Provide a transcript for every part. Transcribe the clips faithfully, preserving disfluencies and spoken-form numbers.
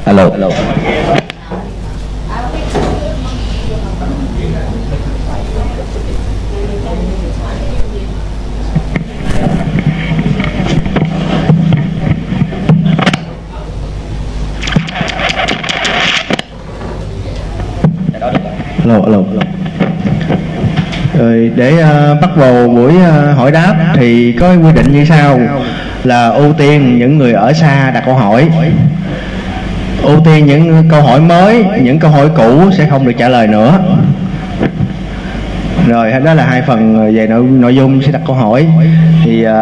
Alo. Alo. Alo, alo. Rồi để uh, bắt đầu buổi uh, hỏi đáp thì có quy định như sau là ưu tiên những người ở xa đặt câu hỏi, ưu tiên những câu hỏi mới, những câu hỏi cũ sẽ không được trả lời nữa. Rồi đó là hai phần về nội, nội dung sẽ đặt câu hỏi. Thì uh,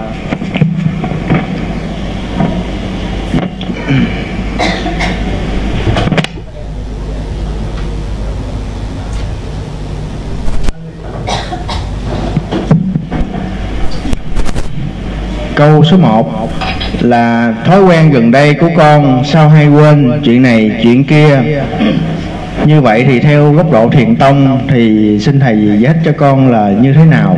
câu số một là thói quen gần đây của con sao hay quên chuyện này chuyện kia. Như vậy thì theo góc độ Thiền tông thì xin thầy giải thích cho con là như thế nào?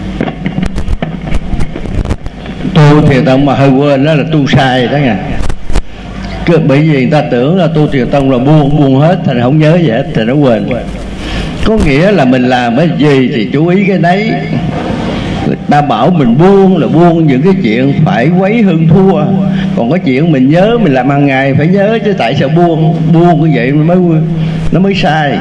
Tu Thiền tông mà hơi quên đó là tu sai đó nha. Bởi vì người ta tưởng là tu Thiền tông là buông buông hết, thành không nhớ gì hết thì nó quên. Có nghĩa là mình làm cái gì thì chú ý cái đấy. Ta bảo mình buông là buông những cái chuyện phải quấy hơn thua, còn cái chuyện mình nhớ mình làm hàng ngày phải nhớ chứ tại sao buông buông như vậy mới nó mới sai.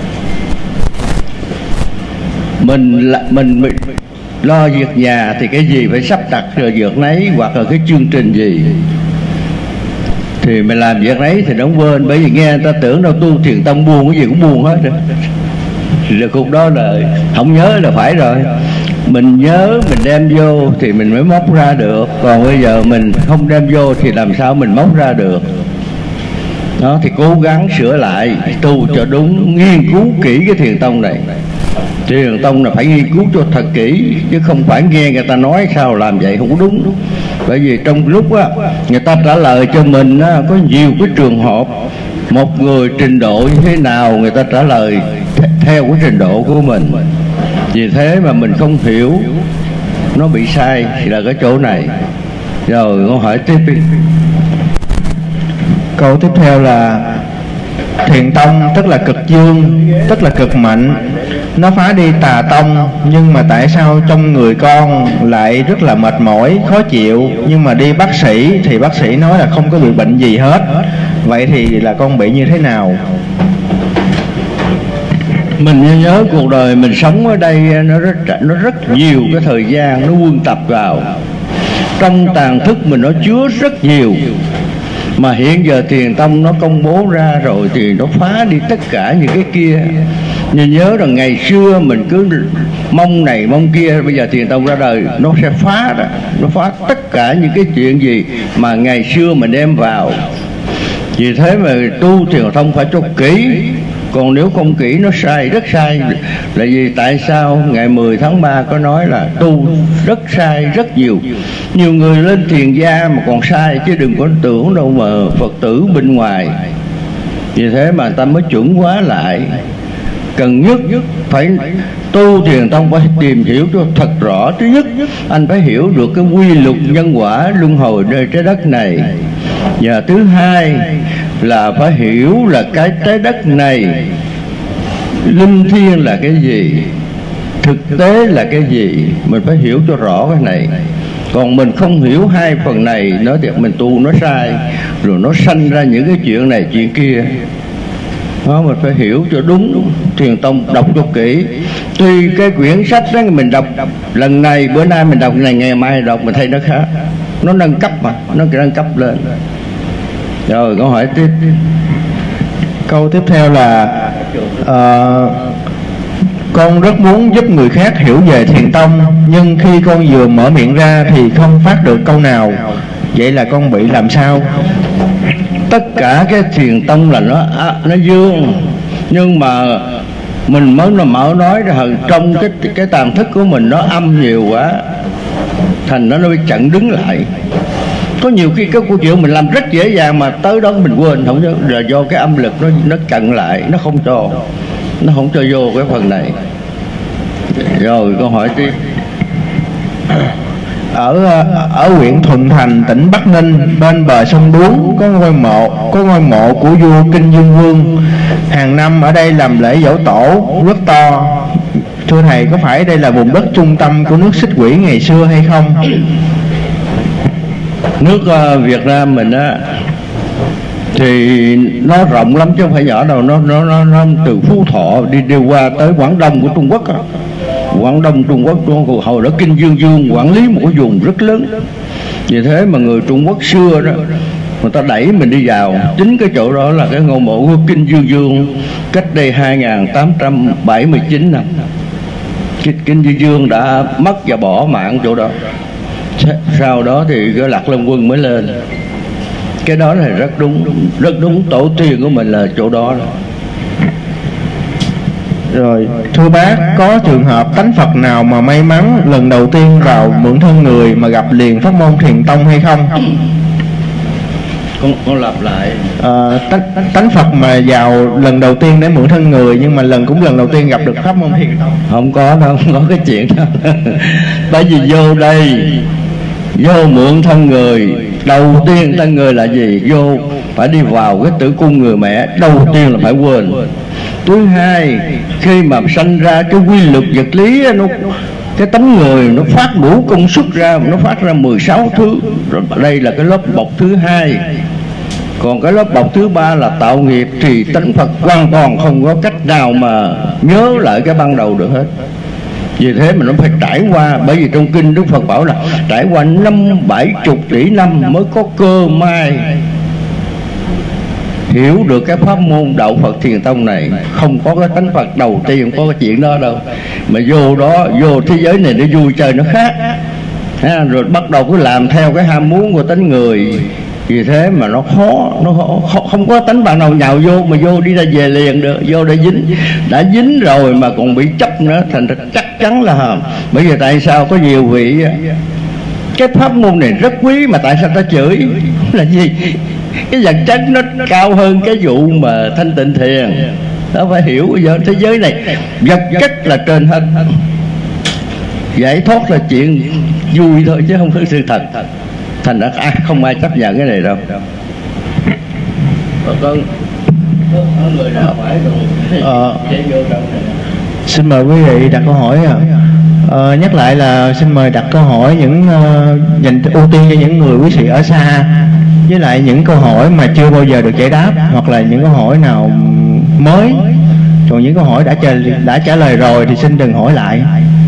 Mình mình, mình lo việc nhà thì cái gì phải sắp đặt rồi việc nấy, hoặc là cái chương trình gì thì mình làm việc nấy thì nó không quên. Bởi vì nghe người ta tưởng đâu tu Thiền tông buông cái gì cũng buông hết rồi, rồi khúc đó là không nhớ là phải rồi. Mình nhớ mình đem vô thì mình mới móc ra được, còn bây giờ mình không đem vô thì làm sao mình móc ra được. Đó thì cố gắng sửa lại, tu cho đúng, nghiên cứu kỹ cái Thiền tông này. Thiền tông là phải nghiên cứu cho thật kỹ, chứ không phải nghe người ta nói sao làm vậy không có đúng. Bởi vì trong lúc á, người ta trả lời cho mình á, có nhiều cái trường hợp một người trình độ như thế nào người ta trả lời theo cái trình độ của mình. Vì thế mà mình không hiểu, nó bị sai thì là cái chỗ này. Rồi con hỏi tiếp đi. Câu tiếp theo là Thiền tông tức là cực dương, tức là cực mạnh, nó phá đi tà tông, nhưng mà tại sao trong người con lại rất là mệt mỏi, khó chịu, nhưng mà đi bác sĩ thì bác sĩ nói là không có bị bệnh gì hết. Vậy thì là con bị như thế nào? Mình nhớ cuộc đời mình sống ở đây nó rất nó rất nhiều cái thời gian nó quân tập vào, trong tàn thức mình nó chứa rất nhiều. Mà hiện giờ Thiền tông nó công bố ra rồi thì nó phá đi tất cả những cái kia. Nhưng nhớ rằng ngày xưa mình cứ mong này mong kia, bây giờ Thiền tông ra đời nó sẽ phá đó, nó phá tất cả những cái chuyện gì mà ngày xưa mình đem vào. Vì thế mà tu Thiền tông phải cho kỹ. Còn nếu không kỹ nó sai, rất sai. Là vì tại sao ngày mười tháng ba có nói là tu rất sai, rất nhiều. Nhiều người lên thiền gia mà còn sai, chứ đừng có tưởng đâu mà Phật tử bên ngoài. Vì thế mà ta mới chuẩn hóa lại. Cần nhất phải tu Thiền tông phải tìm hiểu cho thật rõ. Thứ nhất, anh phải hiểu được cái quy luật nhân quả luân hồi nơi trái đất này. Và thứ hai là phải hiểu là cái trái đất này linh thiêng là cái gì, thực tế là cái gì. Mình phải hiểu cho rõ cái này. Còn mình không hiểu hai phần này, nói thiệt mình tu nó sai, rồi nó sanh ra những cái chuyện này chuyện kia. Đó, mình phải hiểu cho đúng. Thiền tông đọc cho kỹ. Tuy cái quyển sách đó mình đọc lần này, bữa nay mình đọc này, ngày mai đọc mình thấy nó khác, nó nâng cấp mà, nó nâng cấp lên. Rồi câu hỏi tiếp. Câu tiếp theo là uh, con rất muốn giúp người khác hiểu về Thiền tông, nhưng khi con vừa mở miệng ra thì không phát được câu nào. Vậy là con bị làm sao? Tất cả cái Thiền tông là nó nó dương, nhưng mà mình mới là mở nói ra trong cái cái tàm thức của mình nó âm nhiều quá, thành nó nó bị chặn đứng lại. Có nhiều khi cái câu chuyện mình làm rất dễ dàng mà tới đó mình quên không nhớ, là do cái âm lực nó nó chặn lại, nó không cho nó không cho vô cái phần này. Rồi câu hỏi tiếp. ở ở huyện Thuận Thành, tỉnh Bắc Ninh, bên bờ sông Đuống có ngôi mộ có ngôi mộ của vua Kinh Dương Vương. Hàng năm ở đây làm lễ giỗ tổ rất to. Thưa thầy, có phải đây là vùng đất trung tâm của nước Xích Quỷ ngày xưa hay không? Nước uh, Việt Nam mình á thì nó rộng lắm chứ không phải nhỏ đâu. Nó nó nó, nó từ Phú Thọ đi đi qua tới Quảng Đông của Trung Quốc á. Quảng Đông Trung Quốc hồi đó Kinh Dương Vương quản lý một cái vùng rất lớn. Vì thế mà người Trung Quốc xưa đó người ta đẩy mình đi vào. Chính cái chỗ đó là cái ngôi mộ của Kinh Dương Vương cách đây hai nghìn tám trăm bảy mươi chín năm. Kinh Dương Vương đã mất và bỏ mạng chỗ đó. Sau đó thì cái Lạc Long Quân mới lên. Cái đó là rất đúng, rất đúng. Tổ tiên của mình là chỗ đó. Rồi, thưa bác, có trường hợp tánh Phật nào mà may mắn lần đầu tiên vào mượn thân người mà gặp liền pháp môn Thiền Tông hay không? Con, con lặp lại. À, tánh, tánh Phật mà vào lần đầu tiên để mượn thân người, nhưng mà lần cũng lần đầu tiên gặp được pháp môn Thiền Tông. Không có đâu, không có cái chuyện đó. Bởi vì vô đây, vô mượn thân người, đầu tiên thân người là gì? Vô phải đi vào cái tử cung người mẹ, đầu tiên là phải quên. Thứ hai, khi mà sanh ra cái quy luật vật lý nó, cái tấm người nó phát đủ công suất ra, nó phát ra mười sáu thứ. Rồi đây là cái lớp bọc thứ hai. Còn cái lớp bọc thứ ba là tạo nghiệp, thì tánh Phật hoàn toàn không có cách nào mà nhớ lại cái ban đầu được hết. Vì thế mà nó phải trải qua. Bởi vì trong kinh Đức Phật bảo là trải qua năm bảy chục tỷ năm mới có cơ may hiểu được cái pháp môn Đạo Phật Thiền Tông này. Không có cái tánh Phật đầu tiên, không có cái chuyện đó đâu. Mà vô đó, vô thế giới này để vui chơi nó khác ha, rồi bắt đầu cứ làm theo cái ham muốn của tánh người. Vì thế mà nó khó, nó khó, không có tánh bạn nào nhào vô mà vô đi ra về liền được. Vô đã dính, đã dính rồi mà còn bị chấp nữa, thành ra chắc chắn là. Bởi vì tại sao có nhiều vị cái pháp môn này rất quý mà tại sao ta chửi là gì? Cái vật chất nó cao hơn cái vụ mà thanh tịnh thiền. Đó phải hiểu. Bây giờ thế giới này vật chất là trên hết, giải thoát là chuyện vui thôi chứ không phải sự thật. Thành ra à, không ai chấp nhận cái này đâu. Con người nào phải ờ, xin mời quý vị đặt câu hỏi. À. Ờ, nhắc lại là xin mời đặt câu hỏi những uh, dành ưu tiên cho những người quý sĩ ở xa, với lại những câu hỏi mà chưa bao giờ được giải đáp, hoặc là những câu hỏi nào mới. Còn những câu hỏi đã trả, đã trả lời rồi thì xin đừng hỏi lại.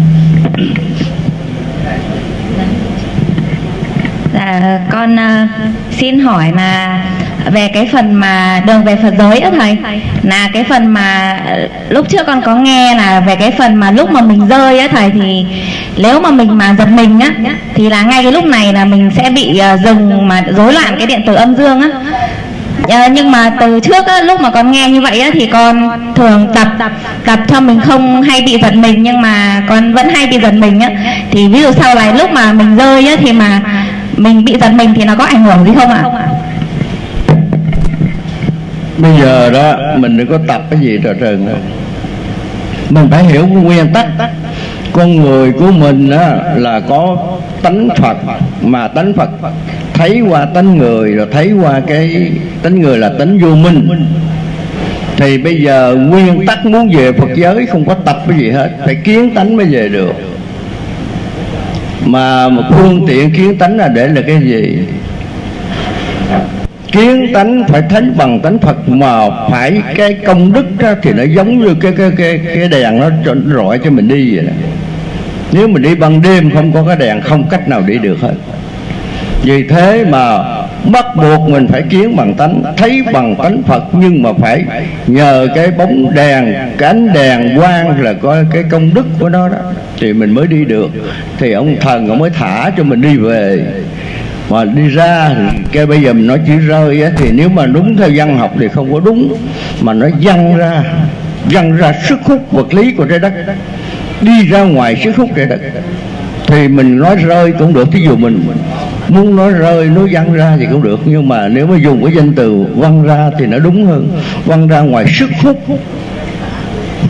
Dạ, con uh, xin hỏi là về cái phần mà đường về Phật giới á thầy, là cái phần mà lúc trước con có nghe là về cái phần mà lúc mà mình rơi á thầy, thì nếu mà mình mà giật mình á thì là ngay cái lúc này là mình sẽ bị uh, dừng mà rối loạn cái điện tử âm dương á. À, nhưng mà từ trước á, lúc mà con nghe như vậy á, thì con thường tập tập tập cho mình không hay bị giật mình, nhưng mà con vẫn hay bị giật mình á. Thì ví dụ sau này lúc mà mình rơi á, thì mà mình bị giật mình thì nó có ảnh hưởng gì không ạ? Bây giờ đó mình đừng có tập cái gì trò trơn đâu. Mình phải hiểu cái nguyên tắc. Con người của mình á, là có tánh Phật, mà tánh Phật thấy qua tánh người, rồi thấy qua cái tánh người là tánh vô minh. Thì bây giờ nguyên tắc muốn về Phật giới không có tập cái gì hết, phải kiến tánh mới về được. Mà một phương tiện kiến tánh là để là cái gì? Kiến tánh phải thấy bằng tánh Phật, mà phải cái công đức đó, thì nó giống như cái cái cái cái đèn nó rọi cho mình đi vậy đó. Nếu mình đi ban đêm không có cái đèn, không cách nào đi được hết. Vì thế mà bắt buộc mình phải kiến bằng tánh, thấy bằng tánh Phật, nhưng mà phải nhờ cái bóng đèn, cái ánh đèn quang là có cái công đức của nó đó, thì mình mới đi được. Thì ông thần ông mới thả cho mình đi về. Mà đi ra thì cái bây giờ mình nói chữ rơi á, thì nếu mà đúng theo văn học thì không có đúng, mà nó văng ra, văng ra sức hút vật lý của trái đất, đi ra ngoài sức hút trái đất. Thì mình nói rơi cũng được, thí dụ mình muốn nói rơi, nói văng ra thì cũng được. Nhưng mà nếu mà dùng cái danh từ văng ra thì nó đúng hơn. Văng ra ngoài sức hút,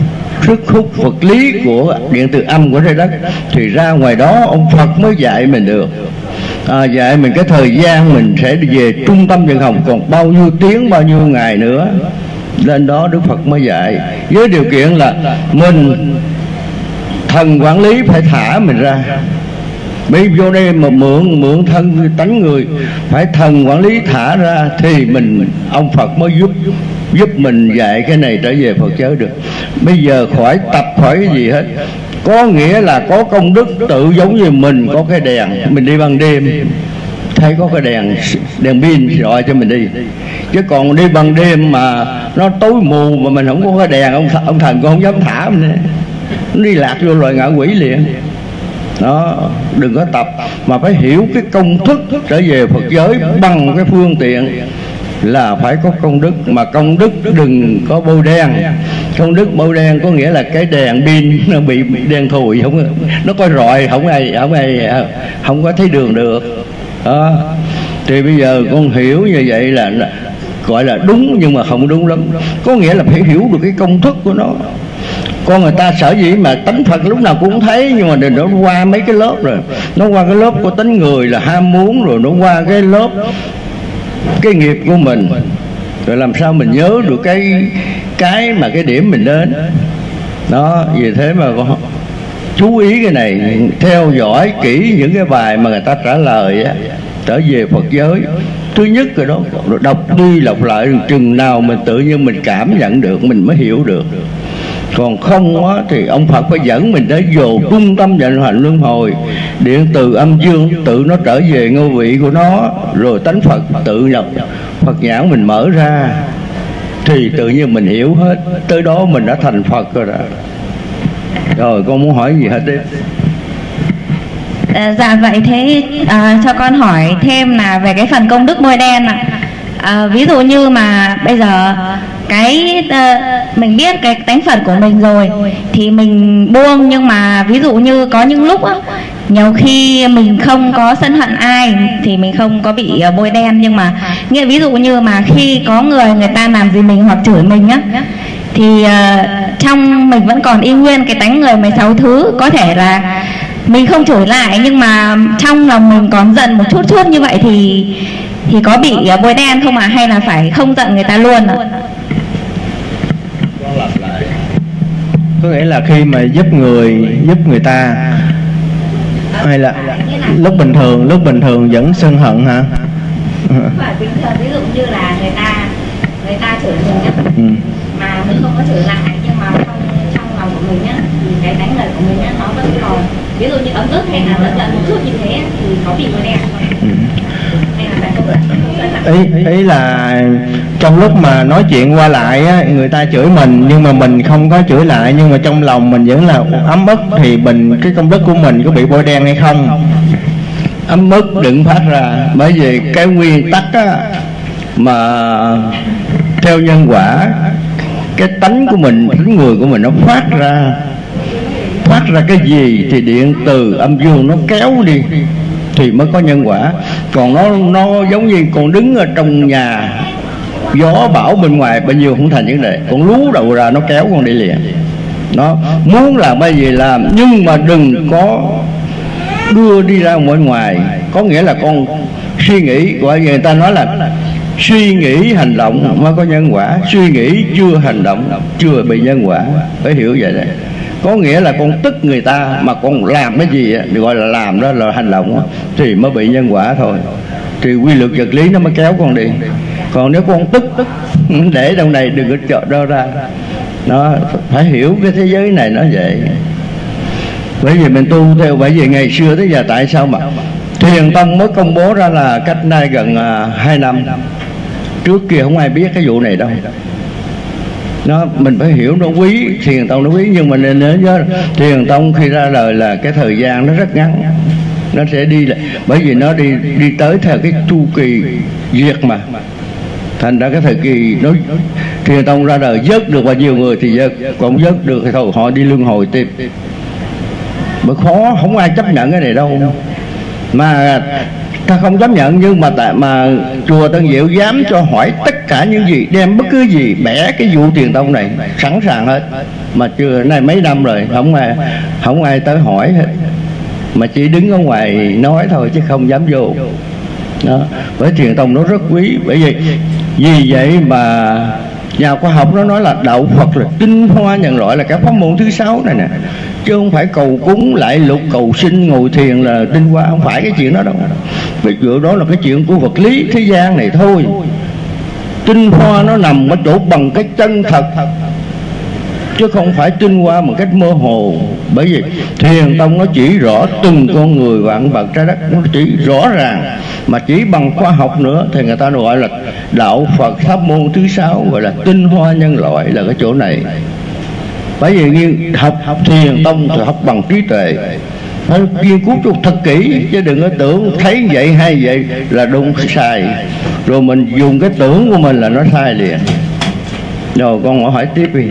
sức hút vật lý của điện từ âm của trái đất, thì ra ngoài đó ông Phật mới dạy mình được. À, dạy mình cái thời gian mình sẽ về trung tâm Văn Hồng còn bao nhiêu tiếng, bao nhiêu ngày nữa. Lên đó Đức Phật mới dạy, với điều kiện là mình thần quản lý phải thả mình ra. Bây vô đây mà mượn mượn thân tánh người, phải thần quản lý thả ra thì mình ông Phật mới giúp giúp mình dạy cái này trở về Phật giới được. Bây giờ khỏi tập khỏi cái gì hết, có nghĩa là có công đức tự giống như mình có cái đèn, mình đi ban đêm thấy có cái đèn đèn pin gọi cho mình đi, chứ còn đi ban đêm mà nó tối mù mà mình không có cái đèn, ông ông thần cũng không dám thả mình nữa, nó đi lạc vô loài ngạ quỷ liền. Đó, đừng có tập mà phải hiểu cái công thức trở về Phật giới bằng cái phương tiện là phải có công đức. Mà công đức đừng có bôi đen. Công đức bôi đen có nghĩa là cái đèn pin nó bị đen thùi, không nó coi rọi, không ai không ai không có thấy đường được. Đó. Thì bây giờ con hiểu như vậy là gọi là đúng, nhưng mà không đúng lắm. Có nghĩa là phải hiểu được cái công thức của nó. Con người ta sở dĩ mà tánh Phật lúc nào cũng thấy, nhưng mà nó qua mấy cái lớp rồi, nó qua cái lớp của tánh người là ham muốn, rồi nó qua cái lớp cái nghiệp của mình, rồi làm sao mình nhớ được cái cái mà cái điểm mình đến. Đó, vì thế mà con chú ý cái này, theo dõi kỹ những cái bài mà người ta trả lời á, trở về Phật giới. Thứ nhất rồi đó, rồi đọc đi đọc lại chừng nào mình tự nhiên mình cảm nhận được, mình mới hiểu được. Còn không á, thì ông Phật phải dẫn mình tới vô trung tâm vận hành luân hồi, điện từ âm dương tự nó trở về ngôi vị của nó, rồi tánh Phật tự nhập Phật nhãn mình mở ra, thì tự nhiên mình hiểu hết. Tới đó mình đã thành Phật rồi đó. Rồi con muốn hỏi gì hết đi? À, dạ vậy thế à, cho con hỏi thêm là về cái phần công đức bôi đen ạ. À, ví dụ như mà bây giờ cái uh, mình biết cái tánh Phật của mình rồi thì mình buông, nhưng mà ví dụ như có những lúc á, nhiều khi mình không có sân hận ai thì mình không có bị uh, bôi đen, nhưng mà nghĩa ví dụ như mà khi có người người ta làm gì mình hoặc chửi mình á, thì uh, trong mình vẫn còn y nguyên cái tánh người mười sáu thứ, có thể là mình không chửi lại nhưng mà trong lòng mình còn giận một chút chút như vậy thì thì có bị uh, bôi đen không ạ? À? Hay là phải không giận người ta luôn ạ? À? Có nghĩa là khi mà giúp người giúp người ta, hay là lúc bình thường lúc bình thường vẫn sân hận hả? Phải bình thường, ví dụ như là người ta người ta chửi mình nhá, ừ. mà mình không có chửi lại, nhưng mà trong trong lòng của mình nhá, thì cái đánh lời của mình nhá, nó vẫn còn ví dụ như ấm ức hay là giận giận một chút như thế thì có bị bôi đen không? Ừ. Hay là phải không giận? Ý, ý là trong lúc mà nói chuyện qua lại á, người ta chửi mình nhưng mà mình không có chửi lại, nhưng mà trong lòng mình vẫn là ấm ức, thì mình cái công đức của mình có bị bôi đen hay không? Ấm ức đừng phát ra, bởi vì cái nguyên tắc á, mà theo nhân quả, cái tánh của mình, tánh người của mình nó phát ra phát ra cái gì thì điện từ âm dương nó kéo đi thì mới có nhân quả. Còn nó nó giống như còn đứng ở trong nhà, gió bão bên ngoài bao nhiêu không thành vấn đề, còn lú đầu ra nó kéo con đi liền. Nó muốn làm cái gì làm, nhưng mà đừng có đưa đi ra ngoài ngoài. Có nghĩa là con suy nghĩ, gọi người ta nói là suy nghĩ hành động mới có nhân quả, suy nghĩ chưa hành động chưa bị nhân quả, phải hiểu vậy đấy. Có nghĩa là con tức người ta mà con làm cái gì thì gọi là làm, đó là hành động thì mới bị nhân quả thôi. Thì quy luật vật lý nó mới kéo con đi. Còn nếu con tức để trong này đừng có chọn đâu ra. Nó phải hiểu cái thế giới này nó vậy. Bởi vì mình tu theo, bởi vì ngày xưa tới giờ tại sao mà Thiền Tông mới công bố ra là cách nay gần hai năm, trước kia không ai biết cái vụ này đâu. Nó mình phải hiểu nó quý, Thiền Tông nó quý, nhưng mà nên nhớ Thiền Tông khi ra đời là cái thời gian nó rất ngắn, nó sẽ đi lại, bởi vì nó đi đi tới theo cái chu kỳ diệt mà, thành ra cái thời kỳ nó Thiền Tông ra đời vớt được bao nhiêu người thì vớt, còn vớt được thì thôi họ đi luân hồi tiếp. Bởi khó, không ai chấp nhận cái này đâu, mà ta không chấp nhận, nhưng mà tại mà chùa Tân Diệu dám cho hỏi tất cả những gì, đem bất cứ gì, bẻ cái vụ Thiền Tông này sẵn sàng hết. mà chưa này mấy năm rồi không ai không ai tới hỏi hết, mà chỉ đứng ở ngoài nói thôi chứ không dám vô đó. Bởi Thiền Tông nó rất quý, bởi vì vì vậy mà nhà khoa học nó nói là đạo Phật là tinh hoa nhân loại, là cái pháp môn thứ sáu này nè, chứ không phải cầu cúng lại lục cầu sinh ngồi thiền là tinh hoa, không phải cái chuyện đó đâu. Cái chuyện đó là cái chuyện của vật lý thế gian này thôi. Tinh hoa nó nằm ở chỗ bằng cái chân thật, chứ không phải tinh hoa một cách mơ hồ. Bởi vì Thiền Tông nó chỉ rõ từng con người vạn vật trái đất, nó chỉ rõ ràng, mà chỉ bằng khoa học nữa thì người ta gọi là đạo Phật pháp môn thứ sáu, gọi là tinh hoa nhân loại, là cái chỗ này. Bởi vì nghiên học học Thiền Tông thì học bằng trí tuệ, phải nghiên cứu cho thật kỹ, chứ đừng có tưởng thấy vậy hay vậy là đúng sai, rồi mình dùng cái tưởng của mình là nó sai liền. Rồi con hỏi tiếp đi.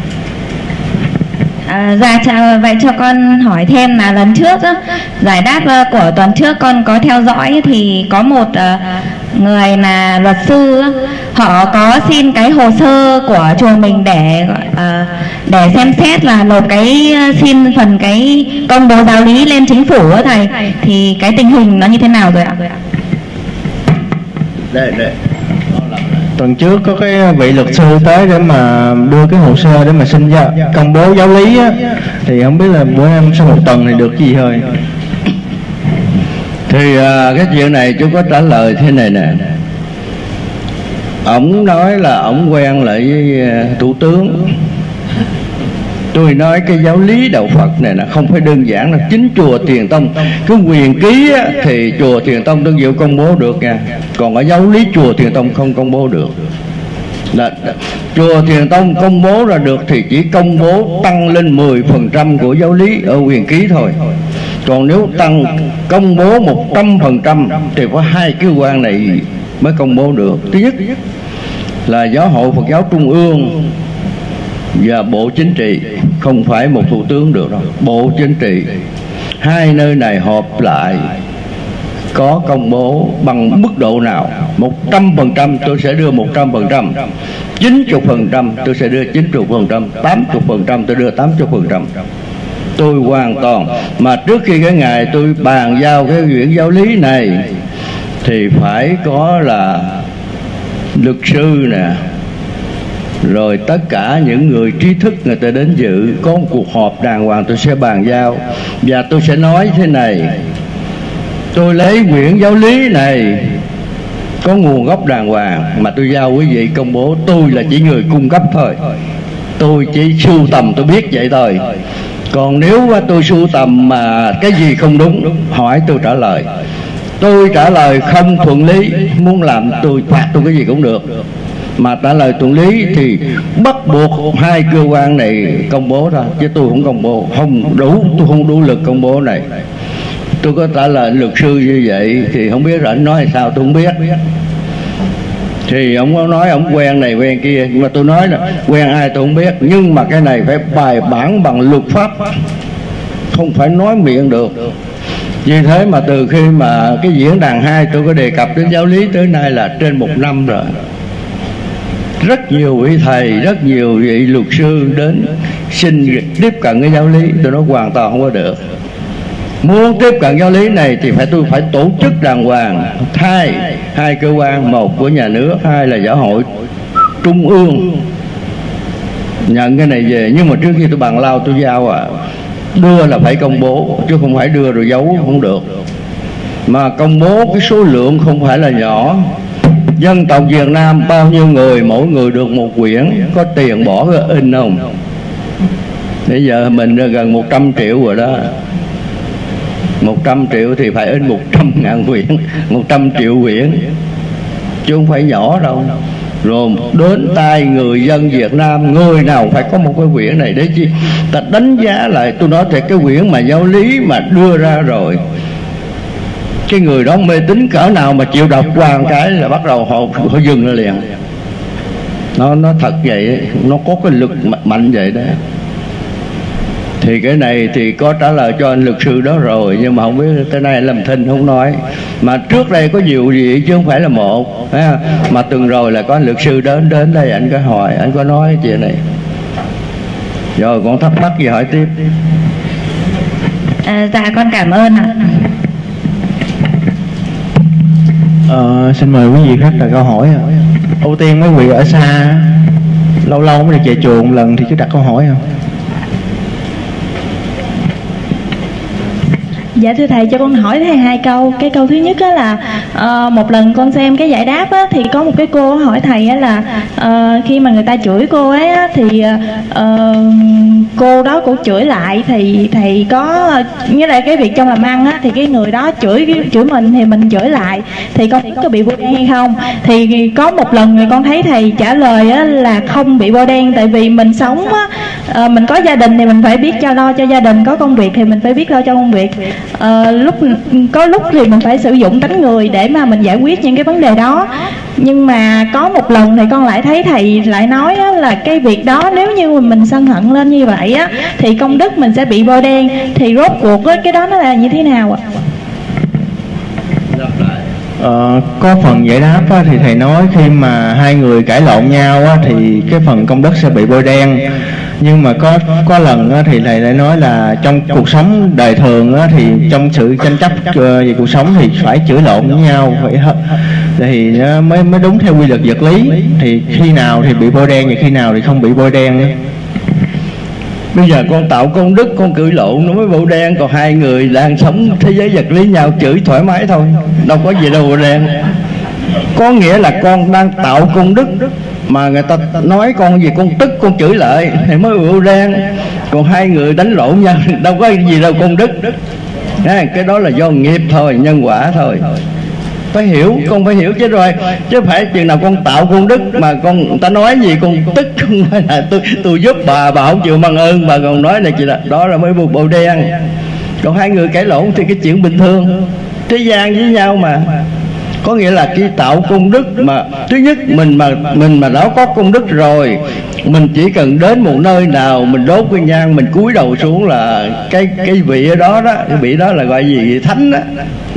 À, dạ chào, vậy cho con hỏi thêm là lần trước á, giải đáp uh, của tuần trước con có theo dõi thì có một uh, người là luật sư, họ có xin cái hồ sơ của chùa mình để uh, để xem xét là nộp cái uh, xin phần cái công bố giáo lý lên chính phủ á thầy, thì cái tình hình nó như thế nào rồi ạ? Đây đây. Tuần trước có cái vị luật sư tới để mà đưa cái hồ sơ để mà xin ra công bố giáo lý á, thì không biết là bữa em sau một tuần thì được gì thôi. Thì à, cái chuyện này chú có trả lời thế này nè. Ông nói là ông quen lại với thủ tướng. Tôi nói cái giáo lý đạo Phật này là không phải đơn giản là chính chùa Thiền Tông cái quyền ký á, thì chùa Thiền Tông đơn diệu công bố được nha, còn ở giáo lý chùa Thiền Tông không công bố được. Là, chùa Thiền Tông công bố ra được thì chỉ công bố tăng lên mười phần trăm của giáo lý ở quyền ký thôi. Còn nếu tăng công bố một trăm phần trăm thì có hai cái quan này mới công bố được. Thứ nhất là Giáo hội Phật giáo Trung ương và Bộ Chính trị, không phải một thủ tướng được đâu, Bộ Chính trị. Hai nơi này họp lại có công bố bằng mức độ nào. Một trăm phần trăm tôi sẽ đưa một trăm phần trăm, chín mươi phần trăm tôi sẽ đưa chín mươi phần trăm, tám mươi phần trăm tôi đưa tám mươi phần trăm. Tôi hoàn toàn. Mà trước khi cái ngày tôi bàn giao cái quyển giáo lý này thì phải có là luật sư nè, rồi tất cả những người trí thức người ta đến dự, có một cuộc họp đàng hoàng tôi sẽ bàn giao. Và tôi sẽ nói thế này: tôi lấy quyển giáo lý này có nguồn gốc đàng hoàng mà tôi giao quý vị công bố. Tôi là chỉ người cung cấp thôi, tôi chỉ sưu tầm, tôi biết vậy thôi. Còn nếu tôi sưu tầm mà cái gì không đúng, hỏi tôi trả lời. Tôi trả lời không thuận lý, muốn làm tôi phạt tôi cái gì cũng được. Mà trả lời thuận lý thì bắt buộc hai cơ quan này công bố ra, chứ tôi không công bố, không đủ, tôi không đủ lực công bố này. Tôi có trả lời luật sư như vậy thì không biết anh nói sao tôi không biết. Thì ông có nói ông quen này quen kia, nhưng mà tôi nói là quen ai tôi không biết, nhưng mà cái này phải bài bản bằng luật pháp, không phải nói miệng được. Vì thế mà từ khi mà cái diễn đàn hai tôi có đề cập đến giáo lý tới nay là trên một năm rồi. Rất nhiều vị thầy, rất nhiều vị luật sư đến xin tiếp cận cái giáo lý, tôi nói hoàn toàn không có được. Muốn tiếp cận giáo lý này thì phải tôi phải tổ chức đàng hoàng hai hai cơ quan, một của nhà nước, hai là Giáo hội Trung ương nhận cái này về. Nhưng mà trước khi tôi bàn lao tôi giao à, đưa là phải công bố, chứ không phải đưa rồi giấu không được. Mà công bố cái số lượng không phải là nhỏ. Dân tộc Việt Nam bao nhiêu người, mỗi người được một quyển, có tiền bỏ ra in không? Bây giờ mình gần một trăm triệu rồi đó. Một trăm triệu thì phải in một trăm ngàn quyển, một trăm triệu quyển, chứ không phải nhỏ đâu. Rồi đến tay người dân Việt Nam, người nào phải có một cái quyển này để chi? Ta đánh giá lại, tôi nói thì cái quyển mà giáo lý mà đưa ra rồi, cái người đó mê tín cỡ nào mà chịu đọc qua một cái là bắt đầu họ, họ dừng ra liền. Nó nó thật vậy, nó có cái lực mạnh vậy đó. Thì cái này thì có trả lời cho anh luật sư đó rồi, nhưng mà không biết tới nay làm thinh không nói. Mà trước đây có nhiều gì chứ không phải là một. Mà tuần rồi là có anh luật sư đến đến đây, anh có hỏi, anh có nói chuyện này. Rồi con thắc mắc gì hỏi tiếp. À, dạ con cảm ơn ạ. Ờ, xin mời quý vị khách đặt câu hỏi ạ. Ưu tiên mấy vị ở xa, lâu lâu mới được về chùa một lần thì cứ đặt câu hỏi không? Dạ thưa thầy, cho con hỏi thầy hai câu. Cái câu thứ nhất á là uh, một lần con xem cái giải đáp á, thì có một cái cô hỏi thầy á là uh, khi mà người ta chửi cô ấy á, thì uh, cô đó cũng chửi lại, thì thầy có như là cái việc trong làm ăn á, thì cái người đó chửi chửi mình thì mình chửi lại, thì con có bị bôi đen hay không? Thì có một lần thì con thấy thầy trả lời á, là không bị bôi đen, tại vì mình sống á, uh, mình có gia đình thì mình phải biết cho lo cho gia đình, có công việc thì mình phải biết lo cho công việc. Uh, lúc có lúc thì mình phải sử dụng tánh người để mà mình giải quyết những cái vấn đề đó. Nhưng mà có một lần thì con lại thấy thầy lại nói á, là cái việc đó nếu như mà mình sân hận lên như vậy á, thì công đức mình sẽ bị bôi đen. Thì rốt cuộc á, cái đó nó là như thế nào ạ? Ờ, có phần giải đáp á, thì thầy nói khi mà hai người cãi lộn nhau á, thì cái phần công đức sẽ bị bôi đen. Nhưng mà có có lần á, thì thầy lại nói là trong cuộc sống đời thường á, thì trong sự tranh chấp về cuộc sống thì phải chửi lộn với nhau, phải thì nó mới mới đúng theo quy luật vật lý. Thì khi nào thì bị bôi đen và khi nào thì không bị bôi đen nữa. Bây giờ con tạo công đức, con chửi lộn nó mới bôi đen. Còn hai người đang sống thế giới vật lý nhau chửi thoải mái thôi, đâu có gì đâu bôi đen. Có nghĩa là con đang tạo công đức, mà người ta nói con gì con tức con chửi lại thì mới bôi đen. Còn hai người đánh lộn nhau đâu có gì đâu công đức. Cái đó là do nghiệp thôi, nhân quả thôi. Phải hiểu, con phải hiểu chứ rồi. Chứ phải chừng nào con tạo công đức mà con người ta nói gì con tức, không phải là tôi tôi giúp bà, bà không chịu mang ơn, bà còn nói này chị là đó là mới bôi bôi đen. Còn hai người cãi lộn thì cái chuyện bình thường, thế gian với nhau mà. Có nghĩa là khi tạo công đức mà thứ nhất mình mà mình mà đã có công đức rồi, mình chỉ cần đến một nơi nào mình đốt cái nhang, mình cúi đầu xuống là cái cái vị ở đó đó, cái vị đó là gọi gì, vị thánh đó.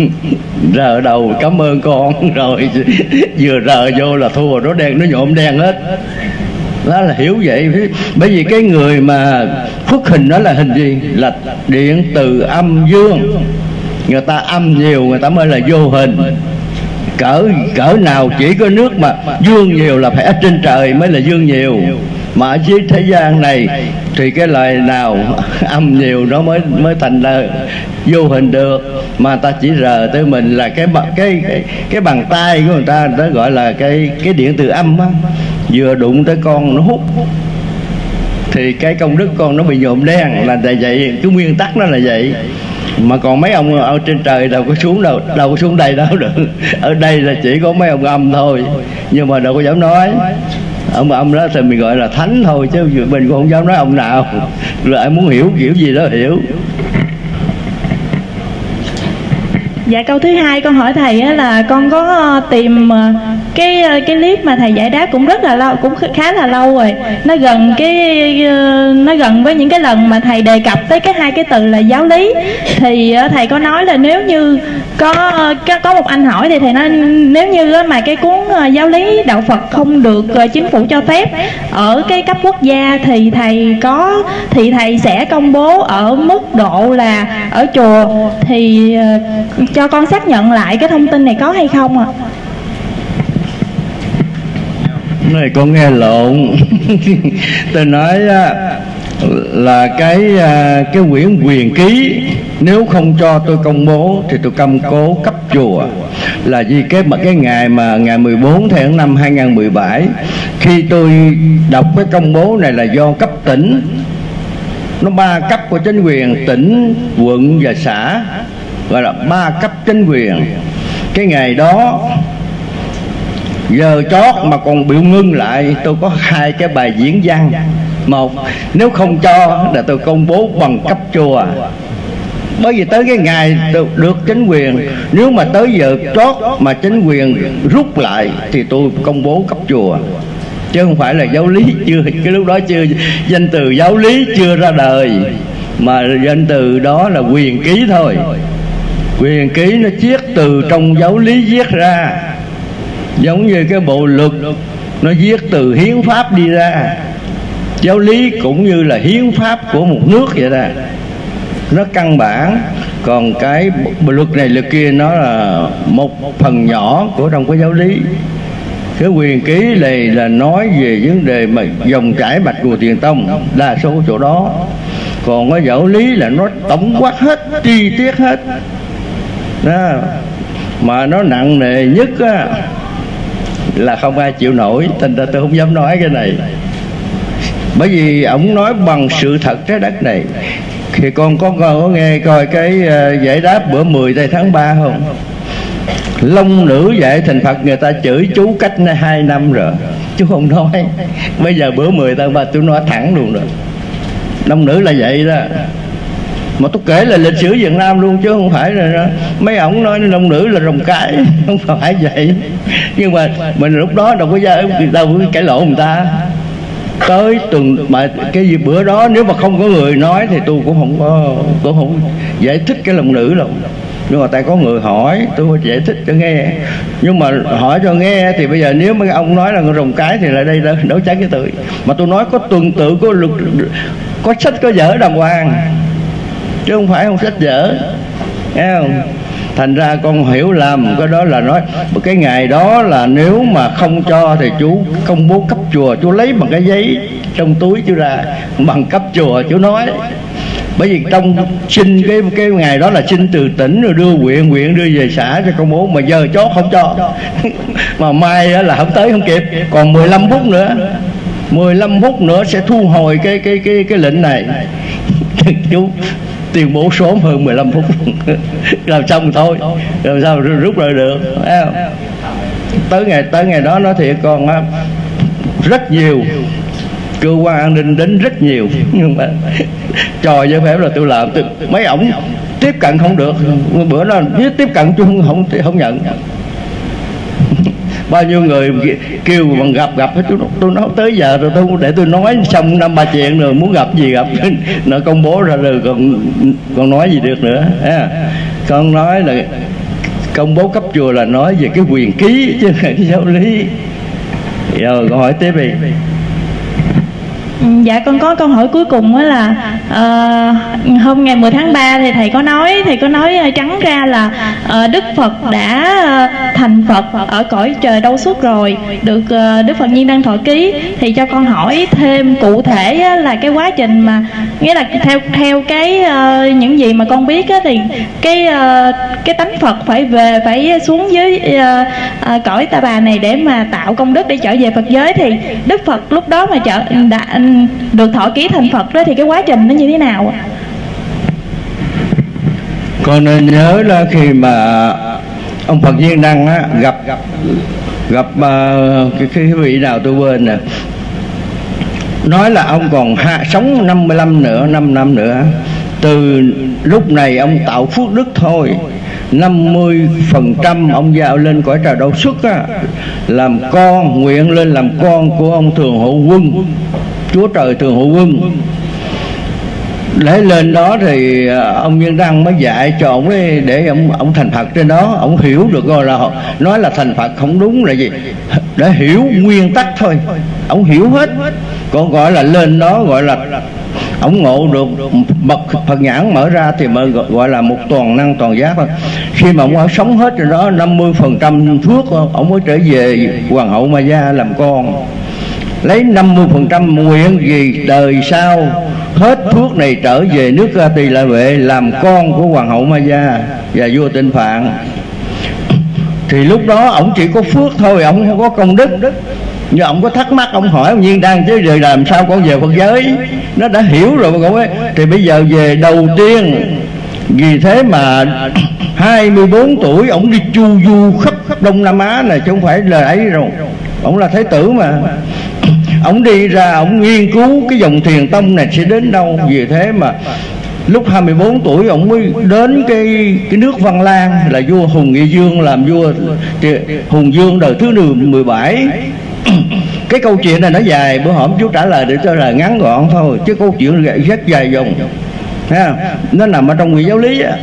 Rờ đầu cảm ơn con rồi vừa rờ vô là thua, nó đen, nó nhộm đen hết. Đó là hiểu vậy. Bởi vì cái người mà phước hình đó là hình gì? Là điện từ âm dương. Người ta âm nhiều người ta mới là vô hình. Cỡ cỡ nào chỉ có nước mà dương nhiều là phải ở trên trời mới là dương nhiều. Mà ở dưới thế gian này thì cái lời nào âm nhiều nó mới mới thành là vô hình được. Mà ta chỉ rờ tới mình là cái cái cái cái bàn tay của người ta, nó gọi là cái cái điện từ âm á, vừa đụng tới con nó hút thì cái công đức con nó bị nhộm đen, là vậy. Cái nguyên tắc nó là vậy. Mà còn mấy ông ở trên trời đâu có xuống đâu, đâu có xuống đây đâu được. Ở đây là chỉ có mấy ông âm thôi, nhưng mà đâu có dám nói. Ông âm đó thì mình gọi là thánh thôi, chứ mình cũng không dám nói ông nào. Rồi ai muốn hiểu kiểu gì đó hiểu. Dạ câu thứ hai con hỏi thầy á, là con có tìm cái cái clip mà thầy giải đáp cũng rất là lâu, cũng khá là lâu rồi. Nó gần cái nó gần với những cái lần mà thầy đề cập tới cái hai cái từ là giáo lý. Thì thầy có nói là nếu như có có một anh hỏi thì thầy nói nếu như mà cái cuốn giáo lý đạo Phật không được chính phủ cho phép ở cái cấp quốc gia thì thầy có thì thầy sẽ công bố ở mức độ là ở chùa. Thì cho con xác nhận lại cái thông tin này có hay không ạ? À? Này con nghe lộn. Tôi nói là cái cái quyển quyền ký nếu không cho tôi công bố thì tôi cam cố cấp chùa. Là vì cái mà cái ngày mà ngày mười bốn tháng năm hai nghìn không trăm mười bảy, khi tôi đọc cái công bố này là do cấp tỉnh, nó ba cấp của chính quyền tỉnh, quận và xã, gọi là ba cấp chính quyền. Cái ngày đó giờ chót mà còn biểu ngưng lại, tôi có hai cái bài diễn văn. Một, nếu không cho là tôi công bố bằng cấp chùa. Bởi vì tới cái ngày được, được chính quyền, nếu mà tới giờ chót mà chính quyền rút lại thì tôi công bố cấp chùa, chứ không phải là giáo lý. Chưa, cái lúc đó chưa, danh từ giáo lý chưa ra đời, mà danh từ đó là quyền ký thôi. Quyền ký nó viết từ trong giáo lý viết ra, giống như cái bộ luật nó viết từ hiến pháp đi ra. Giáo lý cũng như là hiến pháp của một nước vậy đó, nó căn bản. Còn cái luật này luật kia nó là một phần nhỏ của trong cái giáo lý. Cái quyền ký này là nói về vấn đề mà dòng chảy Bạch Đùa Thiền Tông, đa số chỗ đó. Còn cái giáo lý là nó tổng quát hết, chi tiết hết đó. Mà nó nặng nề nhất á, là không ai chịu nổi. Thành ra tôi không dám nói cái này, bởi vì ổng nói bằng sự thật trái đất này. Thì con có, con có nghe coi cái uh, giải đáp bữa mười tây tháng ba không? Long nữ dạy thành Phật người ta chửi chú cách hai năm rồi, chú không nói. Bây giờ bữa mười tháng ba tôi nói thẳng luôn rồi. Long nữ là vậy đó. Mà tôi kể là lịch sử Việt Nam luôn, chứ không phải là đó. Mấy ổng nói long nữ là rồng cái, không phải vậy. Nhưng mà mình lúc đó đâu có ra, đâu có cãi lộn người ta. Tới tuần mà cái gì bữa đó nếu mà không có người nói thì tôi cũng không có, tôi không giải thích cái long nữ đâu. Nhưng mà tại có người hỏi tôi phải giải thích cho nghe. Nhưng mà hỏi cho nghe thì bây giờ nếu mấy ông nói là rồng cái thì lại đây đấu tranh cái tự. Mà tôi nói có tuần tự, có luật, có sách có vở đàng hoàng, chứ không phải không sách vở, thấy không? Thành ra con hiểu lầm cái đó là nói cái ngày đó là nếu mà không cho thì chú công bố cấp chùa, chú lấy bằng cái giấy trong túi chú ra, bằng cấp chùa chú nói. Bởi vì trong xin cái cái ngày đó là xin từ tỉnh rồi đưa huyện, huyện đưa về xã cho công bố. Mà giờ chó không cho mà mai là không tới không kịp, còn mười lăm phút nữa, mười lăm phút nữa sẽ thu hồi cái cái cái cái lệnh này. Chú tuyên bố sớm hơn mười lăm phút làm xong thôi, làm sao rút ra được, thấy không? Tới ngày tới ngày đó nói thiệt con á, rất nhiều cơ quan an ninh đến rất nhiều, nhưng mà trò với phép là tôi làm tôi, mấy ổng tiếp cận không được. Bữa đó tiếp cận tôi không không, không nhận. Bao nhiêu người kêu bằng gặp gặp tôi, tôi nói tới giờ rồi, tôi để tôi nói xong năm ba chuyện rồi, muốn gặp gì gặp. Nó công bố ra rồi còn còn nói gì được nữa. À, con nói là công bố cấp chùa là nói về cái quyền ký chứ là cái giáo lý. Rồi con hỏi tiếp đi. Dạ con có câu hỏi cuối cùng đó là uh, hôm ngày mười tháng ba thì thầy có nói thầy có nói uh, trắng ra là uh, Đức Phật đã uh, thành Phật ở cõi trời Đâu Xuất rồi, được uh, Đức Phật Nhiên Đăng thọ ký. Thì cho con hỏi thêm cụ thể uh, là cái quá trình mà nghĩa là theo theo cái uh, những gì mà con biết uh, thì cái uh, cái tánh Phật phải về phải xuống dưới uh, uh, cõi Ta Bà này để mà tạo công đức để trở về Phật giới. Thì Đức Phật lúc đó mà trở đã được thọ ký thành Phật đó thì cái quá trình nó như thế nào ạ? Con nên nhớ là khi mà ông Phật Nhiên Đăng á, gặp gặp uh, cái, cái vị nào tôi quên nè, nói là ông còn hạ, sống năm mươi lăm nữa, năm năm nữa. Từ lúc này ông tạo phước đức thôi, năm mươi phần trăm ông giao lên cõi trời Đâu Xuất á, làm con, nguyện lên làm con của ông Thường Hộ Quân, Chúa Trời Thường Hộ Quân. Để lên đó thì ông Nhiên Đăng mới dạy cho ông ấy để ông ông thành Phật trên đó. Ông hiểu được rồi, là nói là thành Phật không đúng là gì, để hiểu nguyên tắc thôi, ông hiểu hết. Còn gọi là lên đó gọi là ông ngộ được bậc Phật nhãn mở ra thì mới gọi là một toàn năng toàn giác thôi. Khi mà ông sống hết rồi đó, năm mươi phần trăm phước ông mới trở về Hoàng hậu Ma Gia làm con, lấy năm mươi phần trăm nguyện gì đời sau hết phước này trở về nước Tỳ La Vệ làm con của Hoàng hậu Ma Gia và vua Tịnh Phạn. Thì lúc đó ông chỉ có phước thôi, ông không có công đức. Nhưng ông có thắc mắc, ông hỏi ông Nhiên Đăng chứ rồi làm sao con về Phật giới. Nó đã hiểu rồi mà cậu ấy. Thì bây giờ về đầu tiên, vì thế mà hai mươi bốn tuổi ông đi chu du khắp Đông Nam Á này, chứ không phải là ấy rồi. Ông là Thái tử mà. Ông đi ra, ông nghiên cứu cái dòng Thiền Tông này sẽ đến đâu. Vì thế mà lúc hai mươi bốn tuổi ông mới đến cái cái nước Văn Lang, là vua Hùng Nghị Dương làm vua. Hùng Dương đời thứ mười bảy. Cái câu chuyện này nó dài, bữa hổm chú trả lời để cho là ngắn gọn thôi, chứ câu chuyện rất dài dòng, nó nằm ở trong nguyên giáo lý á.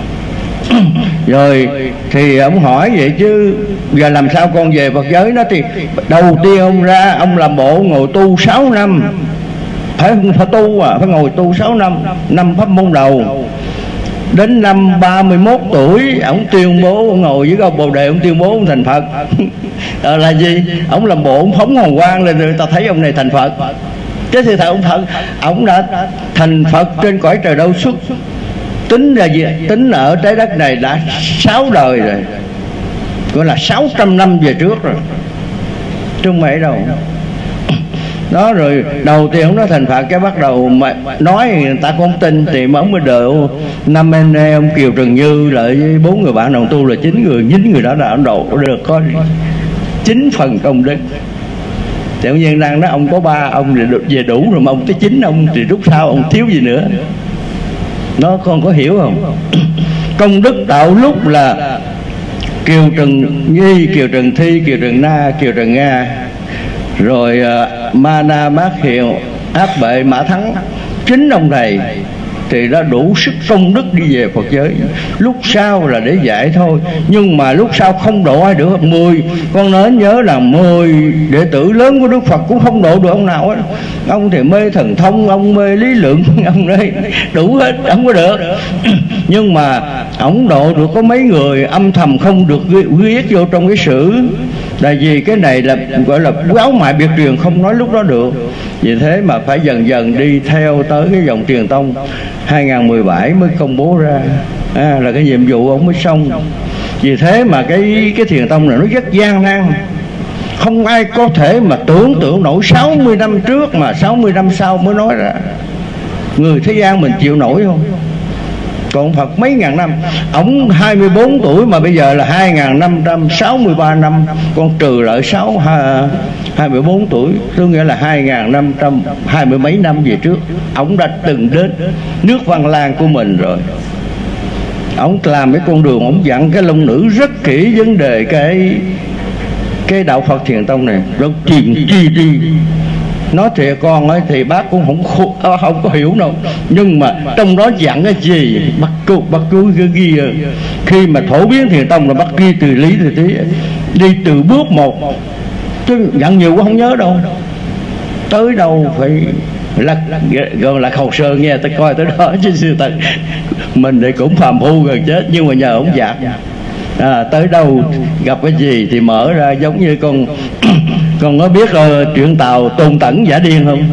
Rồi thì ông hỏi vậy chứ giờ làm sao con về Phật giới. Nó thì đầu tiên ông ra, ông làm bộ ngồi tu sáu năm, phải phải tu à, phải ngồi tu sáu năm, năm pháp môn đầu. Đến năm ba mươi mốt tuổi, ông tuyên bố, ông ngồi với gốc Bồ Đề, ông tuyên bố ông thành Phật. À, là gì? Ông làm bộ, ông phóng hồng quang lên, người ta thấy ông này thành Phật. Chứ thì thật ông thật, ông đã thành Phật trên cõi trời đâu xuất. Tính là gì? Tính ở trái đất này đã sáu đời rồi, gọi là sáu trăm năm về trước rồi, chứ không phải đâu. Đó, rồi đầu tiên ông nói thành Phật, cái bắt đầu mà nói người ta không tin, thì mà ông mới đợi năm anh em ông Kiều Trần Như lại với bốn người bạn đồng tu là chín người, chín người đó là ông độ được có chín phần công đức. Thì ông Nhân Đăng nói ông có ba, ông được về đủ rồi, mà ông tới chín ông thì rút sau, ông thiếu gì nữa. Nó con có hiểu không? Công đức tạo lúc là Kiều Trần Nhi, Kiều Trần Thi, Kiều Trần Na, Kiều Trần Nga, rồi uh, Mana Mát Hiệu, Áp Bệ Mã Thắng, chính ông này thì đã đủ sức công đức đi về Phật giới. Lúc sau là để dạy thôi, nhưng mà lúc sau không độ ai được. Mười con nên nhớ là mười đệ tử lớn của Đức Phật cũng không độ được ông nào hết. Ông thì mê thần thông, ông mê lý lượng, ông đây đủ hết, không có được. Nhưng mà ông độ được có mấy người âm thầm không được ghi vô trong cái sử. Tại vì cái này là gọi là báo mại biệt truyền, không nói lúc đó được. Vì thế mà phải dần dần đi theo tới cái dòng truyền tông. Hai nghìn mười bảy mới công bố ra, à, là cái nhiệm vụ ông mới xong. Vì thế mà cái cái thiền tông này nó rất gian nan, không ai có thể mà tưởng tượng nổi sáu mươi năm trước mà sáu mươi năm sau mới nói ra. Người thế gian mình chịu nổi không? Còn Phật mấy ngàn năm. Ông hai mươi bốn tuổi mà bây giờ là hai nghìn năm trăm sáu mươi ba năm, con trừ lại sáu hai mươi bốn tuổi, tôi nghĩa là hai nghìn năm trăm hai mươi mấy năm về trước. Ông đã từng đến nước Văn Lang của mình rồi. Ông làm cái con đường, ông dặn cái long nữ rất kỹ vấn đề cái cái đạo Phật Thiền Tông này, rất truyền chi đi. Nói thiệt con ấy thì bác cũng không không có hiểu đâu, nhưng mà trong đó dặn cái gì bắt cô bắt cứ ghi. Khi mà phổ biến Thiền Tông là bắt ghi từ lý từ tí, đi từ bước một, chứ dặn nhiều quá không nhớ đâu. Tới đâu phải là gọi là khẩu sơ nghe ta coi tới đó, chứ sự thật mình thì cũng phàm phu gần chết, nhưng mà nhờ ông dặn. À, tới đâu gặp cái gì thì mở ra. Giống như con con có biết uh, chuyện Tàu Tôn Tẩn giả điên không?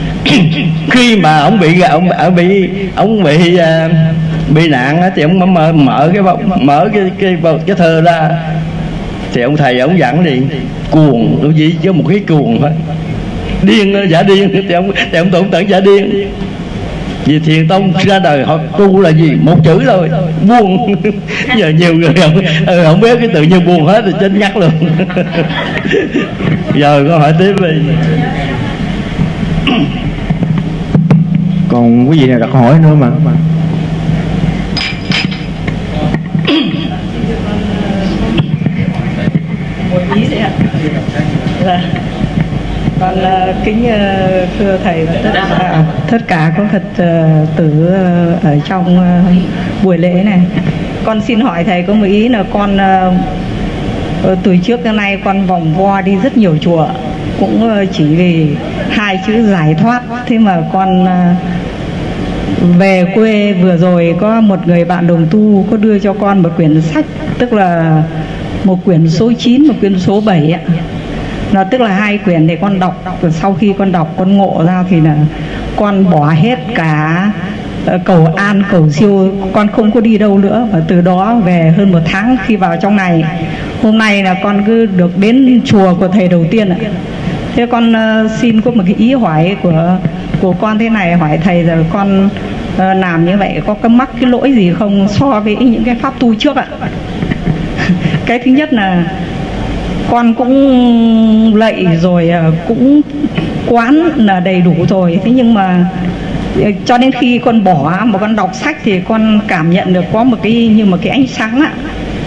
Khi mà ông bị ông, ông bị ông bị uh, bị nạn á, thì ông mở, mở cái mở cái cái cái, cái thơ ra, thì ông thầy ông dặn đi cuồng, tôi chỉ cho một cái cuồng thôi, điên giả điên, thì ông thì ông Tôn Tẩn giả điên. Vì Thiền Tông ra đời họ tu là gì? Một chữ thôi, buông. Giờ nhiều người không, không biết cái tự nhiên buông hết thì chết nhắc luôn. Giờ có hỏi tiếp đi. Còn quý vị nào đặt câu hỏi nữa mà. Một ý đấy ạ. Dạ. Con uh, kính uh, thưa thầy và tất cả tất cả các Phật uh, tử uh, ở trong uh, buổi lễ này. Con xin hỏi thầy có một ý là con uh, từ trước đến nay con vòng vo đi rất nhiều chùa, cũng uh, chỉ vì hai chữ giải thoát. Thế mà con uh, về quê vừa rồi có một người bạn đồng tu có đưa cho con một quyển sách, tức là một quyển số chín, một quyển số bảy ạ. Nó tức là hai quyển để con đọc. Sau khi con đọc con ngộ ra thì là con bỏ hết cả cầu an cầu siêu, con không có đi đâu nữa. Và từ đó về hơn một tháng khi vào trong này, hôm nay là con cứ được đến chùa của thầy đầu tiên ạ. Thế con uh, xin có một cái ý hỏi của của con thế này, hỏi thầy là con uh, làm như vậy có cái mắc cái lỗi gì không so với những cái pháp tu trước ạ? Cái thứ nhất là con cũng lạy rồi, cũng quán là đầy đủ rồi, thế nhưng mà cho đến khi con bỏ mà con đọc sách thì con cảm nhận được có một cái như một cái ánh sáng ạ,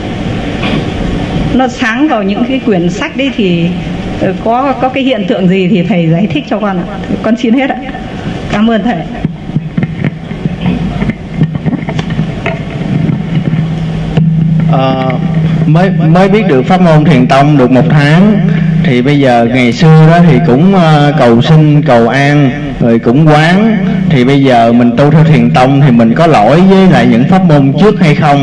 nó sáng vào những cái quyển sách đấy. Thì có có cái hiện tượng gì thì thầy giải thích cho con ạ. Con xin hết ạ. Cảm ơn thầy. À, mới mới biết được pháp môn Thiền Tông được một tháng Thì bây giờ ngày xưa đó thì cũng uh, cầu sinh cầu an rồi cũng quán. Thì bây giờ mình tu theo Thiền tông thì mình có lỗi với lại những pháp môn trước hay không?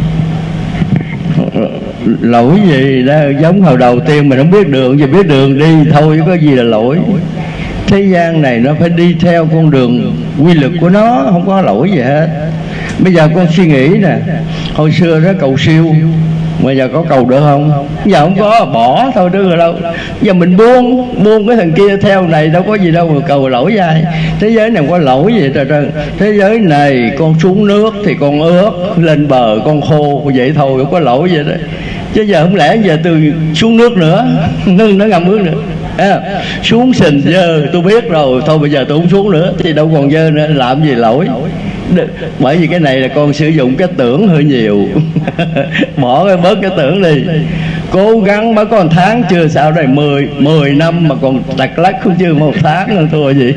Lỗi gì đó, giống hồi đầu tiên mình không biết đường, giờ biết đường đi thôi, có gì là lỗi. Thế gian này nó phải đi theo con đường quy luật của nó, không có lỗi gì hết. Bây giờ con suy nghĩ nè, hồi xưa đó cầu siêu, bây giờ có cầu được không? Giờ không có, bỏ thôi được rồi đâu. Giờ mình buông, buông cái thằng kia theo này đâu có gì đâu mà cầu lỗi với ai. Thế giới này không có lỗi gì trời ơi. Thế giới này con xuống nước thì con ướt, lên bờ con khô, vậy thôi, không có lỗi gì đó. Chứ giờ không lẽ giờ từ xuống nước nữa, nâng nó ngâm nước nữa. À, xuống sình dơ tôi biết rồi, thôi bây giờ tôi không xuống nữa thì đâu còn dơ nữa, làm gì lỗi. Bởi vì cái này là con sử dụng cái tưởng hơi nhiều. Bỏ cái bớt cái tưởng đi. Cố gắng mới có một tháng chưa sao đây, mười, mười năm mà còn tặc lắc không chưa một tháng nữa thôi gì.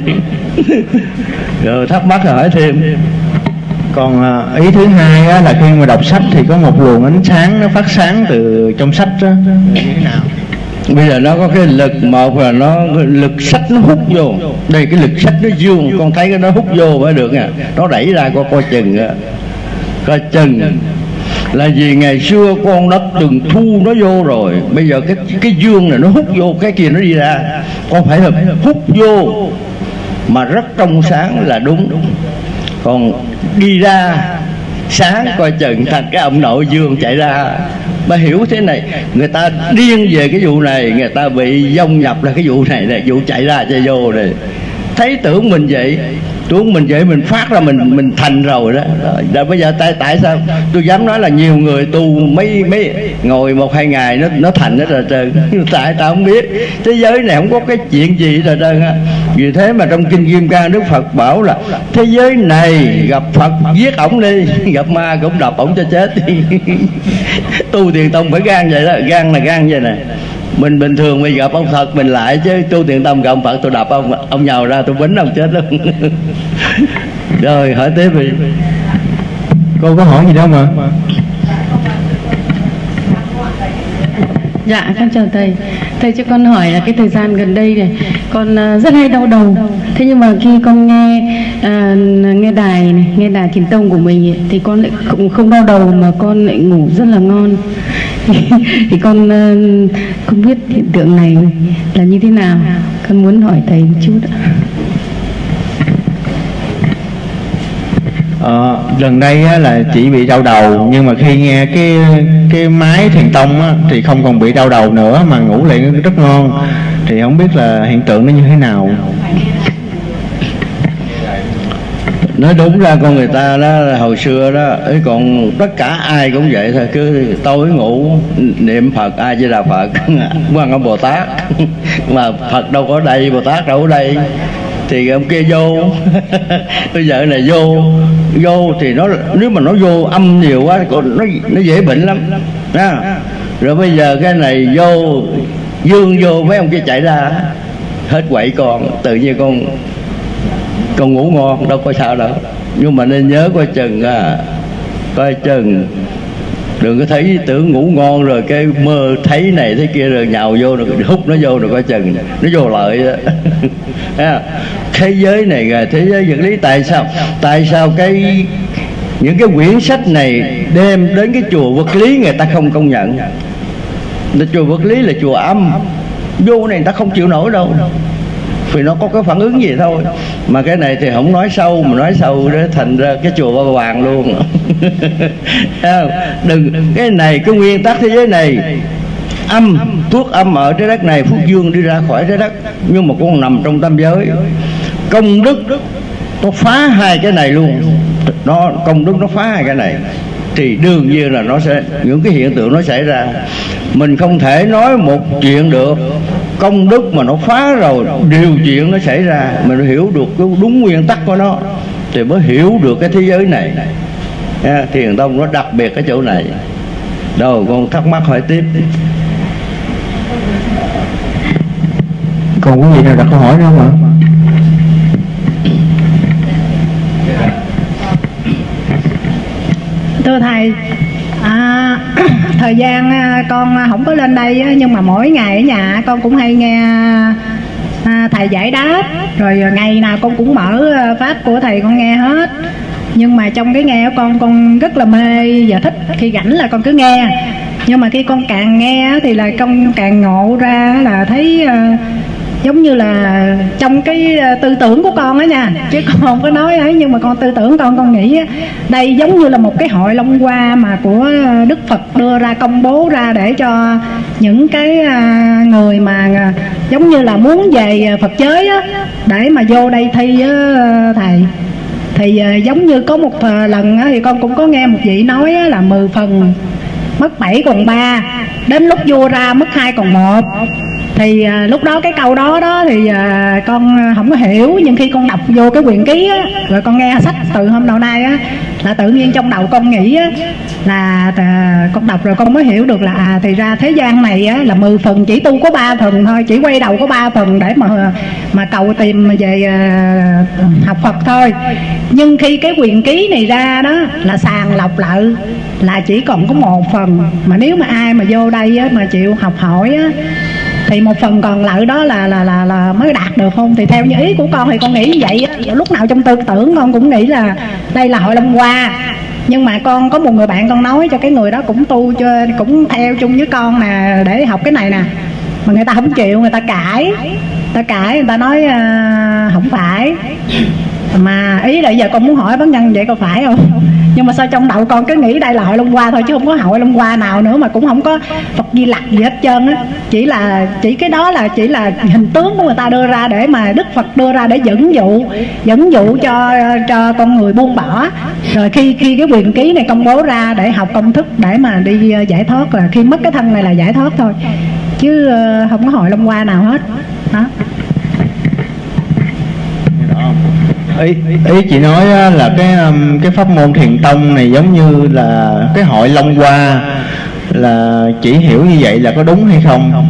Rồi thắc mắc hỏi thêm. Còn ý thứ hai á, là khi mà đọc sách thì có một luồng ánh sáng nó phát sáng từ trong sách đó, như thế nào? Bây giờ nó có cái lực, một là nó lực sách nó hút vô. Đây cái lực sách nó dương, con thấy cái nó hút vô mới được nha. Nó đẩy ra coi coi chừng á. Coi chừng là vì ngày xưa con đất từng thu nó vô rồi. Bây giờ cái cái dương này nó hút vô, cái kia nó đi ra. Con phải là hút vô mà rất trong sáng là đúng. Còn đi ra sáng coi chừng thành cái ông nội dương chạy ra. Mà hiểu thế này, người ta điên về cái vụ này, người ta bị dông nhập là cái vụ này này, vụ chạy ra chạy vô này. Thấy tưởng mình vậy, tưởng mình vậy mình phát ra mình mình thành rồi đó. Rồi bây giờ tại tại sao tôi dám nói là nhiều người tu mấy mấy ngồi một hai ngày nó nó thành hết rồi trơn. Tại tao không biết, thế giới này không có cái chuyện gì rồi trơn á. Vì thế mà trong kinh Kim Cang Đức Phật bảo là thế giới này gặp Phật giết ổng đi, gặp ma cũng đập ổng cho chết đi. Tu Thiền tông phải gan vậy đó, gan là gan vậy nè. Mình bình thường mình gặp ông Phật mình lại, chứ tu Thiền tông gặp ông Phật tôi đập ông ông nhào ra tôi bính ông chết luôn. Rồi hỏi tiếp đi. Cô có hỏi gì đâu mà. Dạ con chào thầy. Thầy cho con hỏi là cái thời gian gần đây này con rất hay đau đầu. Thế nhưng mà khi con nghe à, nghe đài này, nghe đài Thiền tông của mình ấy, thì con lại không, không đau đầu mà con lại ngủ rất là ngon. Thì con uh, không biết hiện tượng này là như thế nào, con muốn hỏi thầy một chút ạ. Ờ, lần đây á, là chỉ bị đau đầu, nhưng mà khi nghe cái cái máy Thiền tông á, thì không còn bị đau đầu nữa mà ngủ lại rất ngon. Thì không biết là hiện tượng nó như thế nào. Nói đúng ra con người ta đó hồi xưa đó ấy, còn tất cả ai cũng vậy thôi, cứ tối ngủ niệm Phật A Di Đà Phật, Quan Âm Bồ Tát. Mà Phật đâu có đây, Bồ Tát đâu có đây, thì ông kia vô. Bây giờ này vô vô thì nó nếu mà nó vô âm nhiều quá nó nó dễ bệnh lắm à. Rồi bây giờ cái này vô dương vô mấy ông kia chạy ra hết quậy con, tự nhiên con con ngủ ngon đâu có sao đâu. Nhưng mà nên nhớ coi chừng à, coi chừng đừng có thấy tưởng ngủ ngon rồi cái mơ thấy này thấy kia rồi nhào vô rồi hút nó vô rồi coi chừng nó vô lợi đó. Thế giới này là thế giới vật lý. Tại sao tại sao cái những cái quyển sách này đem đến cái chùa vật lý người ta không công nhận? Chùa vật lý là chùa âm, vô này người ta không chịu nổi đâu, vì nó có cái phản ứng gì thôi. Mà cái này thì không nói sâu, mà nói sâu để thành ra cái chùa Ba Hoàng luôn. Đừng, cái này cái nguyên tắc thế giới này âm, thuốc âm ở trái đất này, phúc dương đi ra khỏi trái đất, nhưng mà cũng nằm trong tam giới. Công đức nó phá hai cái này luôn, nó công đức nó phá hai cái này thì đương nhiên là nó sẽ những cái hiện tượng nó xảy ra. Mình không thể nói một chuyện được, công đức mà nó phá rồi điều chuyện nó xảy ra. Mình hiểu được cái đúng nguyên tắc của nó thì mới hiểu được cái thế giới này. Thiền tông nó đặc biệt cái chỗ này. Đâu con thắc mắc hỏi tiếp. Còn quý vị nào đặt câu hỏi nữa không ạ? Thưa thầy, à, thời thời gian con không có lên đây nhưng mà mỗi ngày ở nhà con cũng hay nghe thầy giải đáp, rồi ngày nào con cũng mở pháp của thầy con nghe hết. Nhưng mà trong cái nghe của con con rất là mê và thích, khi rảnh là con cứ nghe. Nhưng mà khi con càng nghe thì là con càng ngộ ra là thấy uh, giống như là trong cái tư tưởng của con đó nha, chứ con không có nói ấy, nhưng mà con tư tưởng con con nghĩ đây giống như là một cái hội Long Hoa mà của Đức Phật đưa ra, công bố ra để cho những cái người mà giống như là muốn về Phật giới á, để mà vô đây thi á thầy. Thì giống như có một lần á, thì con cũng có nghe một vị nói á, là mười phần mất bảy còn ba, đến lúc vua ra mất hai còn một. Thì à, lúc đó cái câu đó đó thì à, con không có hiểu, nhưng khi con đọc vô cái quyển ký á, rồi con nghe sách từ hôm đầu nay á, là tự nhiên trong đầu con nghĩ á, là à, con đọc rồi con mới hiểu được là à, thì ra thế gian này á, là mười phần chỉ tu có ba phần thôi, chỉ quay đầu có ba phần để mà mà cầu tìm về à, học Phật thôi. Nhưng khi cái quyển ký này ra đó là sàng lọc lại là chỉ còn có một phần, mà nếu mà ai mà vô đây á, mà chịu học hỏi á, thì một phần còn lại đó là là là là mới đạt được không? Thì theo như ý của con thì con nghĩ như vậy á. Lúc nào trong tư tưởng con cũng nghĩ là đây là hội Long Hoa. Nhưng mà con có một người bạn con nói cho cái người đó cũng tu cho, cũng theo chung với con nè, để học cái này nè, mà người ta không chịu, người ta cãi, người ta cãi, người ta nói uh, không phải. Mà ý là giờ con muốn hỏi bác nhân vậy có phải không? Nhưng mà sao trong đầu con cứ nghĩ đây là hội Long Hoa thôi, chứ không có hội Long Hoa nào nữa, mà cũng không có Phật Di Lặc gì hết trơn á. Chỉ là chỉ cái đó là chỉ là hình tướng của người ta đưa ra, để mà Đức Phật đưa ra để dẫn dụ dẫn dụ cho cho con người buông bỏ. Rồi khi khi cái quyền ký này công bố ra để học công thức, để mà đi giải thoát, là khi mất cái thân này là giải thoát thôi, chứ không có hội Long Hoa nào hết đó. Ý, ý chị nói là cái cái pháp môn thiền tông này giống như là cái hội Long Hoa, là chỉ hiểu như vậy là có đúng hay không?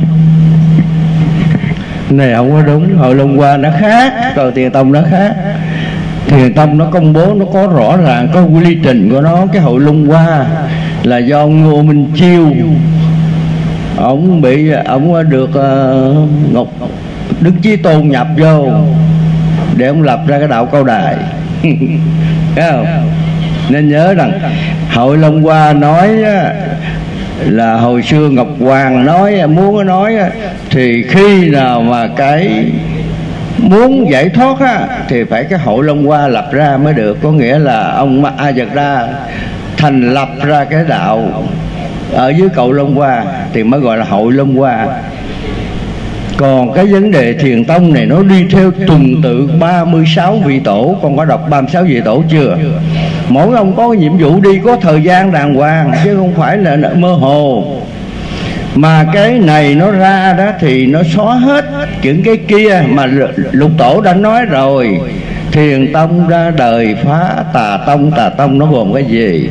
Này không có đúng, hội Long Hoa nó khác, rồi thiền tông nó khác. Thiền tông nó công bố, nó có rõ ràng, có quy trình của nó. Cái hội Long Hoa là do Ngô Minh Chiêu, ông bị ông được uh, Ngọc Đức Chí Tôn nhập vô để ông lập ra cái đạo Cao Đài. Thấy không? Nên nhớ rằng hội Long Hoa nói là hồi xưa Ngọc Hoàng nói, muốn nói thì khi nào mà cái muốn giải thoát á, thì phải cái hội Long Hoa lập ra mới được. Có nghĩa là ông A Dật Đa thành lập ra cái đạo ở dưới cầu Long Hoa thì mới gọi là hội Long Hoa. Còn cái vấn đề thiền tông này nó đi theo tuần tự ba mươi sáu vị tổ. Con có đọc ba mươi sáu vị tổ chưa? Mỗi ông có nhiệm vụ đi có thời gian đàng hoàng, chứ không phải là mơ hồ. Mà cái này nó ra đó thì nó xóa hết những cái kia. Mà Lục Tổ đã nói rồi, thiền tông ra đời phá tà tông. Tà tông nó gồm cái gì?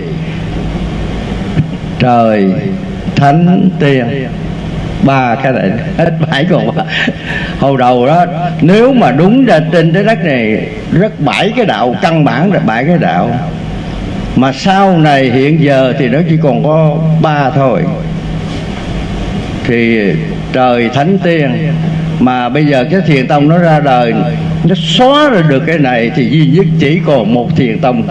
Trời, thánh, tiền, ba cái này hết bảy còn ba. Hồi đầu đó nếu mà đúng ra trên trái đất này rất bảy cái đạo căn bản, là bảy cái đạo. Mà sau này hiện giờ thì nó chỉ còn có ba thôi. Thì trời, thánh, tiên. Mà bây giờ cái thiền tông nó ra đời, nó xóa ra được cái này thì duy nhất chỉ còn một thiền tông,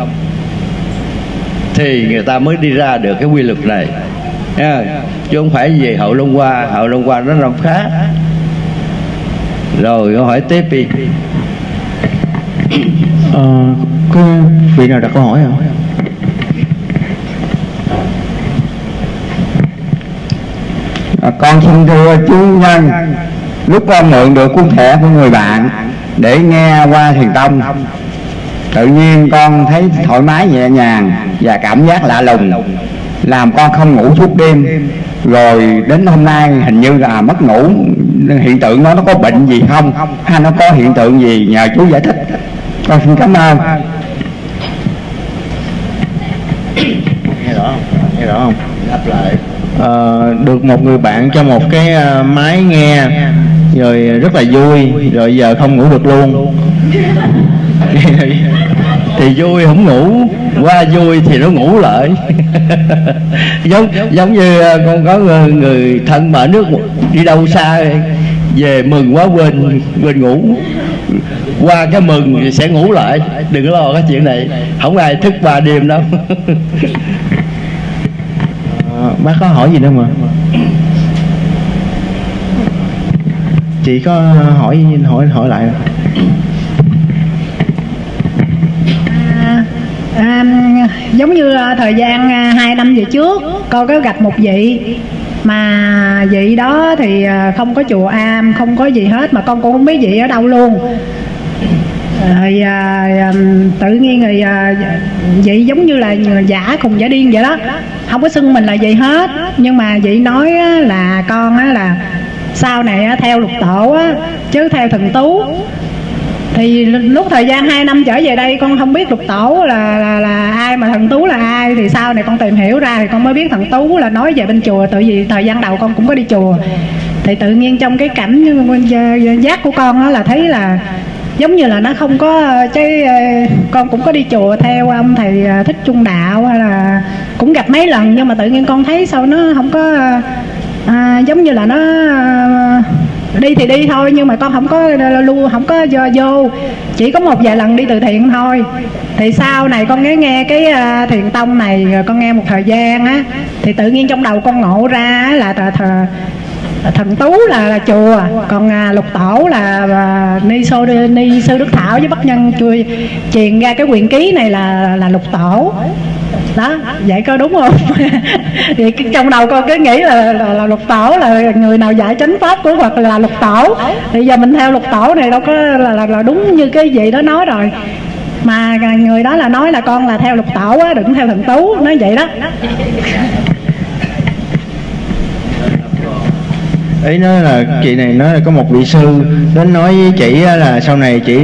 thì người ta mới đi ra được cái quy luật này nha. Chứ không phải về hội Long Hoa. Hội Long Hoa nó làm khác. Rồi câu hỏi tiếp đi. Ờ, có vị nào đặt câu hỏi không? À, con xin thưa chú Nhân, lúc con mượn được cuốn thẻ của người bạn để nghe qua thiền tông, tự nhiên con thấy thoải mái nhẹ nhàng và cảm giác lạ lùng, làm con không ngủ suốt đêm. Rồi đến hôm nay hình như là mất ngủ. Hiện tượng đó nó có bệnh gì không, hay nó có hiện tượng gì, nhờ chú giải thích. Con xin cảm ơn. Nghe rõ không? Nghe rõ không? Đáp lại. Ờ, được một người bạn cho một cái uh, máy nghe, rồi rất là vui, rồi giờ không ngủ được luôn. thì vui không ngủ, qua vui thì nó ngủ lại. giống giống như con có người, người thân mà nước đi đâu xa về mừng quá quên quên ngủ, qua cái mừng thì sẽ ngủ lại. Đừng có lo cái chuyện này, không ai thức ba đêm đâu. À, bác có hỏi gì nữa mà? Chị có hỏi hỏi hỏi lại. À, à, giống như thời gian hai năm về trước con có gặp một vị mà vị đó thì không có chùa am, không có gì hết, mà con cũng không biết vị ở đâu luôn. Rồi à, tự nhiên người à, vị giống như là giả cùng giả điên vậy đó, không có xưng mình là vậy hết. Nhưng mà vị nói á, là con á, là sau này á, theo lục tổ á, chứ theo thần tú. Thì lúc thời gian hai năm trở về đây con không biết lục tổ là, là, là ai, mà thần tú là ai. Thì sau này con tìm hiểu ra thì con mới biết thần tú là nói về bên chùa. Tại vì thời gian đầu con cũng có đi chùa, thì tự nhiên trong cái cảnh giác của con á, là thấy là giống như là nó không có cái. Con cũng có đi chùa theo ông thầy Thích Trung Đạo, hay là cũng gặp mấy lần, nhưng mà tự nhiên con thấy sao nó không có à, giống như là nó đi thì đi thôi, nhưng mà con không có lưu, không có vô, vô chỉ có một vài lần đi từ thiện thôi. Thì sau này con nghe nghe cái uh, thiền tông này, rồi con nghe một thời gian á, thì tự nhiên trong đầu con ngộ ra là th th thần tú là, là chùa, còn uh, lục tổ là uh, ni sô ni sư Đức Thảo với Bắc Nhân chui truyền ra cái quyền ký này là là lục tổ đó. Vậy có đúng không? Thì trong đầu con cứ nghĩ là, là, là lục tổ là người nào dạy chánh pháp của Phật là lục tổ. Thì giờ mình theo lục tổ này đâu có là, là, là đúng như cái gì đó nói rồi. Mà người đó là nói là con là theo lục tổ á, đừng theo thần tú, nói vậy đó. Ý nói là chị này nói là có một vị sư đến nói với chị là sau này chị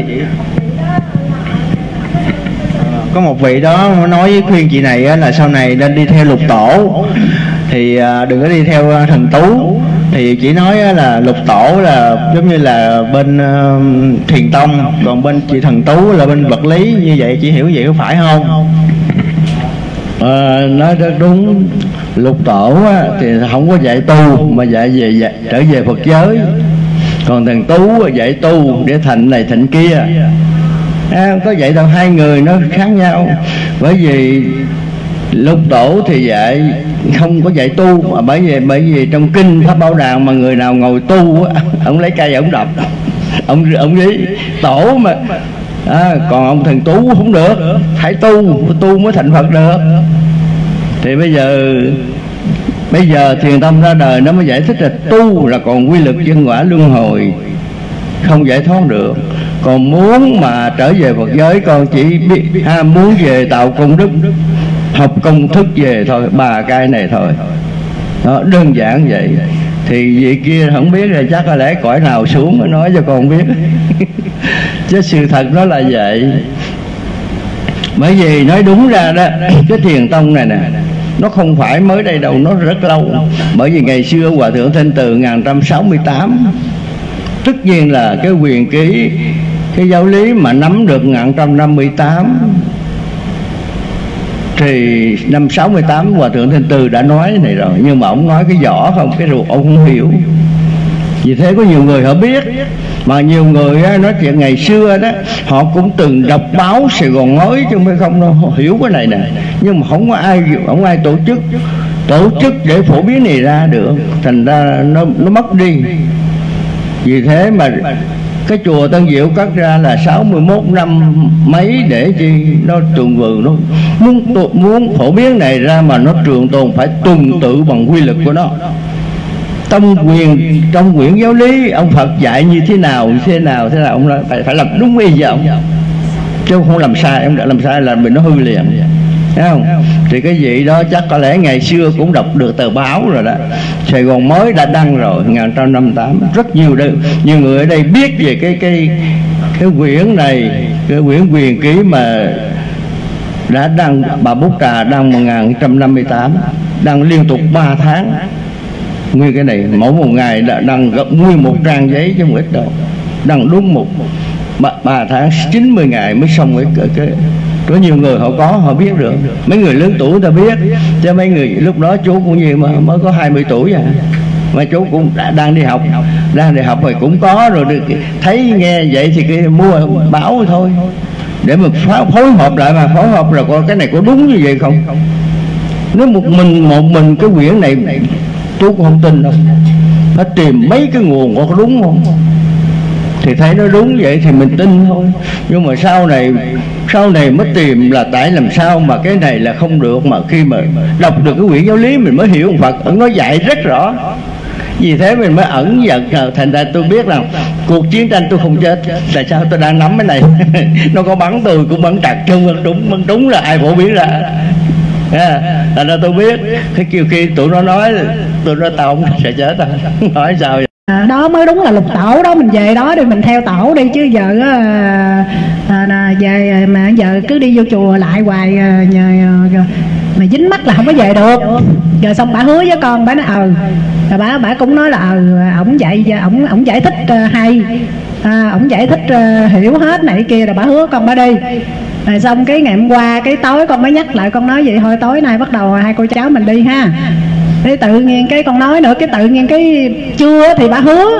có một vị đó nói với khuyên chị này là sau này nên đi theo lục tổ, thì đừng có đi theo thần tú. Thì chị nói là lục tổ là giống như là bên thiền tông, còn bên chị thần tú là bên vật lý, như vậy chị hiểu vậy có phải không? À, nói rất đúng. Lục tổ á, thì không có dạy tu mà dạy về dạy, trở về Phật giới. Còn thần tú dạy tu để thành này thành kia. À, có dạy đâu, hai người nó khác nhau. Bởi vì lục tổ thì dạy không có dạy tu, mà bởi vì bởi vì trong kinh Pháp Bảo Đàn mà người nào ngồi tu á, ông lấy cây ông đập, ông ông lý tổ mà. À, còn ông thần tú không được, phải tu, tu mới thành Phật được. Thì bây giờ bây giờ thiền tông ra đời nó mới giải thích là tu là còn quy lực nhân quả luân hồi, không giải thoát được. Còn muốn mà trở về Phật giới, con chỉ biết à, muốn về tạo công đức, học công thức về thôi, ba cái này thôi. Đó, đơn giản vậy. Thì vị kia không biết là chắc có lẽ cõi nào xuống mới nói cho con biết. Chứ sự thật nó là vậy. Bởi vì nói đúng ra đó, cái thiền tông này nè, nó không phải mới đây đâu, nó rất lâu. Bởi vì ngày xưa Hòa Thượng Thanh Từ một nghìn năm trăm sáu mươi tám, tất nhiên là cái quyền ký, cái giáo lý mà nắm được một nghìn năm trăm năm mươi tám, thì năm sáu mươi tám Hòa Thượng Thanh Từ đã nói này rồi. Nhưng mà ông nói cái vỏ không, cái ruột ông không hiểu. Vì thế có nhiều người họ biết, mà nhiều người á, nói chuyện ngày xưa đó, họ cũng từng đọc báo Sài Gòn Mới chứ không phải không đâu, họ hiểu cái này nè. Nhưng mà không có ai không ai tổ chức tổ chức để phổ biến này ra được, thành ra nó nó mất đi. Vì thế mà cái chùa Tân Diệu cắt ra là sáu mươi mốt năm mấy để chi nó trường vườn, nó muốn muốn phổ biến này ra mà nó trường tồn phải tuần tự bằng quy lực của nó. Trong quyền trong quyển giáo lý ông Phật dạy như thế nào thế nào thế nào ông nói phải phải làm đúng ý giờ ông, chứ không làm sai. Ông đã làm sai là mình nó hư liền, thấy không? Thì cái gì đó chắc có lẽ ngày xưa cũng đọc được tờ báo rồi đó. Sài Gòn Mới đã đăng rồi một nghìn chín trăm năm mươi tám, rất nhiều đây, nhiều người ở đây biết về cái cái cái quyển này, cái quyển quyền ký mà đã đăng, bà Bút Trà đăng một nghìn chín trăm năm mươi tám, đăng liên tục ba tháng. Nguyên cái này mỗi một ngày đã đăng nguyên một trang giấy chứ không ít đâu, đăng đúng một ba tháng chín mươi ngày mới xong cái cái Có nhiều người họ có, họ biết được. Mấy người lớn tuổi ta biết, chứ mấy người lúc đó chú cũng như mà mới có hai mươi tuổi à, mà chú cũng đã, đang đi học, đang đi học rồi cũng có rồi được, thấy nghe vậy thì cái mua báo thôi, để mà phối hợp lại, mà phối hợp rồi coi cái này có đúng như vậy không. Nếu một mình một mình cái quyển này chú cũng không tin đâu, phải tìm mấy cái nguồn có đúng không, thì thấy nó đúng vậy thì mình tin thôi. Nhưng mà sau này sau này mới tìm là tại làm sao mà cái này là không được, mà khi mà đọc được cái quyển giáo lý mình mới hiểu Phật ẩn nó dạy rất rõ. Vì thế mình mới ẩn giật. Thành ra tôi biết rằng cuộc chiến tranh tôi không chết, tại sao tôi đang nắm cái này. Nó có bắn tôi cũng bắn trật, chung bắn trúng, bắn trúng là ai phổ biến ra. À, thành ra tôi biết. Cái kiểu khi tụi nó nói, tôi nói tao không sẽ chết đâu. Nói sao vậy? À, đó mới đúng là lục tổ đó, mình về đó đi, mình theo tổ đi, chứ giờ à, à, về mà giờ cứ đi vô chùa lại hoài à, nhờ, mà dính mắt là không có về được. Rồi xong bà hứa với con, bà nói ờ, rồi bà bà cũng nói là ờ, ổng dạy ổng ổng giải thích uh, hay, à, ổng giải thích uh, hiểu hết này kia, rồi bà hứa con bà đi. Rồi xong cái ngày hôm qua cái tối con mới nhắc lại, con nói vậy thôi tối nay bắt đầu hai cô cháu mình đi ha. Thế tự nhiên cái con nói nữa, cái tự nhiên cái chưa thì bà hứa.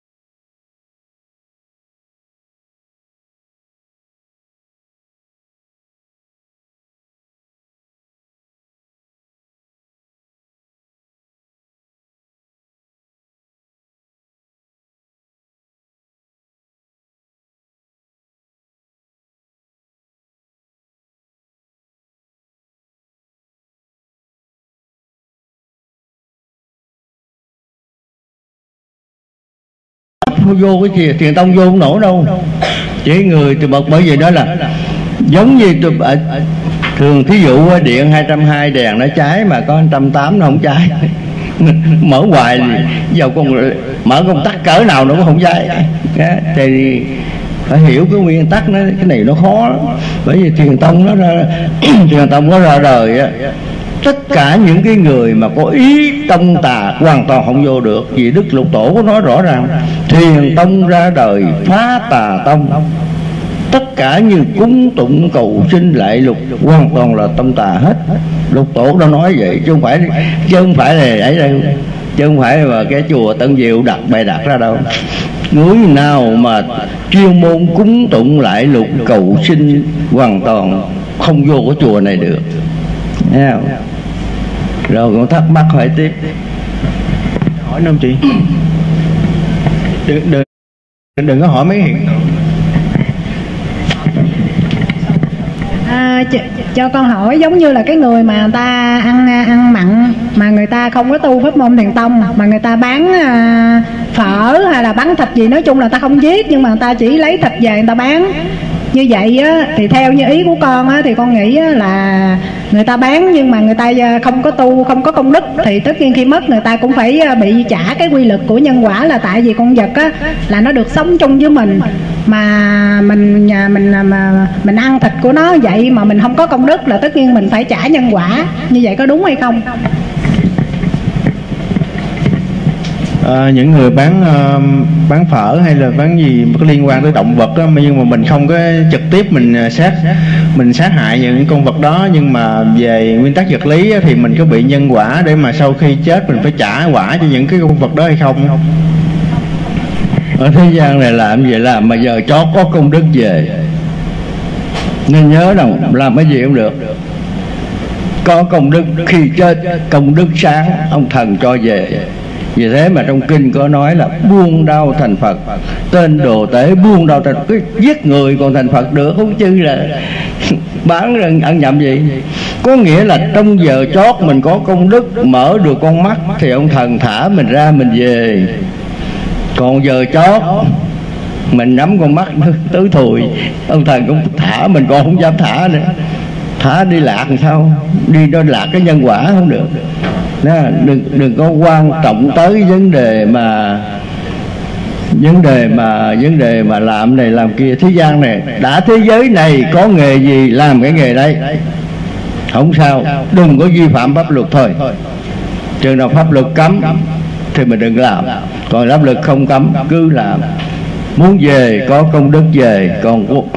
Vô cái gì thiền tông vô không nổi đâu, chỉ người từ bậc. Bởi vì đó là giống như tôi ở, thường thí dụ điện hai trăm hai đèn nó cháy mà có một trăm tám nó không cháy. Mở hoài giờ con mở công tắc cỡ nào nó cũng không cháy. Thì phải hiểu cái nguyên tắc nó, cái này nó khó lắm. Bởi vì thiền tông nó ra thiền tông nó ra đời á, tất cả những cái người mà có ý tông tà hoàn toàn không vô được. Vì Đức Lục Tổ có nói rõ ràng thiền tông ra đời phá tà tông, tất cả như cúng tụng cầu xin lại lục hoàn toàn là tông tà hết. Lục Tổ đã nói vậy, chứ không phải chứ không phải là ấy đâu, chứ không phải là cái chùa Tân Diệu đặt bày đặt ra đâu. Người nào mà chuyên môn cúng tụng lại lục cầu xin hoàn toàn không vô cái chùa này được. Nghe không? Rồi con thắc mắc hỏi tiếp. Hỏi năm chị. Đừng, đừng, đừng có hỏi mấy hiện tượng. À, ch cho con hỏi, giống như là cái người mà người ta ăn ăn mặn mà người ta không có tu pháp môn thiền tông, mà người ta bán à, phở hay là bán thịt gì, nói chung là ta không giết nhưng mà người ta chỉ lấy thịt về người ta bán. Như vậy á, thì theo như ý của con á, thì con nghĩ á, là người ta bán nhưng mà người ta không có tu, không có công đức, thì tất nhiên khi mất người ta cũng phải bị trả cái quy lực của nhân quả. Là tại vì con vật á, là nó được sống chung với mình, mà mình nhà mình mà mình ăn thịt của nó vậy mà mình không có công đức, là tất nhiên mình phải trả nhân quả. Như vậy có đúng hay không? À, những người bán uh, bán phở hay là bán gì có liên quan tới động vật đó, nhưng mà mình không có trực tiếp mình sát mình sát hại những con vật đó, nhưng mà về nguyên tắc vật lý thì mình có bị nhân quả để mà sau khi chết mình phải trả quả cho những cái con vật đó hay không? Ở thế gian này làm gì làm mà giờ chó có công đức về, nên nhớ rằng làm cái gì cũng được. Có công đức khi chết, công đức sáng ông thần cho về. Vì thế mà trong kinh có nói là buông đau thành Phật, tên đồ tế buông đau thành Phật. Cứ giết người còn thành Phật được, không chứ là bán ăn nhầm gì. Có nghĩa là trong giờ chót mình có công đức, mở được con mắt thì ông thần thả mình ra mình về. Còn giờ chót mình nhắm con mắt tứ thùi, ông thần cũng thả mình, còn không dám thả nữa. Thả đi lạc làm sao? Đi đó lạc cái nhân quả không được. Đó, đừng đừng có quan trọng tới vấn đề mà vấn đề mà vấn đề mà làm này làm kia. Thế gian này đã thế giới này có nghề gì làm cái nghề đấy, không sao, đừng có vi phạm pháp luật thôi. Chừng nào pháp luật cấm thì mình đừng làm, còn pháp luật không cấm cứ làm. Muốn về có công đức về, còn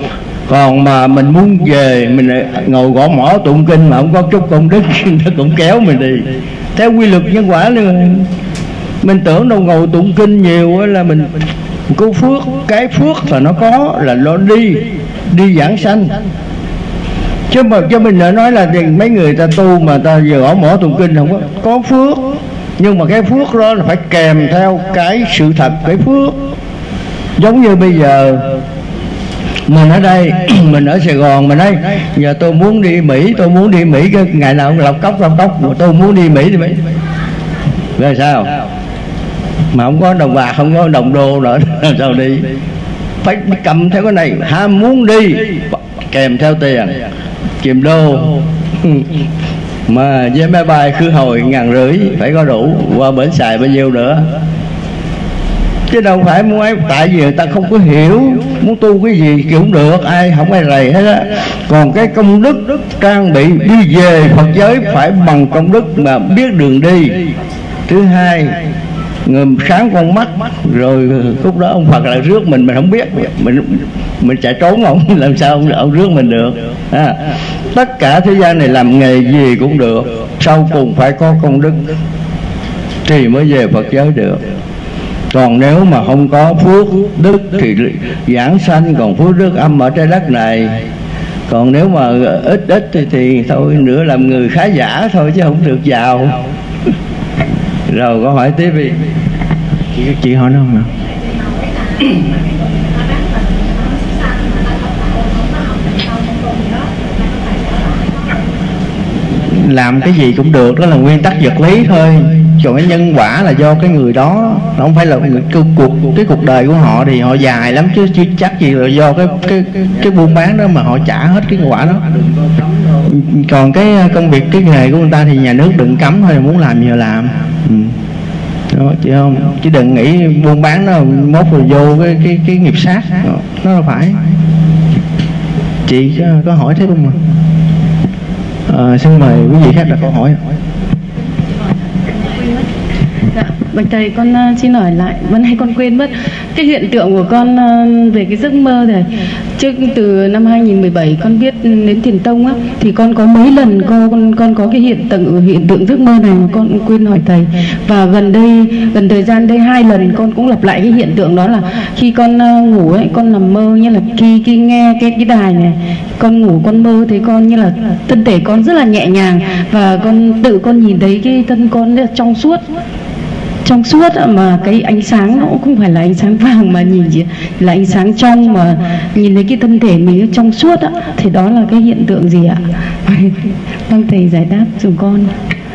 Còn mà mình muốn về mình ngồi gõ mõ tụng kinh mà không có chút công đức nó cũng kéo mình đi theo quy luật nhân quả luôn. Mình tưởng đâu ngồi tụng kinh nhiều là mình có phước, cái phước là nó có là nó đi đi giảng sanh. Chứ mà cho mình đã nói là mấy người ta tu mà ta giờ gõ mõ tụng kinh không có có phước, nhưng mà cái phước đó là phải kèm theo cái sự thật, cái phước. Giống như bây giờ mình ở đây mình ở Sài Gòn mình nói giờ tôi muốn đi Mỹ, tôi muốn đi Mỹ cái ngày nào cũng lọc cốc lọc cốc, tôi muốn đi Mỹ thì Mỹ rồi sao mà không có đồng bạc, không có đồng đô nữa làm sao đi? Phải cầm theo cái này, ham muốn đi kèm theo tiền chìm đô mà vé máy bay khứ hồi ngàn rưỡi phải có đủ, qua bển xài bao nhiêu nữa. Chứ đâu phải muốn ấy, tại vì người ta không có hiểu muốn tu cái gì kiểu cũng được, ai không ai rầy hết á. Còn cái công đức trang bị đi về Phật giới phải bằng công đức mà biết đường đi. Thứ hai, người sáng con mắt rồi lúc đó ông Phật lại rước mình, mình không biết, mình mình chạy trốn ông làm sao ông, ông rước mình được à. Tất cả thế gian này làm nghề gì cũng được, sau cùng phải có công đức thì mới về Phật giới được. Còn nếu mà không có phước đức thì giảng sanh, còn phước đức âm ở trái đất này. Còn nếu mà ít ít thì, thì thôi nữa làm người khá giả thôi chứ không được giàu. Rồi có hỏi tiếp đi. Chị, chị hỏi nó không ạ? Làm cái gì cũng được, đó là nguyên tắc vật lý thôi. Còn cái nhân quả là do cái người đó, nó không phải là người, cái cuộc cái cuộc đời của họ thì họ dài lắm chứ chưa chắc gì là do cái cái cái buôn bán đó mà họ trả hết cái quả đó. Còn cái công việc, cái nghề của người ta thì nhà nước đừng cấm thôi, muốn làm gì làm. Ừ. Đó, chị không, chứ đừng nghĩ buôn bán nó mốt rồi vô cái cái cái nghiệp sát, nó là phải. Chị có, có hỏi thế không ạ? À, xin mời quý vị khác đặt câu hỏi. Dạ, bạch thầy, con uh, xin hỏi lại, vẫn hay con quên mất cái hiện tượng của con uh, về cái giấc mơ này. Trước từ năm hai nghìn mười bảy con biết đến Thiền Tông á, thì con có mấy lần con con có cái hiện tượng hiện tượng giấc mơ này mà con cũng quên hỏi thầy. Và gần đây gần thời gian đây hai lần con cũng lặp lại cái hiện tượng đó là khi con uh, ngủ ấy, con nằm mơ như là khi khi nghe cái cái đài này, con ngủ con mơ thấy con như là thân thể con rất là nhẹ nhàng, và con tự con nhìn thấy cái thân con rất là trong suốt trong suốt mà cái ánh sáng nó cũng không phải là ánh sáng vàng mà nhìn chỉ là ánh sáng trong, mà nhìn thấy cái thân thể mình nó trong suốt á, thì đó là cái hiện tượng gì ạ? Mong thầy giải đáp dùm con.